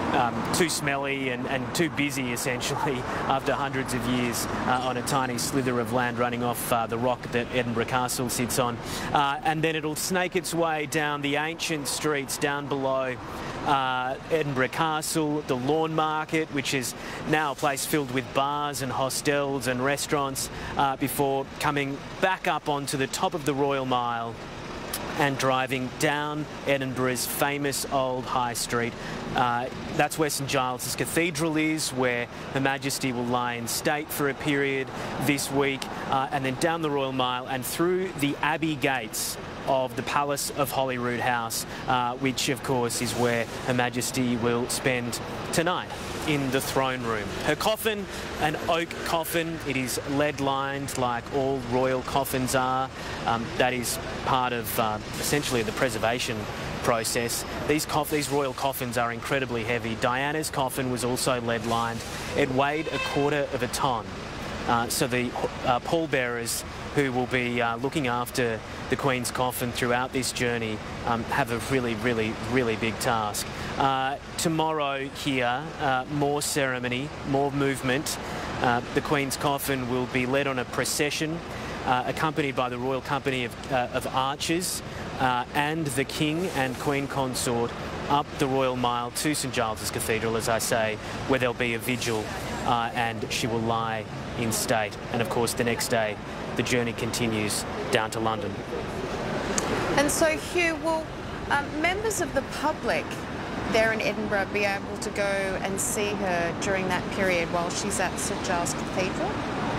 too smelly and too busy, essentially, after hundreds of years on a tiny slither of land running off the rock that Edinburgh Castle sits on. And then it'll snake its way down the ancient streets down below Edinburgh Castle, the Lawn Market, which is now a place filled with bars and hostels and restaurants, before coming back up onto the top of the Royal Mile and driving down Edinburgh's famous old High Street. That's where St Giles Cathedral is, where Her Majesty will lie in state for a period this week, and then down the Royal Mile and through the Abbey gates of the Palace of Holyrood House, which of course is where Her Majesty will spend tonight in the throne room. Her coffin, an oak coffin. It is lead-lined like all royal coffins are. That is part of essentially the preservation process. These royal coffins are incredibly heavy. Diana's coffin was also lead-lined. It weighed 1/4 of a tonne. So the pallbearers who will be looking after the Queen's coffin throughout this journey have a really big task. Tomorrow here, more ceremony, more movement. The Queen's coffin will be led on a procession accompanied by the Royal Company of Archers and the King and Queen Consort up the Royal Mile to St Giles Cathedral, as I say, where there'll be a vigil and she will lie in state. And of course the next day the journey continues down to London. And so, Hugh, will members of the public there in Edinburgh be able to go and see her during that period while she's at St Giles Cathedral?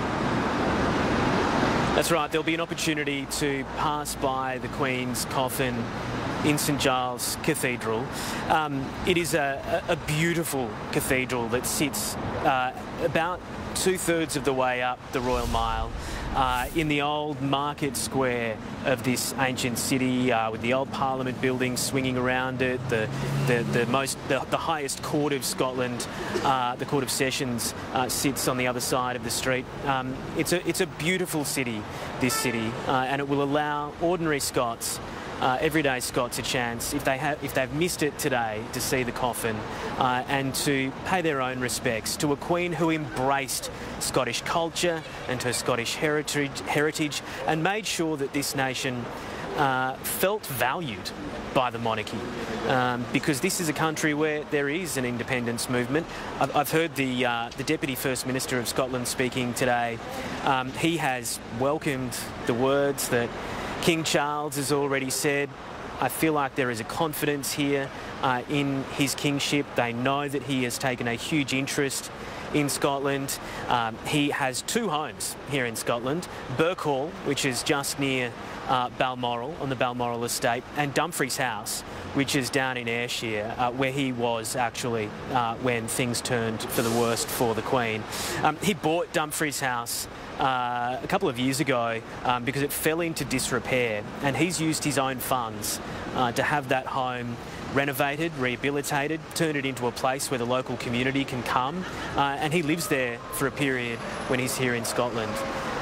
That's right, there'll be an opportunity to pass by the Queen's coffin in St Giles Cathedral. It is a beautiful cathedral that sits about 2/3 of the way up the Royal Mile in the old market square of this ancient city, with the old Parliament building swinging around it, the highest court of Scotland, the Court of Sessions, sits on the other side of the street. It's a beautiful city, this city, and it will allow ordinary Scots, everyday Scots, a chance, if they've missed it today, to see the coffin and to pay their own respects to a Queen who embraced Scottish culture and her Scottish heritage and made sure that this nation felt valued by the monarchy, because this is a country where there is an independence movement. I've heard the Deputy First Minister of Scotland speaking today. He has welcomed the words that King Charles has already said. I feel like there is a confidence here in his kingship. They know that he has taken a huge interest in Scotland. He has 2 homes here in Scotland, Birkhall, which is just near Balmoral, on the Balmoral estate, and Dumfries House, which is down in Ayrshire, where he was actually when things turned for the worst for the Queen. He bought Dumfries House a couple of years ago because it fell into disrepair, and he's used his own funds to have that home renovated, rehabilitated, turn it into a place where the local community can come, and he lives there for a period when he's here in Scotland.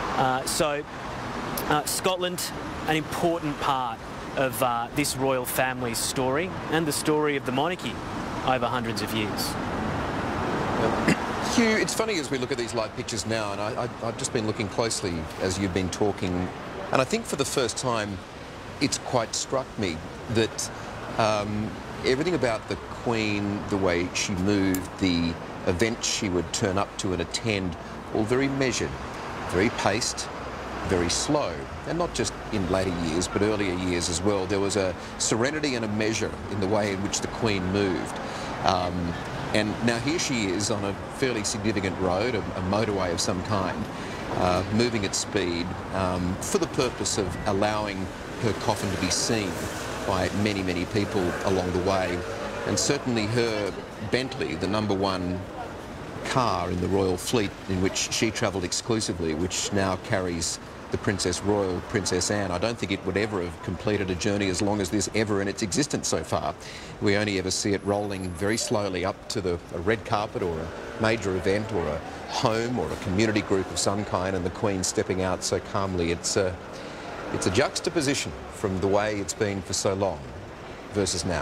Scotland, an important part of this royal family's story and the story of the monarchy over hundreds of years. Hugh, it's funny as we look at these live pictures now, and I've just been looking closely as you've been talking, and I think for the first time it's quite struck me that everything about the Queen, the way she moved, the events she would turn up to and attend, all very measured, very paced, very slow, and not just in later years but earlier years as well. There was a serenity and a measure in the way in which the Queen moved. And now here she is on a fairly significant road, a motorway of some kind, moving at speed for the purpose of allowing her coffin to be seen by many, many people along the way. And certainly her Bentley, the #1 car in the royal fleet in which she travelled exclusively, which now carries the Princess Royal, Princess Anne. I don't think it would ever have completed a journey as long as this ever in its existence so far. We only ever see it rolling very slowly up to a red carpet or a major event or a home or a community group of some kind, and the Queen stepping out so calmly. It's a juxtaposition from the way it's been for so long versus now.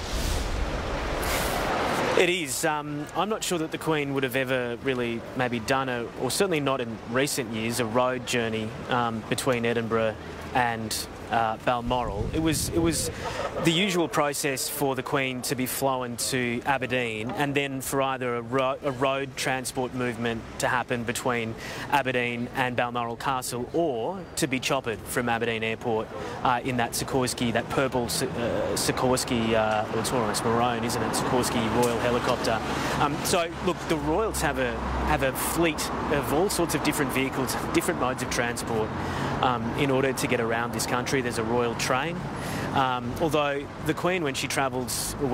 It is. I'm not sure that the Queen would have ever really maybe done or certainly not in recent years, a road journey between Edinburgh and Balmoral. It was the usual process for the Queen to be flown to Aberdeen and then for either a road transport movement to happen between Aberdeen and Balmoral Castle, or to be choppered from Aberdeen Airport in that Sikorsky, that purple Sikorsky, well, it's almost maroon, isn't it? Sikorsky Royal helicopter. So look, the Royals have a fleet of all sorts of different vehicles, different modes of transport. in order to get around this country, there's a royal train. Although the Queen, when she travelled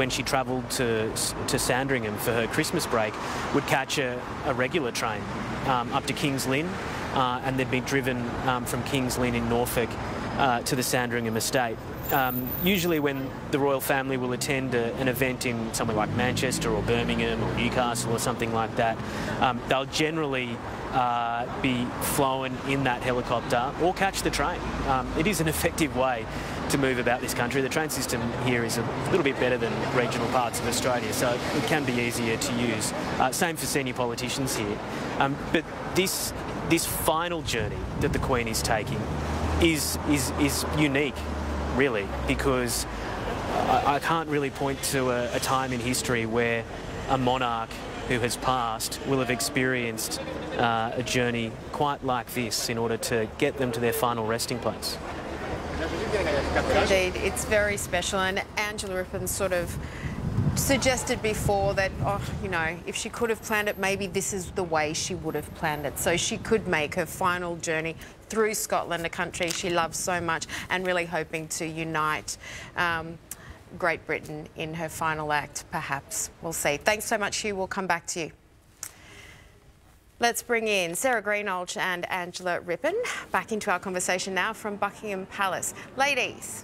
to Sandringham for her Christmas break, would catch a regular train up to King's Lynn, and they'd be driven from King's Lynn in Norfolk to the Sandringham estate. Usually when the royal family will attend an event in somewhere like Manchester or Birmingham or Newcastle or something like that, they'll generally be flown in that helicopter or catch the train. It is an effective way to move about this country. The train system here is a little bit better than regional parts of Australia, so it can be easier to use. Same for senior politicians here. But this final journey that the Queen is taking is unique, really, because I can't really point to a time in history where a monarch who has passed will have experienced a journey quite like this in order to get them to their final resting place. Indeed, it's very special, and Angela Rippon sort of suggested before that, oh, you know, if she could have planned it, maybe this is the way she would have planned it, so she could make her final journey through Scotland, a country she loves so much, and really hoping to unite Great Britain in her final act, perhaps. We'll see. Thanks so much, Hugh. We'll come back to you. Let's bring in Sarah Greenhalgh and Angela Rippon back into our conversation now from Buckingham Palace. Ladies.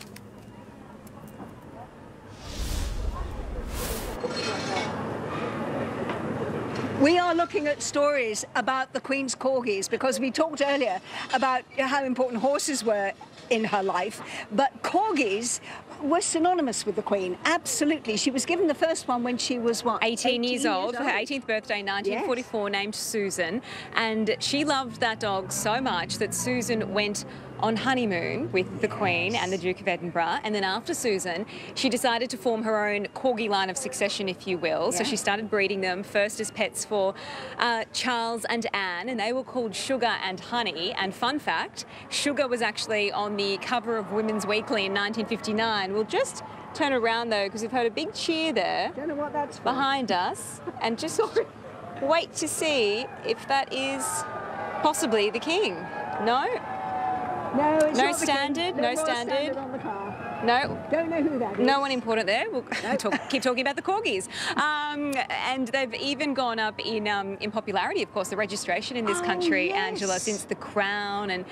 We are looking at stories about the Queen's corgis because we talked earlier about how important horses were in her life, but corgis were synonymous with the Queen. Absolutely. She was given the first one when she was, what, 18 years old, for her 18th birthday, 1944, yes. Named Susan. And she loved that dog so much that Susan went on honeymoon with the Queen and the Duke of Edinburgh. And then after Susan, she decided to form her own corgi line of succession, if you will. Yeah. So she started breeding them, first as pets for Charles and Anne, and they were called Sugar and Honey. And fun fact, Sugar was actually on the cover of Women's Weekly in 1959. We'll just turn around, though, because we've heard a big cheer there. Don't know what that's for. Behind us. And just wait to see if that is possibly the King. No? No, it's no not standard, no standard. On the car. No. Don't know who that is. No one important there. We'll keep talking about the corgis. And they've even gone up in popularity, of course, the registration in this country, yes. Angela, since the Crown and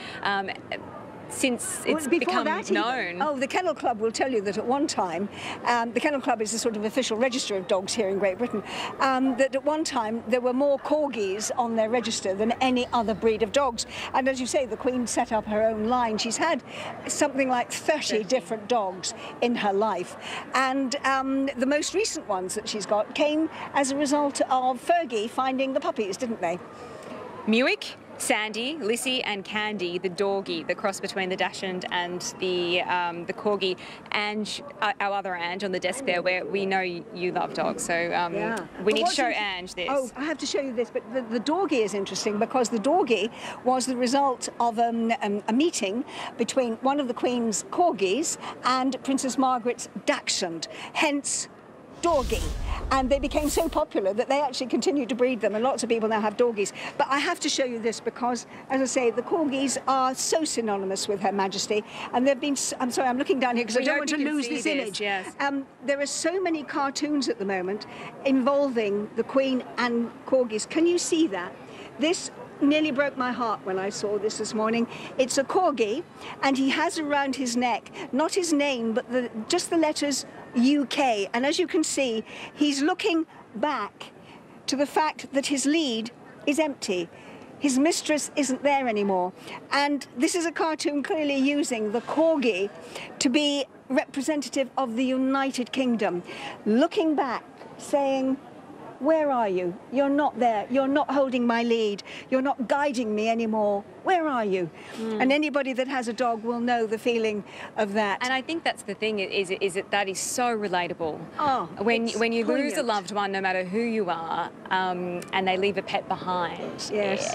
since it's become known. Oh, the Kennel Club will tell you that at one time, the Kennel Club is the sort of official register of dogs here in Great Britain, that at one time there were more corgis on their register than any other breed of dogs. And as you say, the Queen set up her own line. She's had something like 30 different dogs in her life. And the most recent ones that she's got came as a result of Fergie finding the puppies, didn't they? Muick, Sandy, Lissy and Candy, the doggy, the cross between the Dachshund and the Corgi, and our other Ange on the desk there, where we know you love dogs, so we need to show Ange this. Oh, I have to show you this, but the Dorgie is interesting because the Dorgie was the result of a meeting between one of the Queen's Corgis and Princess Margaret's Dachshund, hence Dorgie, and they became so popular that they actually continued to breed them, and lots of people now have Dorgies. But I have to show you this because, as I say, the Corgis are so synonymous with Her Majesty, and they've been, I'm sorry, I'm looking down here because I don't want to lose this image. Yes. There are so many cartoons at the moment involving the Queen and Corgis. Can you see that? This nearly broke my heart when I saw this morning. It's a Corgi, and he has around his neck, not his name, but just the letters UK. And as you can see, he's looking back to the fact that his lead is empty. His mistress isn't there anymore. And this is a cartoon clearly using the Corgi to be representative of the United Kingdom, looking back, saying, where are you? You're not there. You're not holding my lead. You're not guiding me anymore. Where are you? And anybody that has a dog will know the feeling of that. And I think that's the thing, is that is so relatable. Oh, when you poignant. lose a loved one, no matter who you are, and they leave a pet behind. Yes.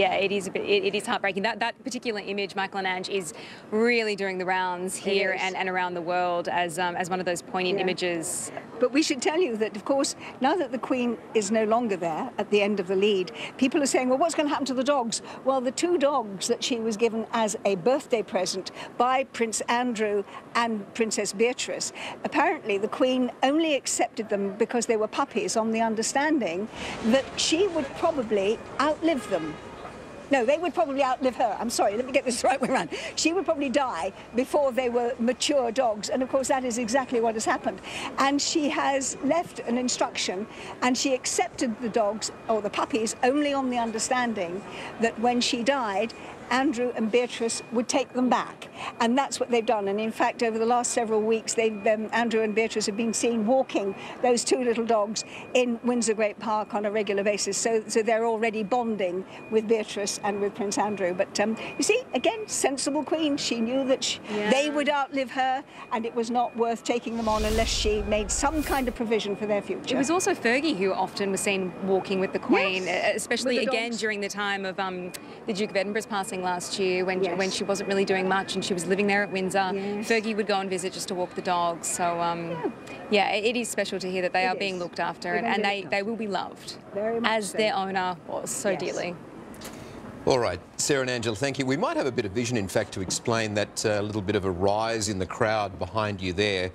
It is heartbreaking. That particular image, Michael and Ange, is really doing the rounds here and around the world as one of those poignant images. But we should tell you that, of course, now that the Queen is no longer there at the end of the lead, people are saying, well, what's going to happen to the dogs? Well, the two dogs dogs that she was given as a birthday present by Prince Andrew and Princess Beatrice. Apparently, the Queen only accepted them because they were puppies, on the understanding that she would probably outlive them. No, they would probably outlive her. I'm sorry, let me get this the right way around. She would probably die before they were mature dogs, and of course that is exactly what has happened. And she has left an instruction, and she accepted the dogs, or the puppies, only on the understanding that when she died, Andrew and Beatrice would take them back. And that's what they've done. And in fact, over the last several weeks, Andrew and Beatrice have been seen walking those two little dogs in Windsor Great Park on a regular basis. So they're already bonding with Beatrice and with Prince Andrew. But you see, again, sensible Queen. She knew that they would outlive her, and it was not worth taking them on unless she made some kind of provision for their future. It was also Fergie who often was seen walking with the Queen, yes, especially again during the time of the Duke of Edinburgh's passing last year, when she wasn't really doing much and she was living there at Windsor. Yes. Fergie would go and visit just to walk the dogs. So yeah, it is special to hear that they are being looked after, and they will be loved as their owner was so dearly. All right, Sarah and Angela, thank you. We might have a bit of vision, in fact, to explain that little bit of a rise in the crowd behind you there.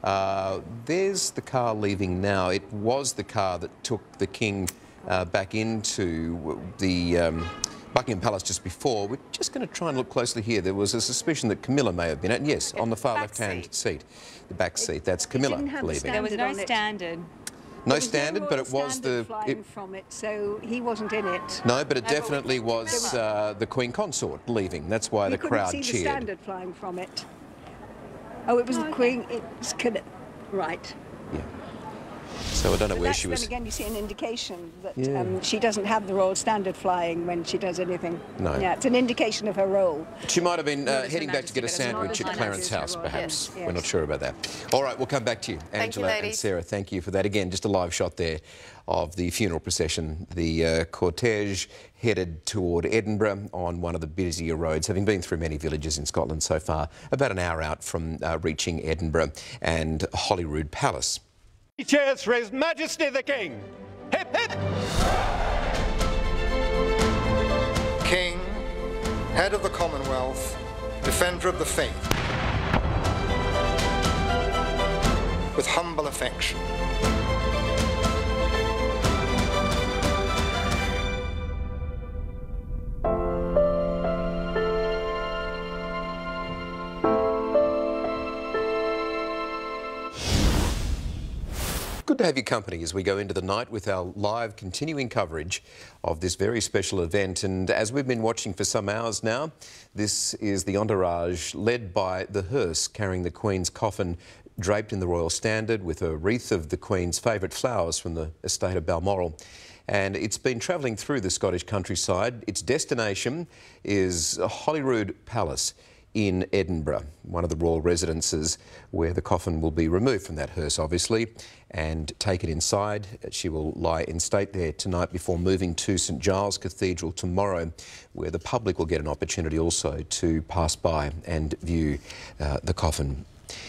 There's the car leaving now. It was the car that took the King back into the Buckingham Palace just before. We're just going to try and look closely here. There was a suspicion that Camilla may have been at, yes, on the far left-hand seat, the back seat. That's Camilla leaving. There was no standard. No standard, but it was the... flying from it, so he wasn't in it. No, but it definitely was the Queen Consort leaving. That's why the crowd cheered. You couldn't see the standard flying from it. Oh, it was the Queen... It's right. Yeah. So I don't know where she was. Then again, you see an indication that she doesn't have the Royal Standard flying when she does anything. No. Yeah, it's an indication of her role. She might have been heading back to get a sandwich at Clarence House, perhaps. Yes. We're not sure about that. All right, we'll come back to you, Angela and Sarah. Thank you for that. Again, just a live shot there of the funeral procession. The cortege headed toward Edinburgh on one of the busier roads, having been through many villages in Scotland so far, about an hour out from reaching Edinburgh and Holyrood Palace. Cheers for His Majesty the King! Hip hip! King, head of the Commonwealth, defender of the faith, with humble affection. Good to have your company as we go into the night with our live continuing coverage of this very special event. And as we've been watching for some hours now, this is the entourage led by the hearse carrying the Queen's coffin draped in the royal standard with a wreath of the Queen's favourite flowers from the estate of Balmoral. And it's been travelling through the Scottish countryside. Its destination is Holyrood Palace in Edinburgh, one of the royal residences where the coffin will be removed from that hearse, obviously, and taken inside. She will lie in state there tonight before moving to St Giles Cathedral tomorrow, where the public will get an opportunity also to pass by and view the coffin.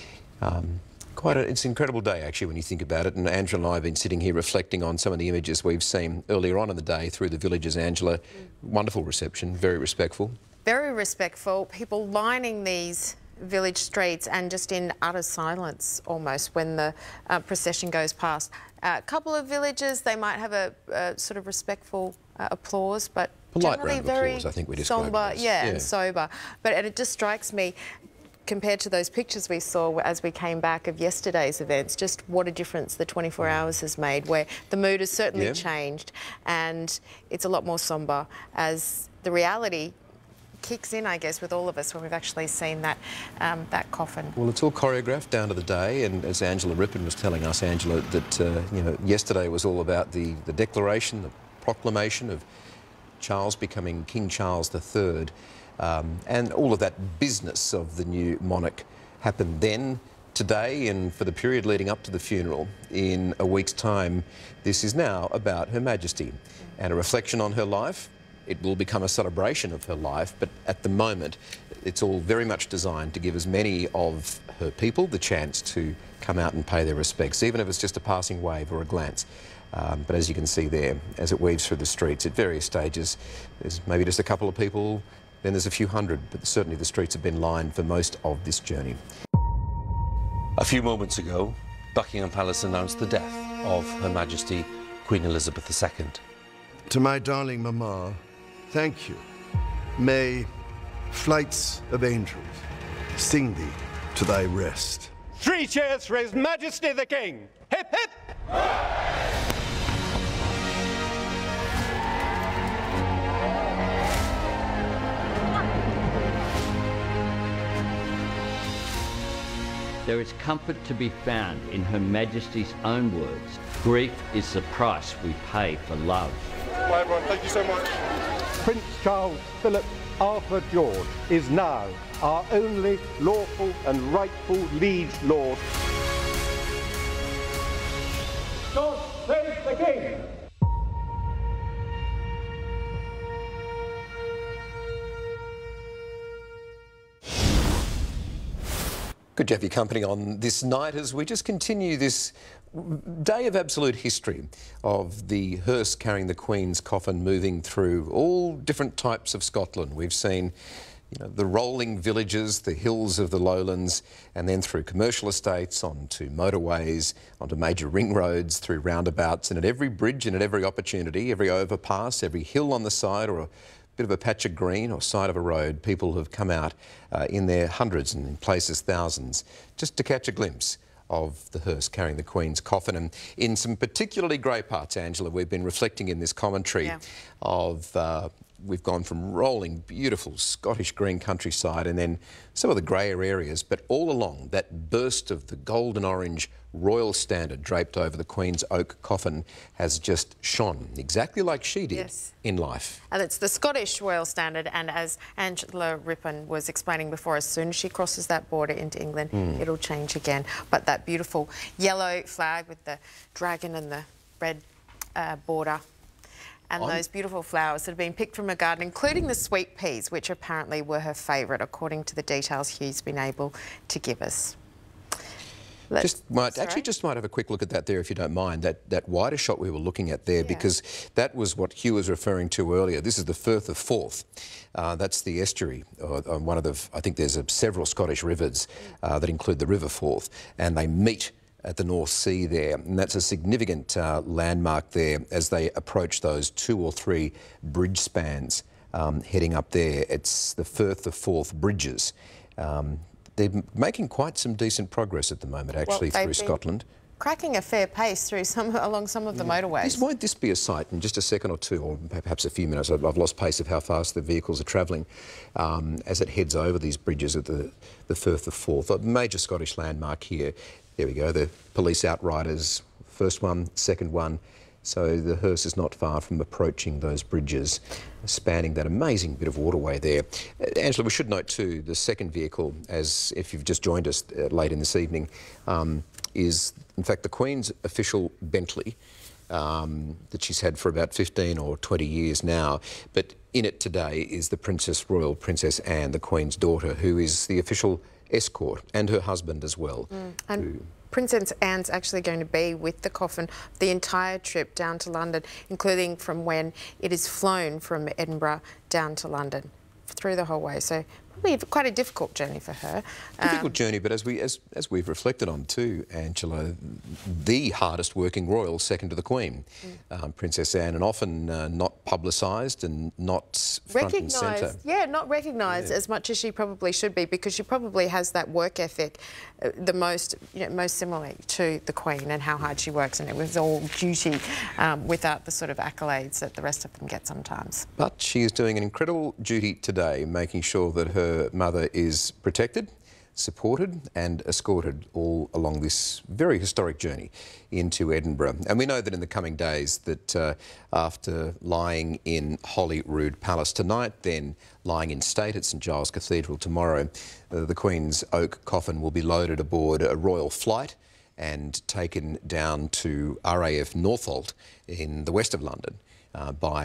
It's an incredible day, actually, when you think about it. And Angela and I have been sitting here reflecting on some of the images we've seen earlier on in the day through the villages. Angela, wonderful reception, very respectful. Very respectful. People lining these village streets and just in utter silence almost when the procession goes past. A couple of villages, they might have a sort of respectful applause, but polite generally round of very applause, I think we describe sombre, it as. and sober. But it just strikes me, compared to those pictures we saw as we came back of yesterday's events, just what a difference the 24 hours has made, where the mood has certainly changed and it's a lot more sombre as the reality kicks in, I guess, with all of us when we've actually seen that that coffin. Well, it's all choreographed down to the day, and as Angela Rippon was telling us, Angela, that you know, yesterday was all about the declaration, the proclamation of Charles becoming King Charles III, and all of that business of the new monarch happened then. Today, and for the period leading up to the funeral, in a week's time, this is now about Her Majesty and a reflection on her life. It will become a celebration of her life, but at the moment, it's all very much designed to give as many of her people the chance to come out and pay their respects, even if it's just a passing wave or a glance. But as you can see there, as it weaves through the streets at various stages, there's maybe just a couple of people, then there's a few hundred, but certainly the streets have been lined for most of this journey. A few moments ago, Buckingham Palace announced the death of Her Majesty Queen Elizabeth II. To my darling Mama, thank you. May flights of angels sing thee to thy rest. 3 cheers for His Majesty the King. Hip, hip! There is comfort to be found in Her Majesty's own words. Grief is the price we pay for love. Bye everyone, thank you so much. Prince Charles Philip Arthur George is now our only lawful and rightful liege lord. God save the King! Good to have your company on this night as we just continue this day of absolute history of the hearse carrying the Queen's coffin moving through all different types of Scotland. We've seen, you know, the rolling villages, the hills of the lowlands, and then through commercial estates, onto motorways, onto major ring roads, through roundabouts, and at every bridge and at every opportunity, every overpass, every hill on the side or a bit of a patch of green or side of a road, people have come out in their hundreds and in places thousands just to catch a glimpse of the hearse carrying the Queen's coffin. And in some particularly grey parts, Angela, we've been reflecting in this commentary of we've gone from rolling, beautiful Scottish green countryside and then some of the greyer areas, but all along that burst of the golden orange royal standard draped over the Queen's oak coffin has just shone exactly like she did in life. And it's the Scottish royal standard, and as Angela Rippon was explaining before, as soon as she crosses that border into England, it'll change again. But that beautiful yellow flag with the dragon and the red border, and those beautiful flowers that have been picked from her garden, including the sweet peas, which apparently were her favourite, according to the details Hugh's been able to give us. Just might have a quick look at that there, if you don't mind, that wider shot we were looking at there, because that was what Hugh was referring to earlier. This is the Firth of Forth. That's the estuary on one of the, I think there's several Scottish rivers that include the River Forth, and they meet at the North Sea there, and that's a significant landmark there as they approach those 2 or 3 bridge spans heading up there. It's the Firth of Forth bridges. They're making quite some decent progress at the moment, actually, through Scotland. Cracking a fair pace through along some of the motorways. Won't this be a sight in just a second or two, or perhaps a few minutes? I've lost pace of how fast the vehicles are travelling as it heads over these bridges at the Firth of Forth, a major Scottish landmark here. There we go, the police outriders, first one, second one. So the hearse is not far from approaching those bridges, spanning that amazing bit of waterway there. Angela, we should note too, the second vehicle, as if you've just joined us late in this evening, is in fact the Queen's official Bentley that she's had for about 15 or 20 years now. But in it today is the Royal Princess Anne, the Queen's daughter, who is the official escort, and her husband as well. And Princess Anne's actually going to be with the coffin the entire trip down to London, including from when it is flown from Edinburgh down to London, through the whole way. So probably quite a difficult journey for her. Difficult journey, but as we've reflected on too, Angela, the hardest working royal, second to the Queen, Princess Anne, and often not publicised and not front and centre. Yeah, not recognised as much as she probably should be, because she probably has that work ethic the most similarly to the Queen, and how hard she works, and it was all duty without the sort of accolades that the rest of them get sometimes. But she is doing an incredible duty today, making sure that her mother is protected, supported and escorted all along this very historic journey into Edinburgh. And we know that in the coming days that after lying in Holyrood Palace tonight, then lying in state at St Giles Cathedral tomorrow, the Queen's oak coffin will be loaded aboard a royal flight and taken down to RAF Northolt in the west of London by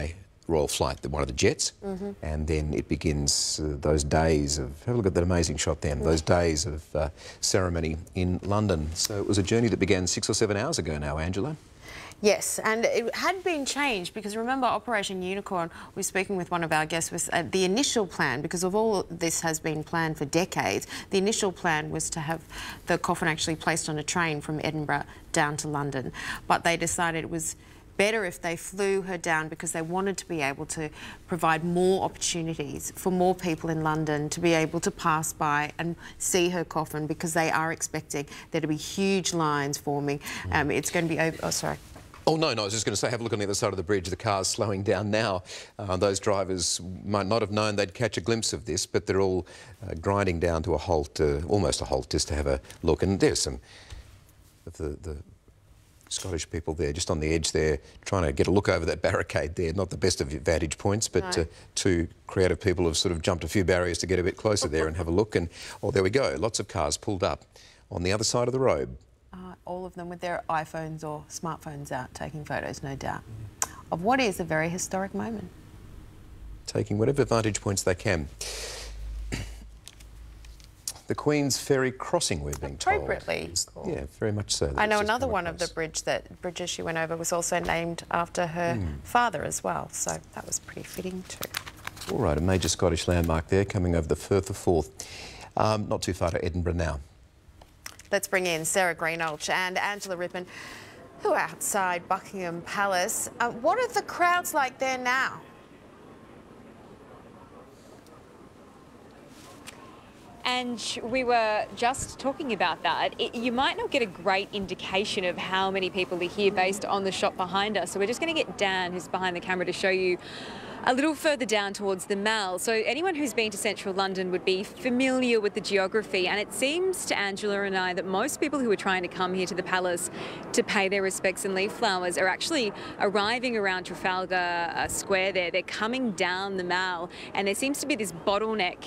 royal flight, one of the jets, and then it begins those days of, have a look at that amazing shot there, those days of ceremony in London. So it was a journey that began 6 or 7 hours ago now, Angela. Yes, and it had been changed because remember Operation Unicorn, we were speaking with one of our guests, was the initial plan, because of all this has been planned for decades, the initial plan was to have the coffin actually placed on a train from Edinburgh down to London. But they decided it was better if they flew her down because they wanted to be able to provide more opportunities for more people in London to be able to pass by and see her coffin, because they are expecting there to be huge lines forming. It's going to be over... Oh, sorry. Oh, no, I was just going to say, have a look on the other side of the bridge. The car's slowing down now. Those drivers might not have known they'd catch a glimpse of this, but they're all grinding down to a halt, almost a halt, just to have a look. And there's some of the Scottish people there, just on the edge there, trying to get a look over that barricade there. Not the best of vantage points, but no. Two creative people have sort of jumped a few barriers to get a bit closer there and have a look. And, oh, there we go. Lots of cars pulled up on the other side of the road. All of them with their iPhones or smartphones out, taking photos, no doubt, of what is a very historic moment. Taking whatever vantage points they can. The Queen's Ferry crossing, we've been told. Appropriately. Yeah, very much so. I know another one of the bridges she went over was also named after her father as well, so that was pretty fitting too. All right, a major Scottish landmark there, coming over the Firth of Forth. Not too far to Edinburgh now. Let's bring in Sarah Greenhalgh and Angela Rippon, who are outside Buckingham Palace. What are the crowds like there now? And we were just talking about that. You might not get a great indication of how many people are here based on the shot behind us. So we're just going to get Dan, who's behind the camera, to show you a little further down towards the Mall. So anyone who's been to central London would be familiar with the geography, and it seems to Angela and I that most people who are trying to come here to the palace to pay their respects and leave flowers are actually arriving around Trafalgar Square there. They're coming down the Mall, and there seems to be this bottleneck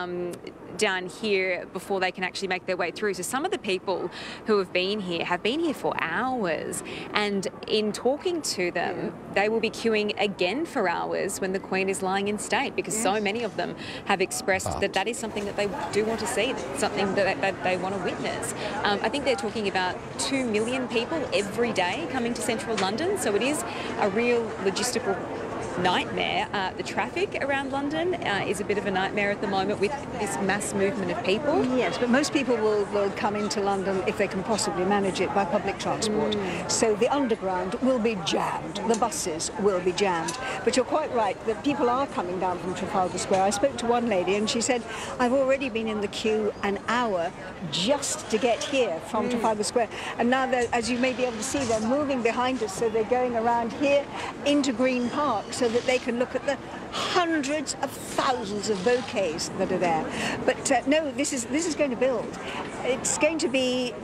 down here before they can actually make their way through. So some of the people who have been here for hours, and in talking to them, they will be queuing again for hours when the Queen is lying in state, because so many of them have expressed that that is something that they do want to see, something that they want to witness. I think they're talking about 2 million people every day coming to central London, so it is a real logistical nightmare. The traffic around London is a bit of a nightmare at the moment with this mass movement of people. Yes, but most people will come into London, if they can possibly manage it, by public transport. So the underground will be jammed, the buses will be jammed. But you're quite right, that people are coming down from Trafalgar Square. I spoke to one lady and she said, I've already been in the queue an hour just to get here from Trafalgar Square. And now, as you may be able to see, they're moving behind us, so they're going around here into Green Park, so that they can look at the hundreds of thousands of bouquets that are there. But no, this is going to build. It's going to be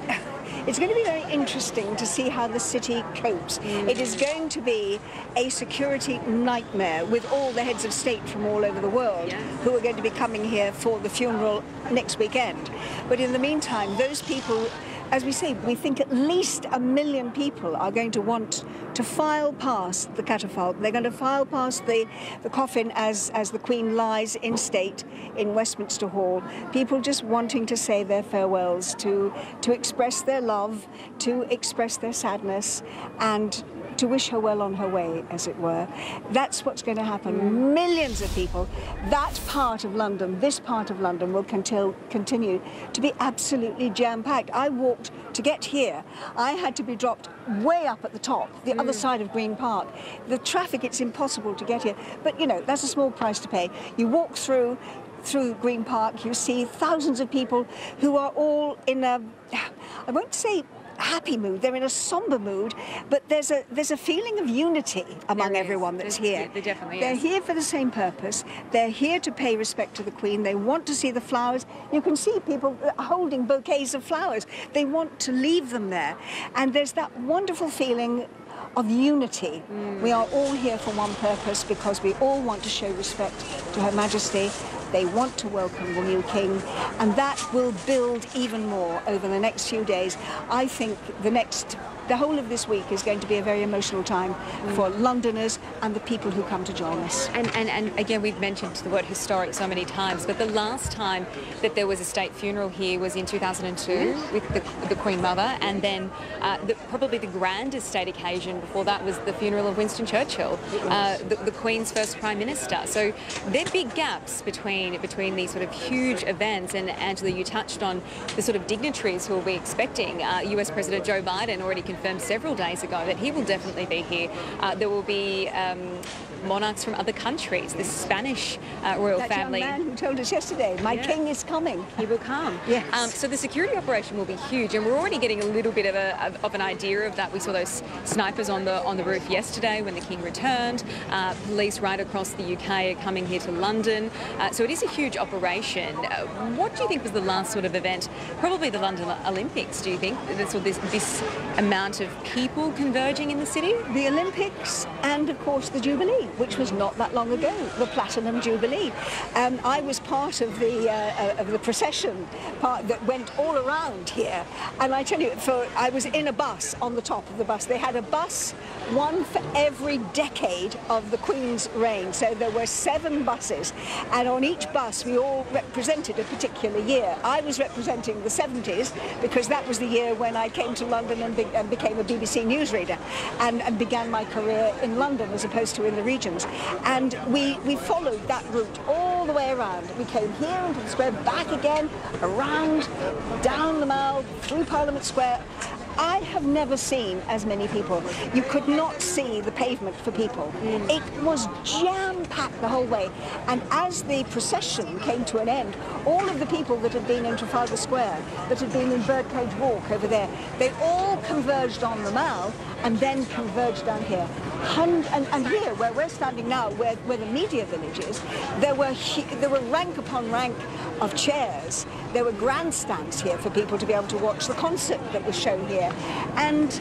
very interesting to see how the city copes. It is going to be a security nightmare with all the heads of state from all over the world who are going to be coming here for the funeral next weekend. But in the meantime, those people, as we say, we think at least 1 million people are going to want to file past the catafalque. They're going to file past the coffin as the Queen lies in state in Westminster Hall. People just wanting to say their farewells, to express their love, to express their sadness, and to wish her well on her way, as it were. That's what's going to happen. Millions of people. That part of London, this part of London, will continue to be absolutely jam-packed. I walked to get here. I had to be dropped way up at the top, the other side of Green Park. The traffic, it's impossible to get here. But, you know, that's a small price to pay. You walk through Green Park, you see thousands of people who are all in a, I won't say happy mood, they're in a somber mood, but there's a feeling of unity among everyone that's here. There definitely They're is. here for the same purpose. They're here to pay respect to the Queen. They want to see the flowers. You can see people holding bouquets of flowers. They want to leave them there. And there's that wonderful feeling of unity. We are all here for one purpose, because we all want to show respect to Her Majesty. They want to welcome the new king, and that will build even more over the next few days. I think the next the whole of this week is going to be a very emotional time for Londoners and the people who come to join us. And again, we've mentioned the word historic so many times, but the last time that there was a state funeral here was in 2002 with the Queen Mother, and then probably the grandest state occasion before that was the funeral of Winston Churchill, the Queen's first Prime Minister. So there are big gaps between these sort of huge events, and Angela, you touched on the sort of dignitaries who will be expecting. US President Joe Biden already confirmed several days ago that he will definitely be here. There will be monarchs from other countries, the Spanish royal family. That young man who told us yesterday, my king is coming. He will come. Yes. So the security operation will be huge, and we're already getting a little bit of an idea of that. We saw those snipers on the roof yesterday when the king returned. Police right across the UK are coming here to London. So it is a huge operation. What do you think was the last sort of event? Probably the London Olympics, do you think? This amount of people converging in the city? The Olympics and, of course, the Jubilee, which was not that long ago, the Platinum Jubilee. I was part of the procession that went all around here, and I tell you, I was in a bus on the top of the bus. They had a bus, one for every decade of the Queen's reign, so there were 7 buses, and on each bus we all represented a particular year. I was representing the 70s because that was the year when I came to London and became a BBC newsreader and began my career in London as opposed to in the regions. And we followed that route all the way around. We came here into the square, back again, around, down the Mall, through Parliament Square. I have never seen as many people. You could not see the pavement for people. It was jam-packed the whole way. And as the procession came to an end, all of the people that had been in Trafalgar Square, that had been in Birdcage Walk over there, they all converged on the Mall and then converged down here. And here, where we're standing now, where the media village is, there were rank upon rank of chairs. There were grandstands here for people to be able to watch the concert that was shown here. And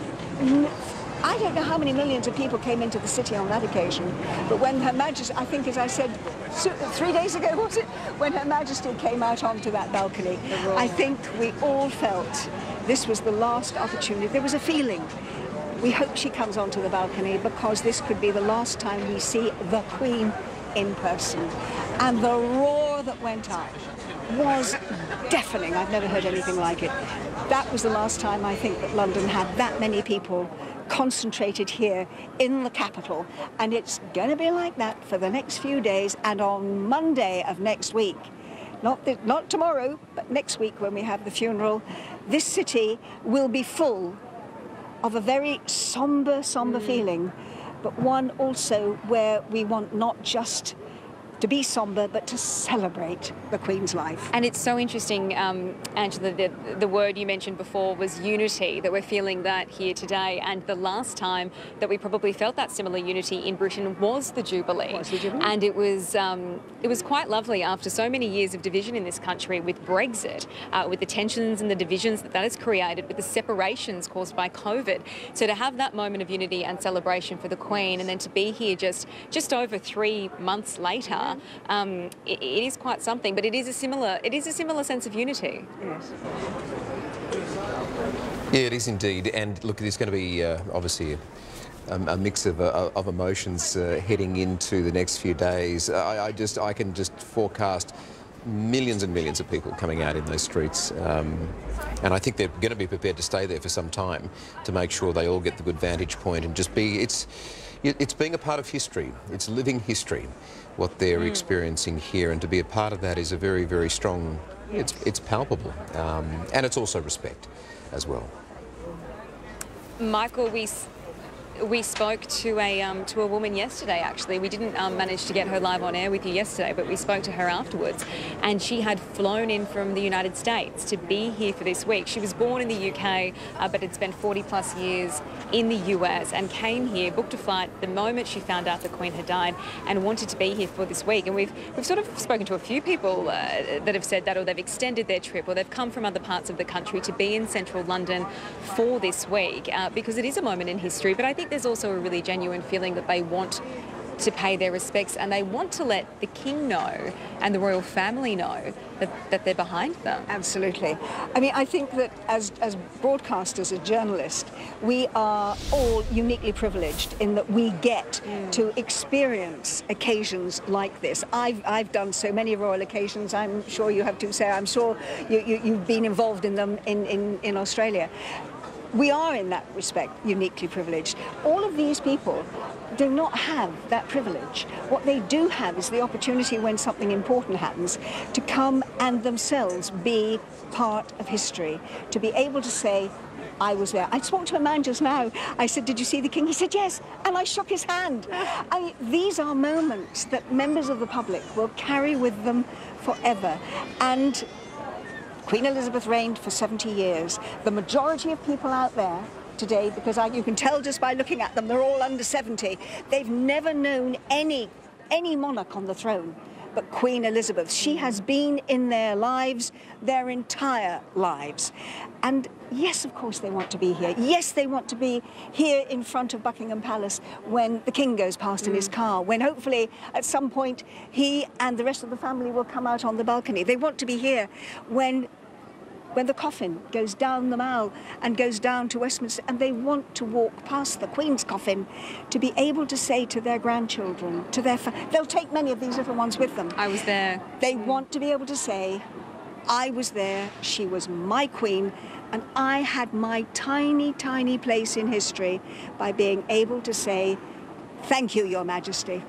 I don't know how many millions of people came into the city on that occasion, but when Her Majesty, I think as I said 3 days ago, was it? When Her Majesty came out onto that balcony, I think we all felt this was the last opportunity. There was a feeling. We hope she comes onto the balcony because this could be the last time we see the Queen in person. And the roar that went up was deafening. I've never heard anything like it. That was the last time I think that London had that many people concentrated here in the capital, and it's going to be like that for the next few days. And on Monday of next week, not tomorrow, but next week when we have the funeral, this city will be full of a very sombre feeling, but one also where we want not just to be sombre, but to celebrate the Queen's life. And it's so interesting, Angela, the word you mentioned before was unity, that we're feeling that here today. And the last time that we probably felt that similar unity in Britain was the Jubilee. And it was quite lovely after so many years of division in this country with Brexit, with the tensions and the divisions that has created, with the separations caused by COVID. So to have that moment of unity and celebration for the Queen, and then to be here just over 3 months later, it is quite something, but it is a similar sense of unity. Yes. Yeah, it is indeed. And look, there's going to be obviously a mix of emotions heading into the next few days. I can just forecast millions and millions of people coming out in those streets, and I think they're going to be prepared to stay there for some time to make sure they all get the good vantage point and just be. It's being a part of history. It's living history, what they're experiencing here, and to be a part of that is a very, very strong. It's palpable, and it's also respect as well. Michael, we spoke to a woman yesterday, actually. We didn't manage to get her live on air with you yesterday, but we spoke to her afterwards, and she had flown in from the United States to be here for this week. She was born in the UK, but had spent 40+ years in the US and came here, booked a flight the moment she found out the Queen had died, and wanted to be here for this week. And we've sort of spoken to a few people that have said that, or they've extended their trip, or they've come from other parts of the country to be in central London for this week, because it is a moment in history. But I think there's also a really genuine feeling that they want to pay their respects, and they want to let the King know and the royal family know that they're behind them. Absolutely. I mean, I think that as broadcasters, as journalists, we are all uniquely privileged in that we get to experience occasions like this. I've done so many royal occasions. I'm sure you have too, Sarah. I'm sure you've been involved in them in Australia. We are, in that respect, uniquely privileged. All of these people do not have that privilege. What they do have is the opportunity, when something important happens, to come and themselves be part of history, to be able to say, I was there. I spoke to a man just now. I said, did you see the King? He said, yes. And I shook his hand. These are moments that members of the public will carry with them forever. And Queen Elizabeth reigned for 70 years. The majority of people out there today, because you can tell just by looking at them, they're all under 70. They've never known any monarch on the throne but Queen Elizabeth. She has been in their lives, their entire lives. And yes, of course they want to be here. Yes, they want to be here in front of Buckingham Palace when the King goes past in his car, when hopefully at some point he and the rest of the family will come out on the balcony. They want to be here when the coffin goes down the Mall and goes down to Westminster, and they want to walk past the Queen's coffin to be able to say to their grandchildren, to their they'll take many of these little ones with them. I was there. They want to be able to say, I was there, she was my Queen, and I had my tiny, tiny place in history by being able to say, thank you, Your Majesty.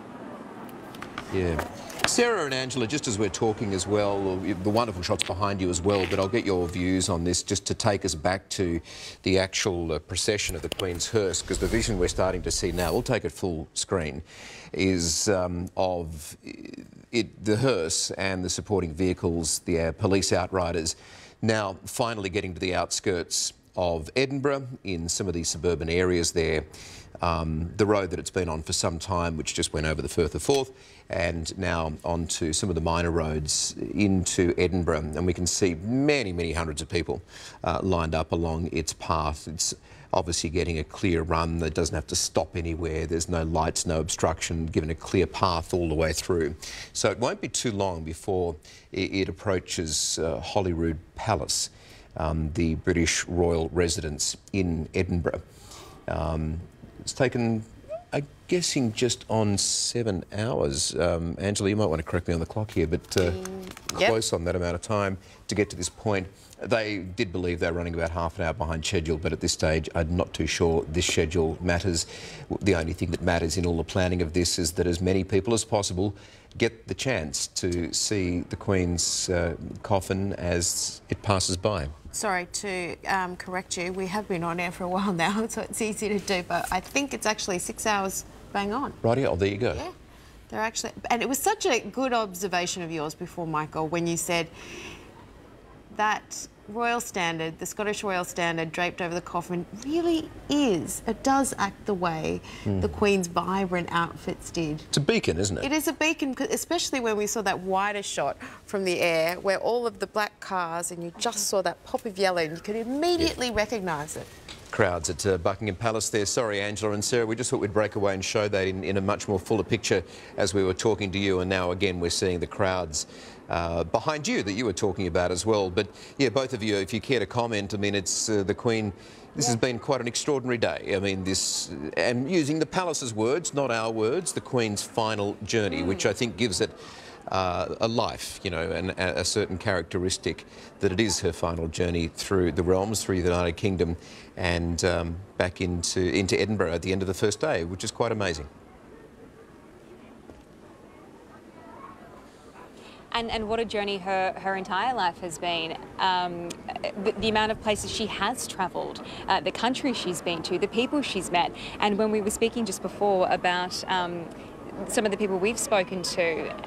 Yeah. Sarah and Angela, just as we're talking as well, the wonderful shots behind you as well, but I'll get your views on this just to take us back to the actual procession of the Queen's hearse, because the vision we're starting to see now, we'll take it full screen, is of the hearse and the supporting vehicles, the police outriders, now finally getting to the outskirts of Edinburgh in some of these suburban areas there. The road that it's been on for some time, which just went over the Firth of Forth, and now onto some of the minor roads into Edinburgh. And we can see many, many hundreds of people lined up along its path. It's obviously getting a clear run. It doesn't have to stop anywhere. There's no lights, no obstruction, given a clear path all the way through. So it won't be too long before it approaches Holyrood Palace, the British royal residence in Edinburgh. It's taken, I'm guessing, just on 7 hours. Angela, you might want to correct me on the clock here, but close on that amount of time to get to this point. They did believe they were running about half an hour behind schedule, but at this stage, I'm not too sure this schedule matters. The only thing that matters in all the planning of this is that as many people as possible get the chance to see the Queen's coffin as it passes by. Sorry to correct you, we have been on air for a while now, so it's easy to do, but I think it's actually 6 hours bang on. Right, oh, there you go. Yeah, they're actually... And it was such a good observation of yours before, Michael, when you said that royal standard, the Scottish royal standard draped over the coffin really is, it does act the way the Queen's vibrant outfits did. It's a beacon, isn't it? It is a beacon, especially when we saw that wider shot from the air where all of the black cars and you just saw that pop of yellow and you could immediately recognise it. Crowds at Buckingham Palace there. Sorry, Angela and Sarah, we just thought we'd break away and show that in a much more fuller picture as we were talking to you, and now again we're seeing the crowds behind you that you were talking about as well. But yeah, both of you, if you care to comment, I mean, it's the Queen. This has been quite an extraordinary day. I mean, this, and using the palace's words, not our words, the Queen's final journey, which I think gives it a life, you know, and a certain characteristic that it is her final journey through the realms, through the United Kingdom, and back into Edinburgh at the end of the first day, which is quite amazing. And what a journey her entire life has been. The amount of places she has travelled, the countries she's been to, the people she's met. And when we were speaking just before about some of the people we've spoken to,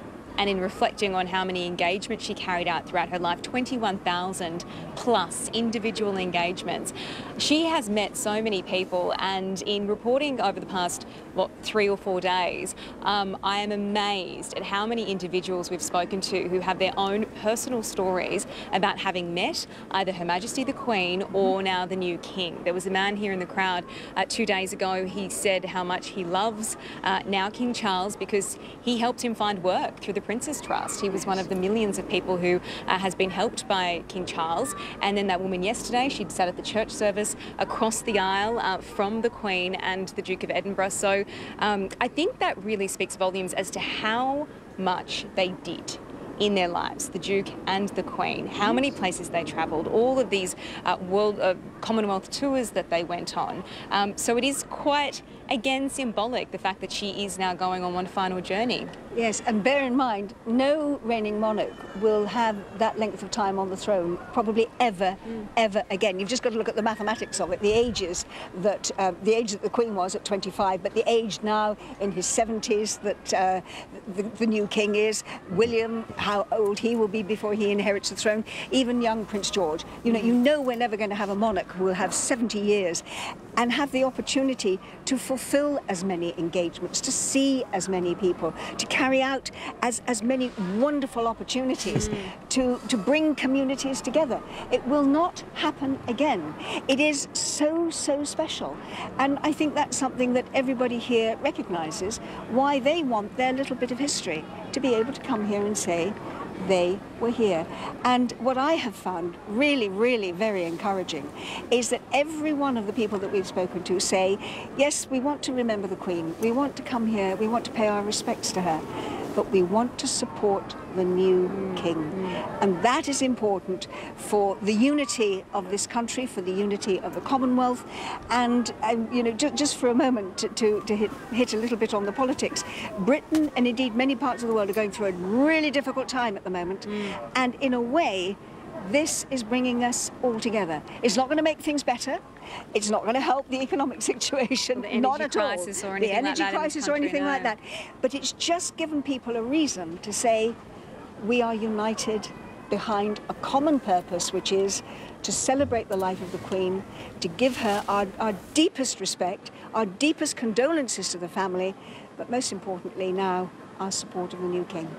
and in reflecting on how many engagements she carried out throughout her life, 21,000 plus individual engagements. She has met so many people, and in reporting over the past, 3 or 4 days, I am amazed at how many individuals we've spoken to who have their own personal stories about having met either Her Majesty the Queen or now the new King. There was a man here in the crowd 2 days ago. He said how much he loves now King Charles because he helped him find work through the Prince's Trust. He was one of the millions of people who has been helped by King Charles. And then that woman yesterday, she'd sat at the church service across the aisle from the Queen and the Duke of Edinburgh. So I think that really speaks volumes as to how much they did in their lives, the Duke and the Queen, how many places they travelled, all of these Commonwealth tours that they went on. So it is quite, again, symbolic, the fact that she is now going on one final journey. Yes, and bear in mind, no reigning monarch will have that length of time on the throne, probably ever again. You've just got to look at the mathematics of it, the ages that the Queen was at 25, but the age now in his 70s that the new King is, William, how old he will be before he inherits the throne, even young Prince George. You know we're never going to have a monarch who will have 70 years and have the opportunity to fulfill as many engagements, to see as many people, to carry out as many wonderful opportunities, to bring communities together. It will not happen again. It is so special. And I think that's something that everybody here recognises, why they want their little bit of history, to be able to come here and say, they were here. And what I have found really very encouraging is that every one of the people that we've spoken to say, yes, we want to remember the Queen, we want to come here, we want to pay our respects to her, but we want to support the new King. And that is important for the unity of this country, for the unity of the Commonwealth. And just for a moment to hit a little bit on the politics, Britain and indeed many parts of the world are going through a really difficult time at the moment. And in a way, this is bringing us all together. It's not going to make things better. It's not going to help the economic situation, not at all. The energy crisis or anything like that. But it's just given people a reason to say, we are united behind a common purpose, which is to celebrate the life of the Queen, to give her our deepest respect, our deepest condolences to the family, but most importantly now, our support of the new King.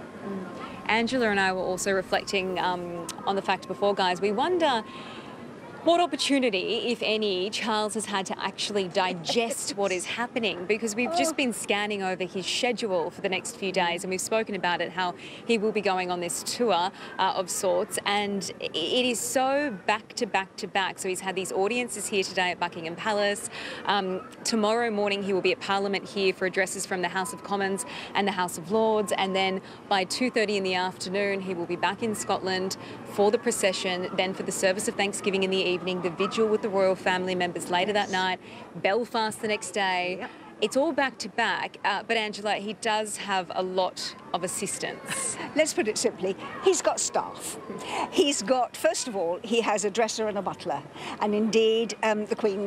Angela and I were also reflecting on the fact before, guys, we wonder what opportunity, if any, Charles has had to actually digest what is happening, because we've just been scanning over his schedule for the next few days, and we've spoken about it, how he will be going on this tour of sorts, and it is so back to back to back. So he's had these audiences here today at Buckingham Palace. Tomorrow morning he will be at Parliament here for addresses from the House of Commons and the House of Lords, and then by 2:30 in the afternoon he will be back in Scotland for the procession, then for the service of Thanksgiving in the evening, the vigil with the royal family members later that night, Belfast the next day. Yep. It's all back to back, but Angela, he does have a lot of assistance. Let's put it simply, he's got staff. He's got, first of all, he has a dresser and a butler, and indeed the Queen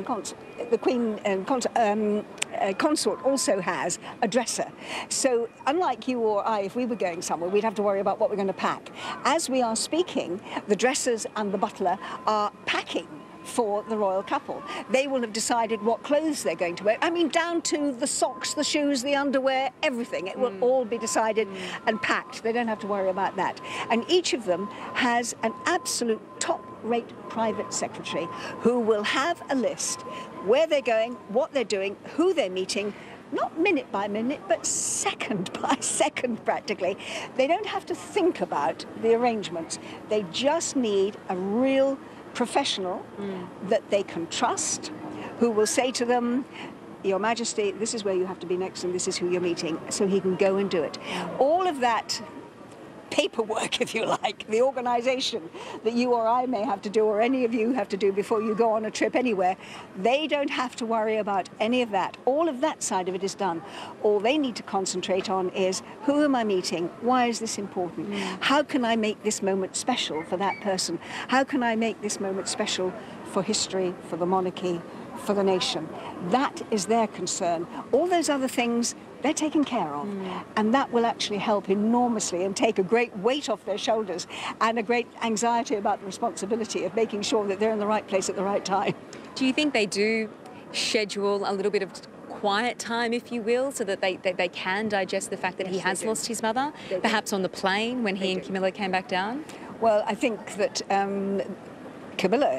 Consort also has a dresser. So unlike you or I, if we were going somewhere, we'd have to worry about what we're going to pack. As we are speaking, the dressers and the butler are packing for the royal couple. They will have decided what clothes they're going to wear. I mean, down to the socks, the shoes, the underwear, everything. It will all be decided and packed. They don't have to worry about that. And each of them has an absolute top-rate private secretary who will have a list where they're going, what they're doing, who they're meeting, not minute by minute, but second by second, practically. They don't have to think about the arrangements. They just need a real professional that they can trust, who will say to them, Your Majesty, this is where you have to be next and this is who you're meeting, so he can go and do it. All of that paperwork, if you like, the organisation that you or I may have to do, or any of you have to do before you go on a trip anywhere, they don't have to worry about any of that. All of that side of it is done. All they need to concentrate on is, who am I meeting? Why is this important? How can I make this moment special for that person? How can I make this moment special for history, for the monarchy, for the nation? That is their concern. All those other things, they're taken care of. And that will actually help enormously and take a great weight off their shoulders and a great anxiety about the responsibility of making sure that they're in the right place at the right time. Do you think they do schedule a little bit of quiet time, if you will, so that they can digest the fact that he has lost his mother, perhaps on the plane when he and Camilla came back down? Well, I think that Camilla,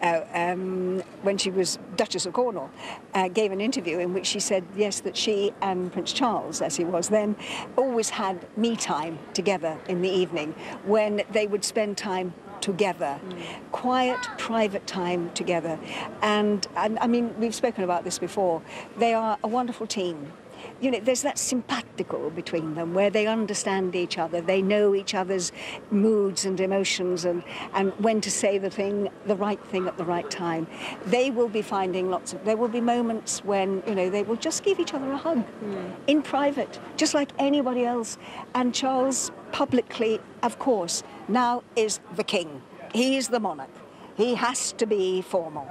when she was Duchess of Cornwall, gave an interview in which she said, yes, that she and Prince Charles, as he was then, always had me time together in the evening when they would spend time together, quiet, private time together. And I mean, we've spoken about this before. They are a wonderful team. You know, there's that simpatico between them where they understand each other, they know each other's moods and emotions and when to say the right thing at the right time. They will be finding there will be moments when, you know, they will just give each other a hug in private, just like anybody else. And Charles publicly, of course, now is the king. He is the monarch. He has to be formal.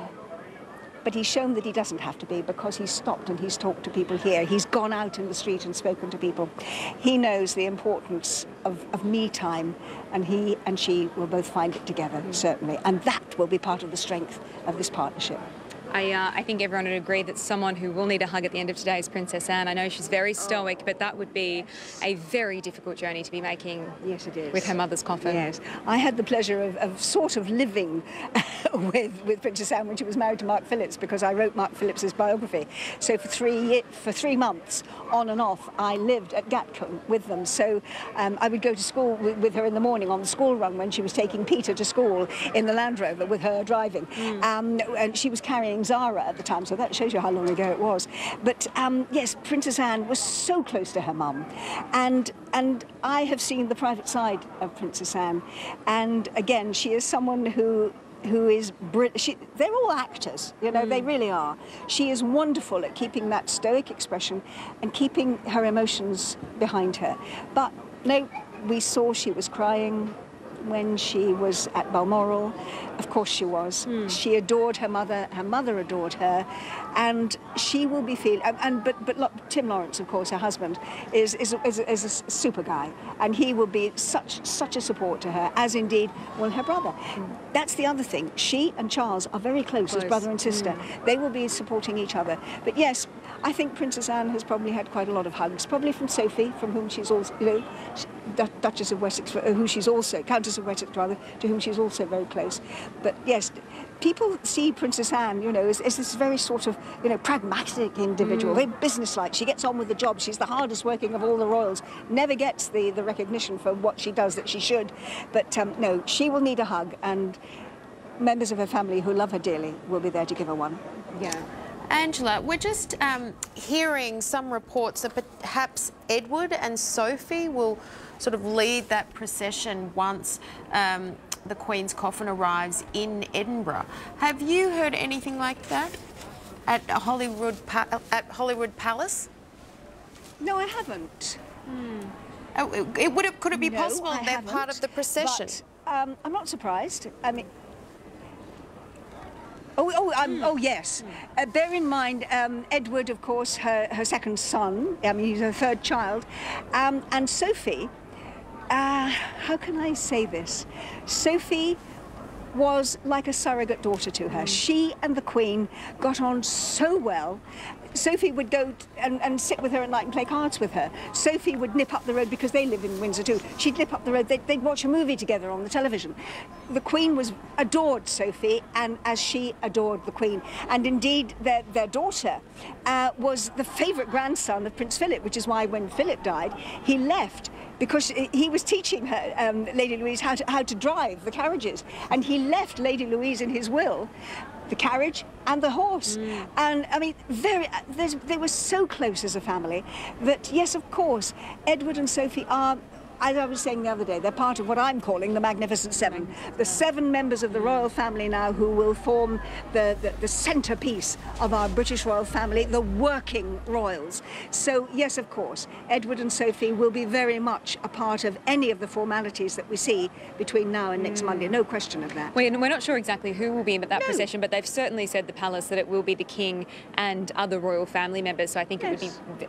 But he's shown that he doesn't have to be, because he's stopped and he's talked to people here. He's gone out in the street and spoken to people. He knows the importance of me time, and he and she will both find it together, certainly. And that will be part of the strength of this partnership. I think everyone would agree that someone who will need a hug at the end of today is Princess Anne. I know she's very stoic, but that would be a very difficult journey to be making. Yes, it is. With her mother's coffin. Yes. I had the pleasure of sort of living with Princess Anne when she was married to Mark Phillips, because I wrote Mark Phillips's biography. So for 3 months, on and off, I lived at Gatcombe with them. So I would go to school with her in the morning on the school run when she was taking Peter to school in the Land Rover with her driving. And she was carrying Zara at the time, so that shows you how long ago it was. But yes, Princess Anne was so close to her mum, and I have seen the private side of Princess Anne, and again, she is someone who is they're all actors, you know, they really are. She is wonderful at keeping that stoic expression and keeping her emotions behind her. But no, we saw she was crying when she was at Balmoral. Of course she was. She adored her mother adored her, and she will be feeling, but look, Tim Lawrence, of course, her husband, is a super guy, and he will be such a support to her, as indeed will her brother. That's the other thing. She and Charles are very close as brother and sister. They will be supporting each other. But yes, I think Princess Anne has probably had quite a lot of hugs, probably from Sophie, from whom she's also, you know, Duchess of Wessex, who she's also, Countess of Wessex rather, to whom she's also very close. But yes, people see Princess Anne, you know, as this very sort of, you know, pragmatic individual, very businesslike. She gets on with the job. She's the hardest working of all the royals. Never gets the recognition for what she does that she should. But no, she will need a hug, and members of her family who love her dearly will be there to give her one. Yeah. Angela, we're just hearing some reports that perhaps Edward and Sophie will sort of lead that procession once the Queen's coffin arrives in Edinburgh. Have you heard anything like that at Hollywood Palace? No, I haven't. Could it be possible they're part of the procession? But, I'm not surprised. I mean, oh yes. Bear in mind, Edward, of course, her second son. I mean, he's her third child, and Sophie. How can I say this? Sophie was like a surrogate daughter to her. She and the Queen got on so well. Sophie would go and sit with her at night and play cards with her. Sophie would nip up the road, because they live in Windsor too. She'd nip up the road, they'd watch a movie together on the television. The Queen adored Sophie, and as she adored the Queen. And indeed, their daughter was the favourite grandson of Prince Philip, which is why when Philip died, he left, because he was teaching her, Lady Louise, how to drive the carriages. And he left Lady Louise in his will the carriage and the horse. And I mean, they were so close as a family that, yes, of course, Edward and Sophie are, as I was saying the other day, they're part of what I'm calling the Magnificent Seven. The 7 members of the royal family now who will form the centrepiece of our British royal family, the working royals. So, yes, of course, Edward and Sophie will be very much a part of any of the formalities that we see between now and next Monday. No question of that. We're not sure exactly who will be in that procession, but they've certainly said, the palace, that it will be the king and other royal family members. So I think it would be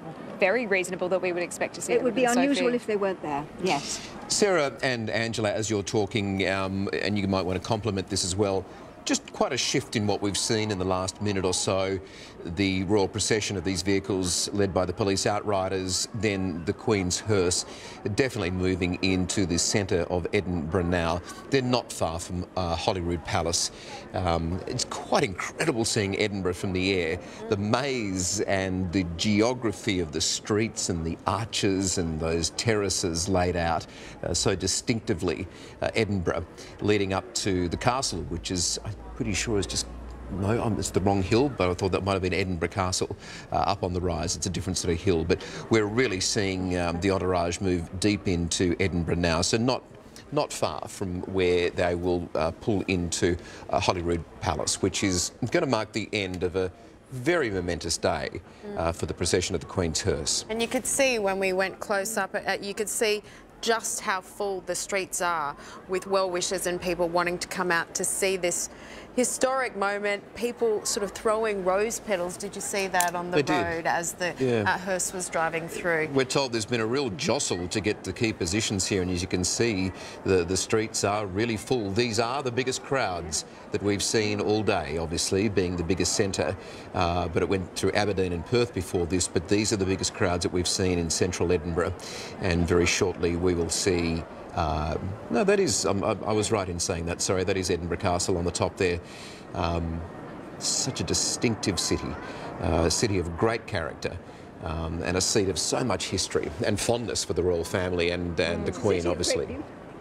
very reasonable that we would expect to see. It would be unusual if they weren't there, yes. Sarah and Angela, as you're talking, and you might want to compliment this as well, just quite a shift in what we've seen in the last minute or so. The royal procession of these vehicles led by the police outriders, then the Queen's hearse, definitely moving into the centre of Edinburgh now. They're not far from Holyrood Palace. It's quite incredible seeing Edinburgh from the air. The maze and the geography of the streets and the arches and those terraces laid out so distinctively. Edinburgh, leading up to the castle, which is, I'm pretty sure, is just... No, it's the wrong hill, but I thought that might have been Edinburgh Castle up on the rise. It's a different sort of hill, but we're really seeing the entourage move deep into Edinburgh now, so not far from where they will pull into Holyrood Palace, which is going to mark the end of a very momentous day for the procession of the Queen's hearse. And you could see when we went close up, you could see just how full the streets are with well-wishers and people wanting to come out to see this historic moment. People sort of throwing rose petals. Did you see that on the road as the hearse was driving through? We're told there's been a real jostle to get the key positions here, and as you can see, the streets are really full. These are the biggest crowds that we've seen all day, obviously, being the biggest centre, but it went through Aberdeen and Perth before this, but these are the biggest crowds that we've seen in central Edinburgh, and very shortly we will see... no, that is... I was right in saying that, sorry, that is Edinburgh Castle on the top there. Such a distinctive city, a city of great character, and a seat of so much history and fondness for the royal family and the Queen, obviously.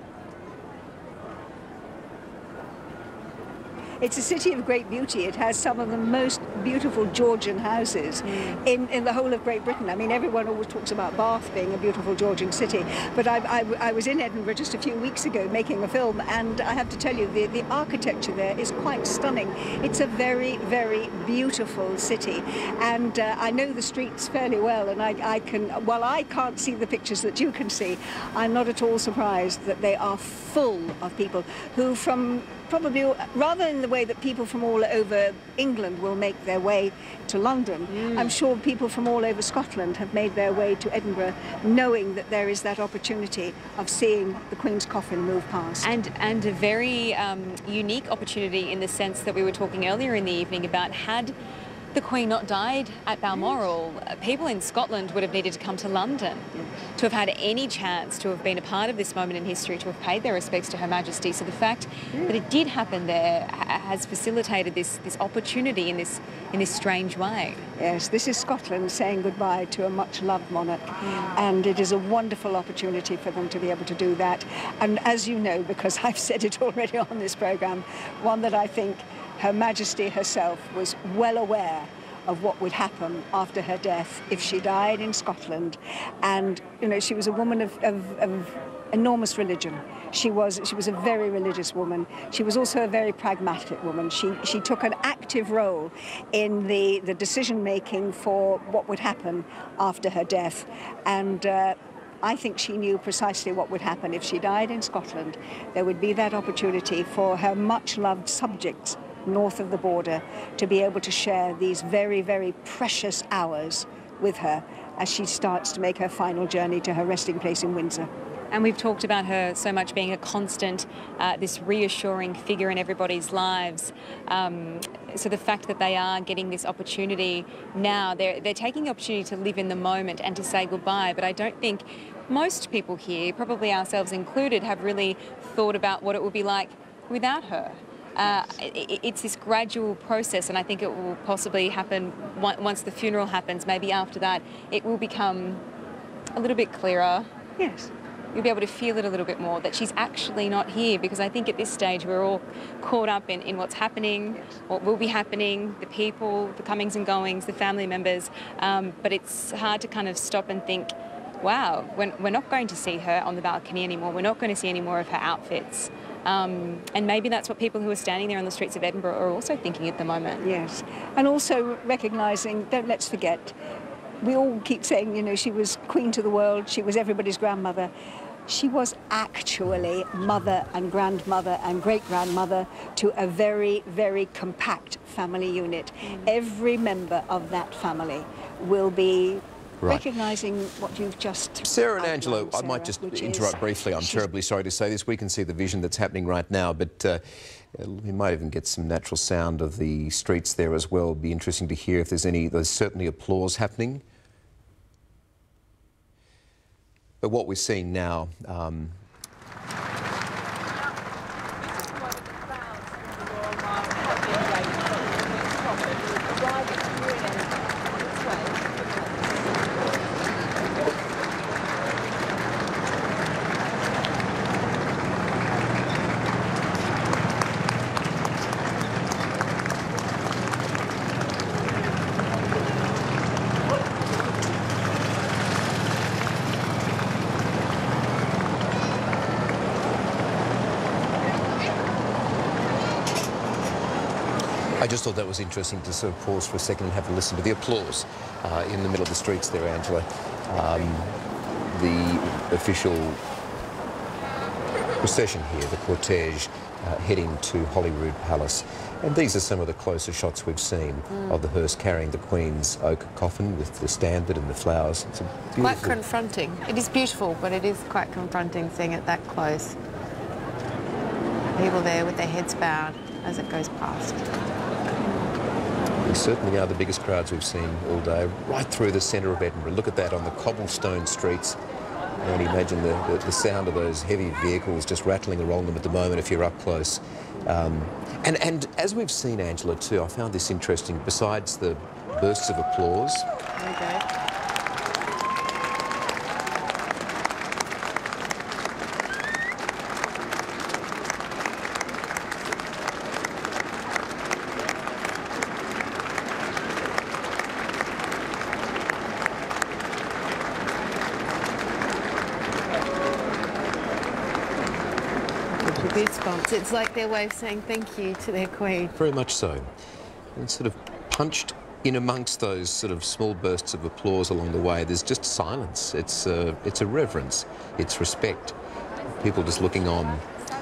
It's a city of great beauty. It has some of the most beautiful Georgian houses in the whole of Great Britain. I mean, everyone always talks about Bath being a beautiful Georgian city, but I was in Edinburgh just a few weeks ago making a film, and I have to tell you, the architecture there is quite stunning. It's a very, very beautiful city, and I know the streets fairly well, and while I can't see the pictures that you can see, I'm not at all surprised that they are full of people who probably, rather in the way that people from all over England will make their way to London, I'm sure people from all over Scotland have made their way to Edinburgh, knowing that there is that opportunity of seeing the Queen's coffin move past. And a very unique opportunity in the sense that we were talking earlier in the evening about, had the Queen not died at Balmoral, people in Scotland would have needed to come to London to have had any chance to have been a part of this moment in history, to have paid their respects to Her Majesty. So the fact that it did happen there has facilitated this opportunity in this strange way. Yes, this is Scotland saying goodbye to a much-loved monarch, and it is a wonderful opportunity for them to be able to do that. And as you know, because I've said it already on this programme, one that I think Her Majesty herself was well aware of what would happen after her death if she died in Scotland. And, you know, she was a woman of enormous religion. She was a very religious woman. She was also a very pragmatic woman. She took an active role in the decision-making for what would happen after her death. And I think she knew precisely what would happen if she died in Scotland. There would be that opportunity for her much-loved subjects north of the border to be able to share these very, very precious hours with her as she starts to make her final journey to her resting place in Windsor. And we've talked about her so much being a constant, this reassuring figure in everybody's lives. So the fact that they are getting this opportunity now, they're taking the opportunity to live in the moment and to say goodbye. But I don't think most people here, probably ourselves included, have really thought about what it would be like without her. It's this gradual process, and I think it will possibly happen once the funeral happens. Maybe after that it will become a little bit clearer. Yes. You'll be able to feel it a little bit more, that she's actually not here, because I think at this stage we're all caught up in what's happening, what will be happening, the people, the comings and goings, the family members, but it's hard to kind of stop and think, wow, we're not going to see her on the balcony anymore, we're not going to see any more of her outfits. And maybe that's what people who are standing there on the streets of Edinburgh are also thinking at the moment. Yes, and also recognising, let's forget, we all keep saying, you know, she was queen to the world, she was everybody's grandmother. She was actually mother and grandmother and great-grandmother to a very, very compact family unit. Every member of that family will be Right. Recognising what you've just Sarah and Angela, outlined, I might just which interrupt is- briefly. I'm terribly sorry to say this. We can see the vision that's happening right now, but we might even get some natural sound of the streets there as well. It'd be interesting to hear if there's any. There's certainly applause happening. But what we're seeing now. I just thought that was interesting to sort of pause for a second and have a listen to the applause in the middle of the streets there, Angela. The official procession here, the cortege, heading to Holyrood Palace. And these are some of the closer shots we've seen of the hearse carrying the Queen's oak coffin with the standard and the flowers. It's a beautiful... Quite confronting. It is beautiful, but it is quite confronting seeing it that close. People there with their heads bowed as it goes past. They certainly are the biggest crowds we've seen all day, right through the centre of Edinburgh. Look at that on the cobblestone streets. You can only imagine the sound of those heavy vehicles just rattling along them at the moment if you're up close. And as we've seen, Angela, too, I found this interesting. Besides the bursts of applause... Okay. Goosebumps. It's like their way of saying thank you to their Queen. Very much so. And sort of punched in amongst those sort of small bursts of applause along the way, there's just silence. It's a reverence. It's respect. People just looking on,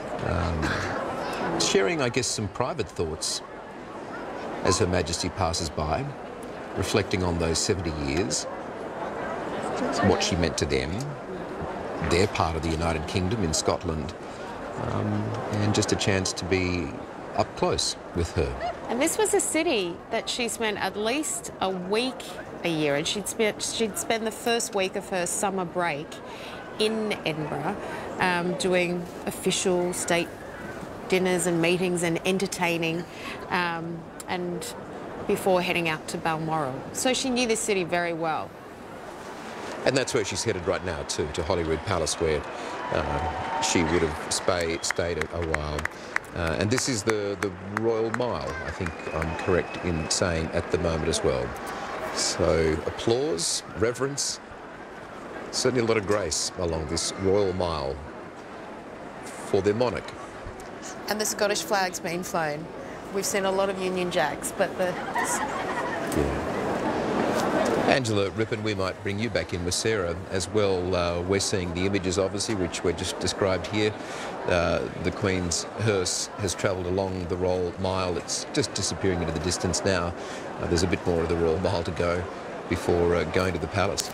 sharing, I guess, some private thoughts as Her Majesty passes by, reflecting on those 70 years, what she meant to them, their part of the United Kingdom in Scotland, and just a chance to be up close with her. And this was a city that she spent at least a week a year, and she'd spend the first week of her summer break in Edinburgh, doing official state dinners and meetings and entertaining, and before heading out to Balmoral. So she knew this city very well. And that's where she's headed right now too, to Holyrood Palace, where she would have stayed a while. And this is the Royal Mile, I think I'm correct in saying, at the moment as well. So applause, reverence, certainly a lot of grace along this Royal Mile for their monarch. And the Scottish flag's been flown. We've seen a lot of Union Jacks, but the... Yeah. Angela, Rippon, we might bring you back in with Sarah as well. We're seeing the images, obviously, which were just described here. The Queen's hearse has travelled along the Royal Mile. It's just disappearing into the distance now. There's a bit more of the Royal Mile to go before going to the palace.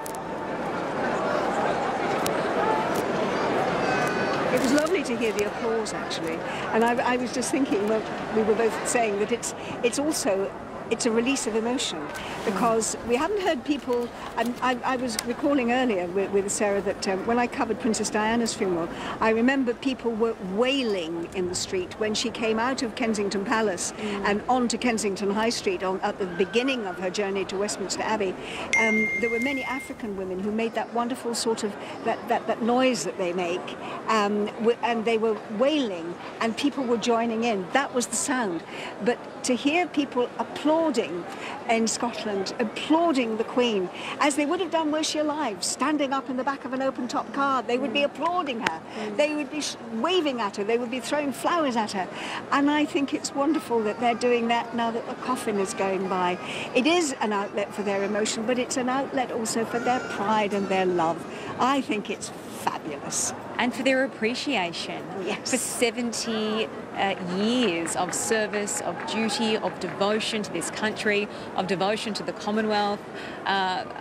It was lovely to hear the applause, actually. And I was just thinking, well, we were both saying that it's a release of emotion, because we haven't heard people, and I was recalling earlier with Sarah that when I covered Princess Diana's funeral, I remember people were wailing in the street when she came out of Kensington Palace and on to Kensington High Street at the beginning of her journey to Westminster Abbey. There were many African women who made that wonderful sort of, that noise that they make, and they were wailing and people were joining in. That was the sound. But to hear people applauding in Scotland, applauding the Queen, as they would have done were she alive, standing up in the back of an open-top car, they would be applauding her, they would be waving at her, they would be throwing flowers at her. And I think it's wonderful that they're doing that now that the coffin is going by. It is an outlet for their emotion, but it's an outlet also for their pride and their love. I think it's fabulous. And for their appreciation. Yes. For 70 years of service, of duty, of devotion to this country, of devotion to the Commonwealth.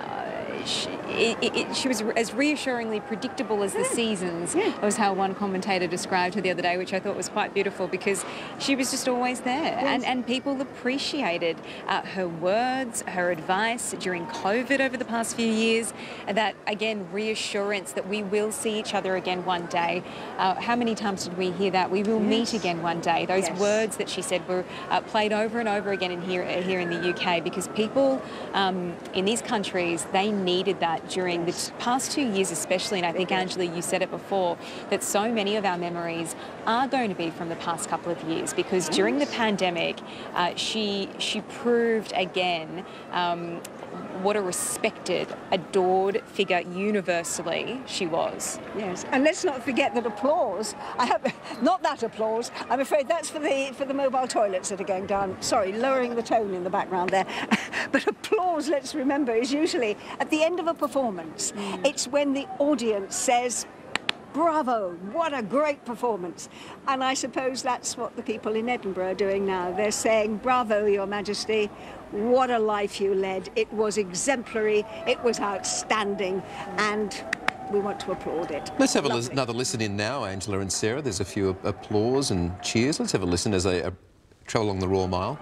she was as reassuringly predictable as the seasons. That was how one commentator described her the other day, which I thought was quite beautiful, because she was just always there. And people appreciated her words, her advice during COVID over the past few years, and that, again, reassurance that we will see each other again one day. How many times did we hear that? We will meet again one day. Those words that she said were played over and over again here in the UK, because people in these countries, they needed that during the past 2 years especially. And I think, Ashlee, you said it before, that so many of our memories are going to be from the past couple of years, because during the pandemic, she proved again what a respected, adored figure universally she was. Yes, and let's not forget that applause, not that applause, I'm afraid that's for the mobile toilets that are going down. Sorry, lowering the tone in the background there. But applause, let's remember, is usually at the end of a performance. It's when the audience says, "Bravo, what a great performance." And I suppose that's what the people in Edinburgh are doing now. They're saying, "Bravo, Your Majesty, what a life you led. It was exemplary, it was outstanding, and we want to applaud it." Let's have another listen in now, Angela and Sarah. There's a few applause and cheers. Let's have a listen as they travel along the Royal Mile.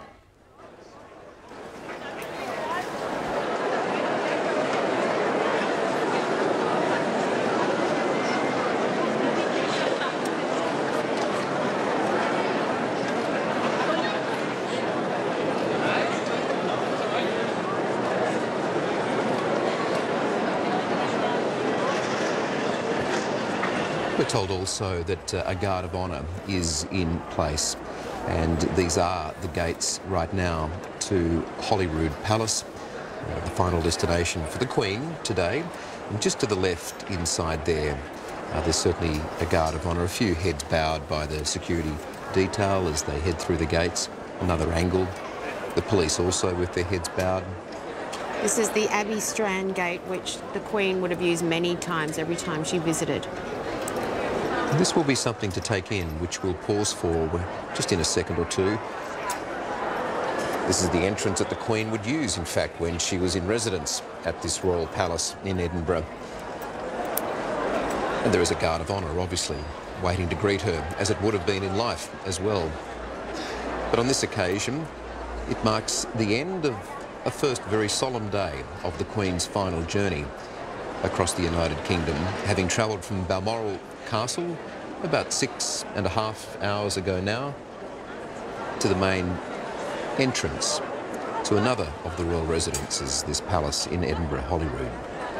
We're told also that a guard of honour is in place, and these are the gates right now to Holyrood Palace, the final destination for the Queen today. And just to the left inside there, there's certainly a guard of honour, a few heads bowed by the security detail as they head through the gates. Another angle, the police also with their heads bowed. This is the Abbey Strand Gate, which the Queen would have used many times every time she visited. This will be something to take in, which we'll pause for just in a second or two. This is the entrance that the Queen would use, in fact, when she was in residence at this royal palace in Edinburgh. And there is a guard of honour, obviously, waiting to greet her, as it would have been in life as well. But on this occasion, it marks the end of a first very solemn day of the Queen's final journey across the United Kingdom, having travelled from Balmoral Castle about 6.5 hours ago now to the main entrance to another of the royal residences, this palace in Edinburgh, Holyrood.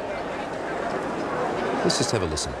Let's just have a listen.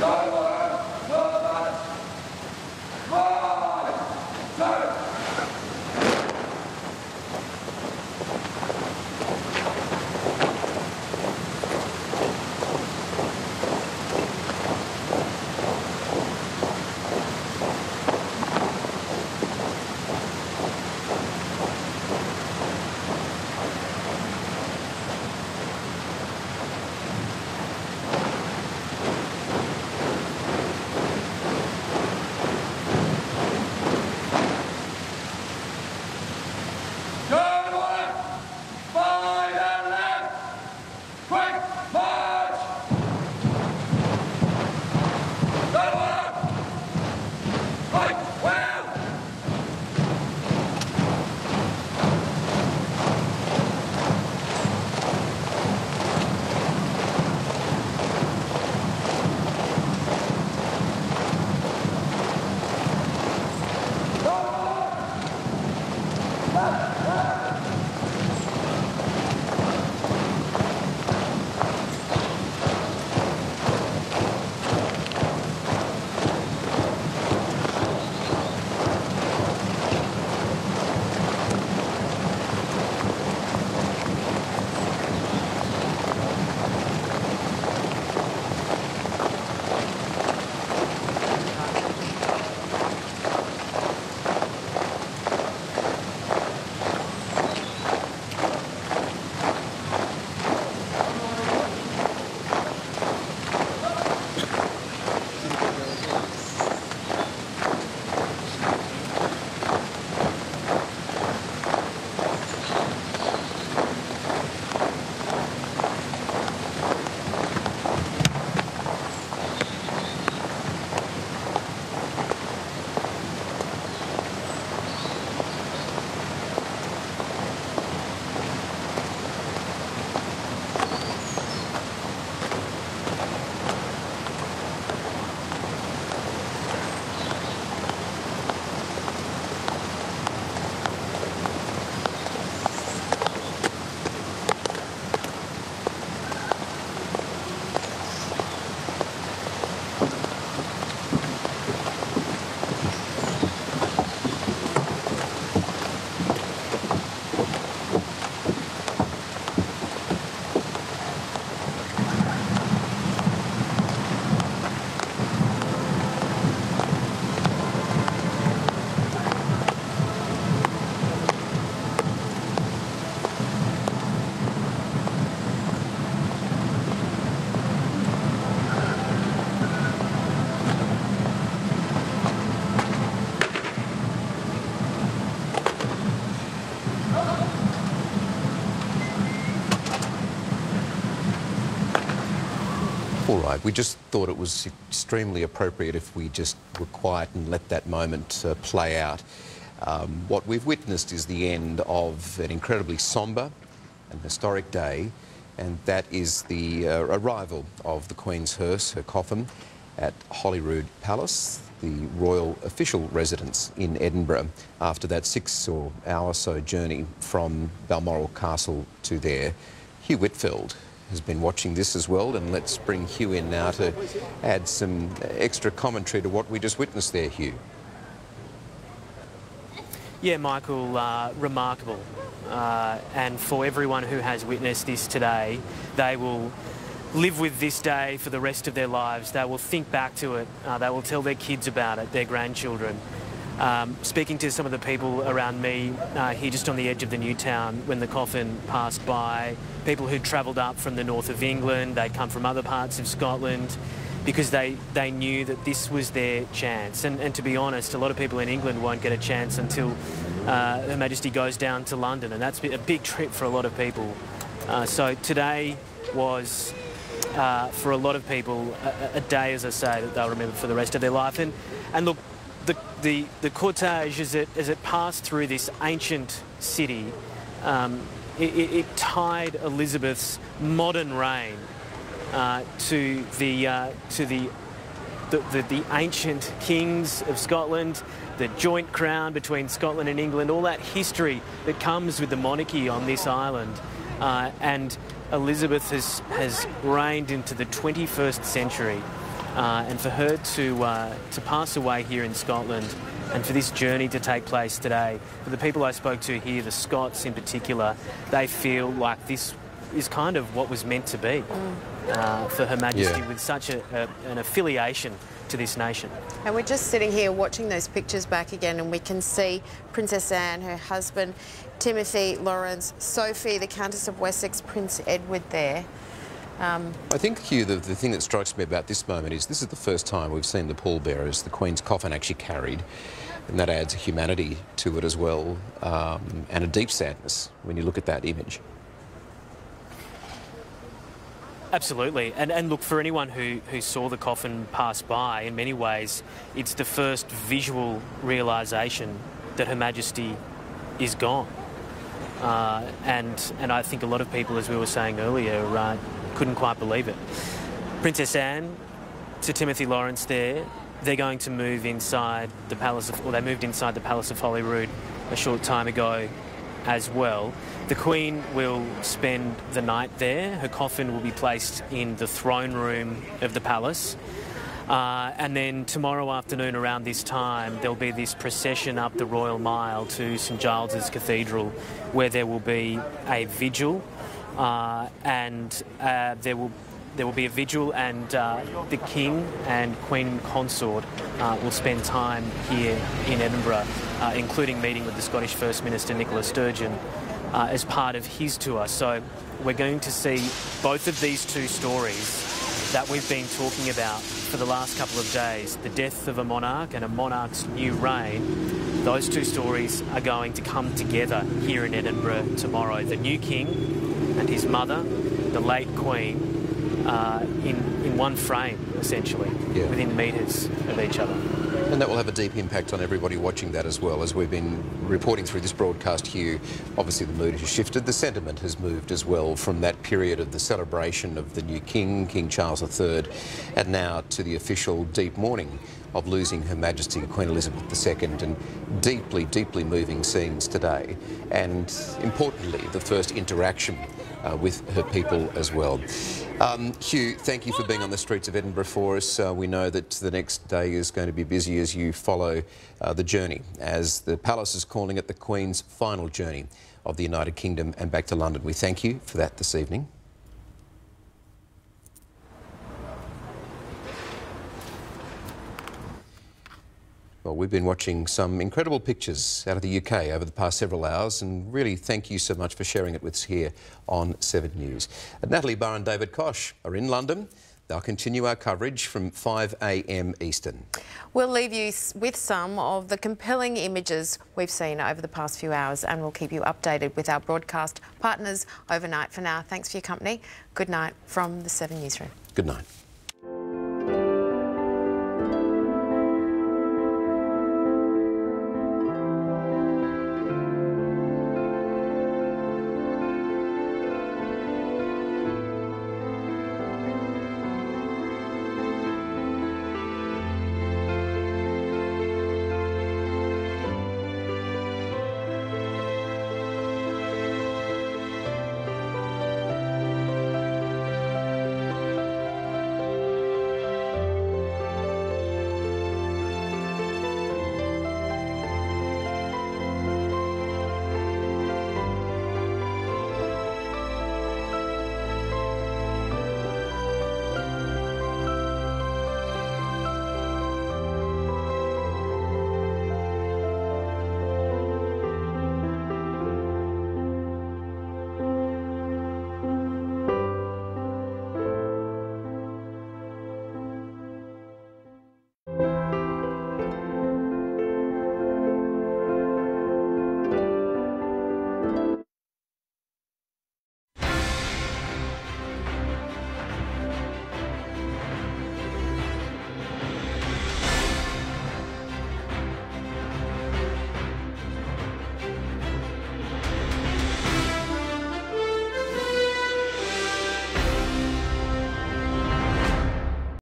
All right, we just thought it was extremely appropriate if we just were quiet and let that moment play out. What we've witnessed is the end of an incredibly sombre and historic day, and that is the arrival of the Queen's hearse, her coffin, at Holyrood Palace, the royal official residence in Edinburgh, after that 6 hour so journey from Balmoral Castle to there. Hugh Whitfeld has been watching this as well, and let's bring Hugh in now to add some extra commentary to what we just witnessed there, Hugh. Yeah, Michael, remarkable. And for everyone who has witnessed this today, they will live with this day for the rest of their lives. They will think back to it. They will tell their kids about it, their grandchildren. Speaking to some of the people around me here just on the edge of the new town when the coffin passed by, people who'd travelled up from the north of England, they'd come from other parts of Scotland, because they knew that this was their chance. And to be honest, a lot of people in England won't get a chance until Her Majesty goes down to London, and that's a big trip for a lot of people. So today was, for a lot of people, a day, as I say, that they'll remember for the rest of their life. And look, the cortege, as it passed through this ancient city, it tied Elizabeth's modern reign to the ancient kings of Scotland, the joint crown between Scotland and England, all that history that comes with the monarchy on this island. And Elizabeth has reigned into the 21st century and for her to pass away here in Scotland, and for this journey to take place today, for the people I spoke to here, the Scots in particular, they feel like this is kind of what was meant to be for Her Majesty, with such an affiliation to this nation. And we're just sitting here watching those pictures back again, and we can see Princess Anne, her husband, Timothy, Lawrence, Sophie, the Countess of Wessex, Prince Edward there. I think, Hugh, the thing that strikes me about this moment is this is the first time we've seen the pallbearers, the Queen's coffin, actually carried, and that adds humanity to it as well, and a deep sadness when you look at that image. Absolutely, and look, for anyone who saw the coffin pass by, in many ways, it's the first visual realisation that Her Majesty is gone. And I think a lot of people, as we were saying earlier, couldn't quite believe it. Princess Anne, Sir Timothy Lawrence they're going to move inside the Palace of, or they moved inside the Palace of Holyrood a short time ago as well. The Queen will spend the night there. Her coffin will be placed in the throne room of the palace. And then tomorrow afternoon around this time, there'll be this procession up the Royal Mile to St Giles Cathedral, where there will be a vigil, and there will be a vigil, and the King and Queen Consort will spend time here in Edinburgh, including meeting with the Scottish First Minister Nicola Sturgeon as part of his tour. So we're going to see both of these two stories that we've been talking about for the last couple of days, the death of a monarch and a monarch's new reign. Those two stories are going to come together here in Edinburgh tomorrow. The new king and his mother, the late Queen, in one frame, essentially, within metres of each other. And that will have a deep impact on everybody watching that as well. As we've been reporting through this broadcast, Hugh, obviously the mood has shifted. The sentiment has moved as well from that period of the celebration of the new king, King Charles III, and now to the official deep mourning of losing Her Majesty Queen Elizabeth II, and deeply, deeply moving scenes today. And importantly, the first interaction with her people as well. Hugh, thank you for being on the streets of Edinburgh for us. We know that the next day is going to be busy as you follow the journey, as the palace is calling it the Queen's final journey of the United Kingdom and back to London. We thank you for that this evening. Well, we've been watching some incredible pictures out of the UK over the past several hours, and really thank you so much for sharing it with us here on 7 News. Natalie Barr and David Koch are in London. They'll continue our coverage from 5 a.m. Eastern. We'll leave you with some of the compelling images we've seen over the past few hours, and we'll keep you updated with our broadcast partners overnight. For now, thanks for your company. Good night from the 7 Newsroom. Good night.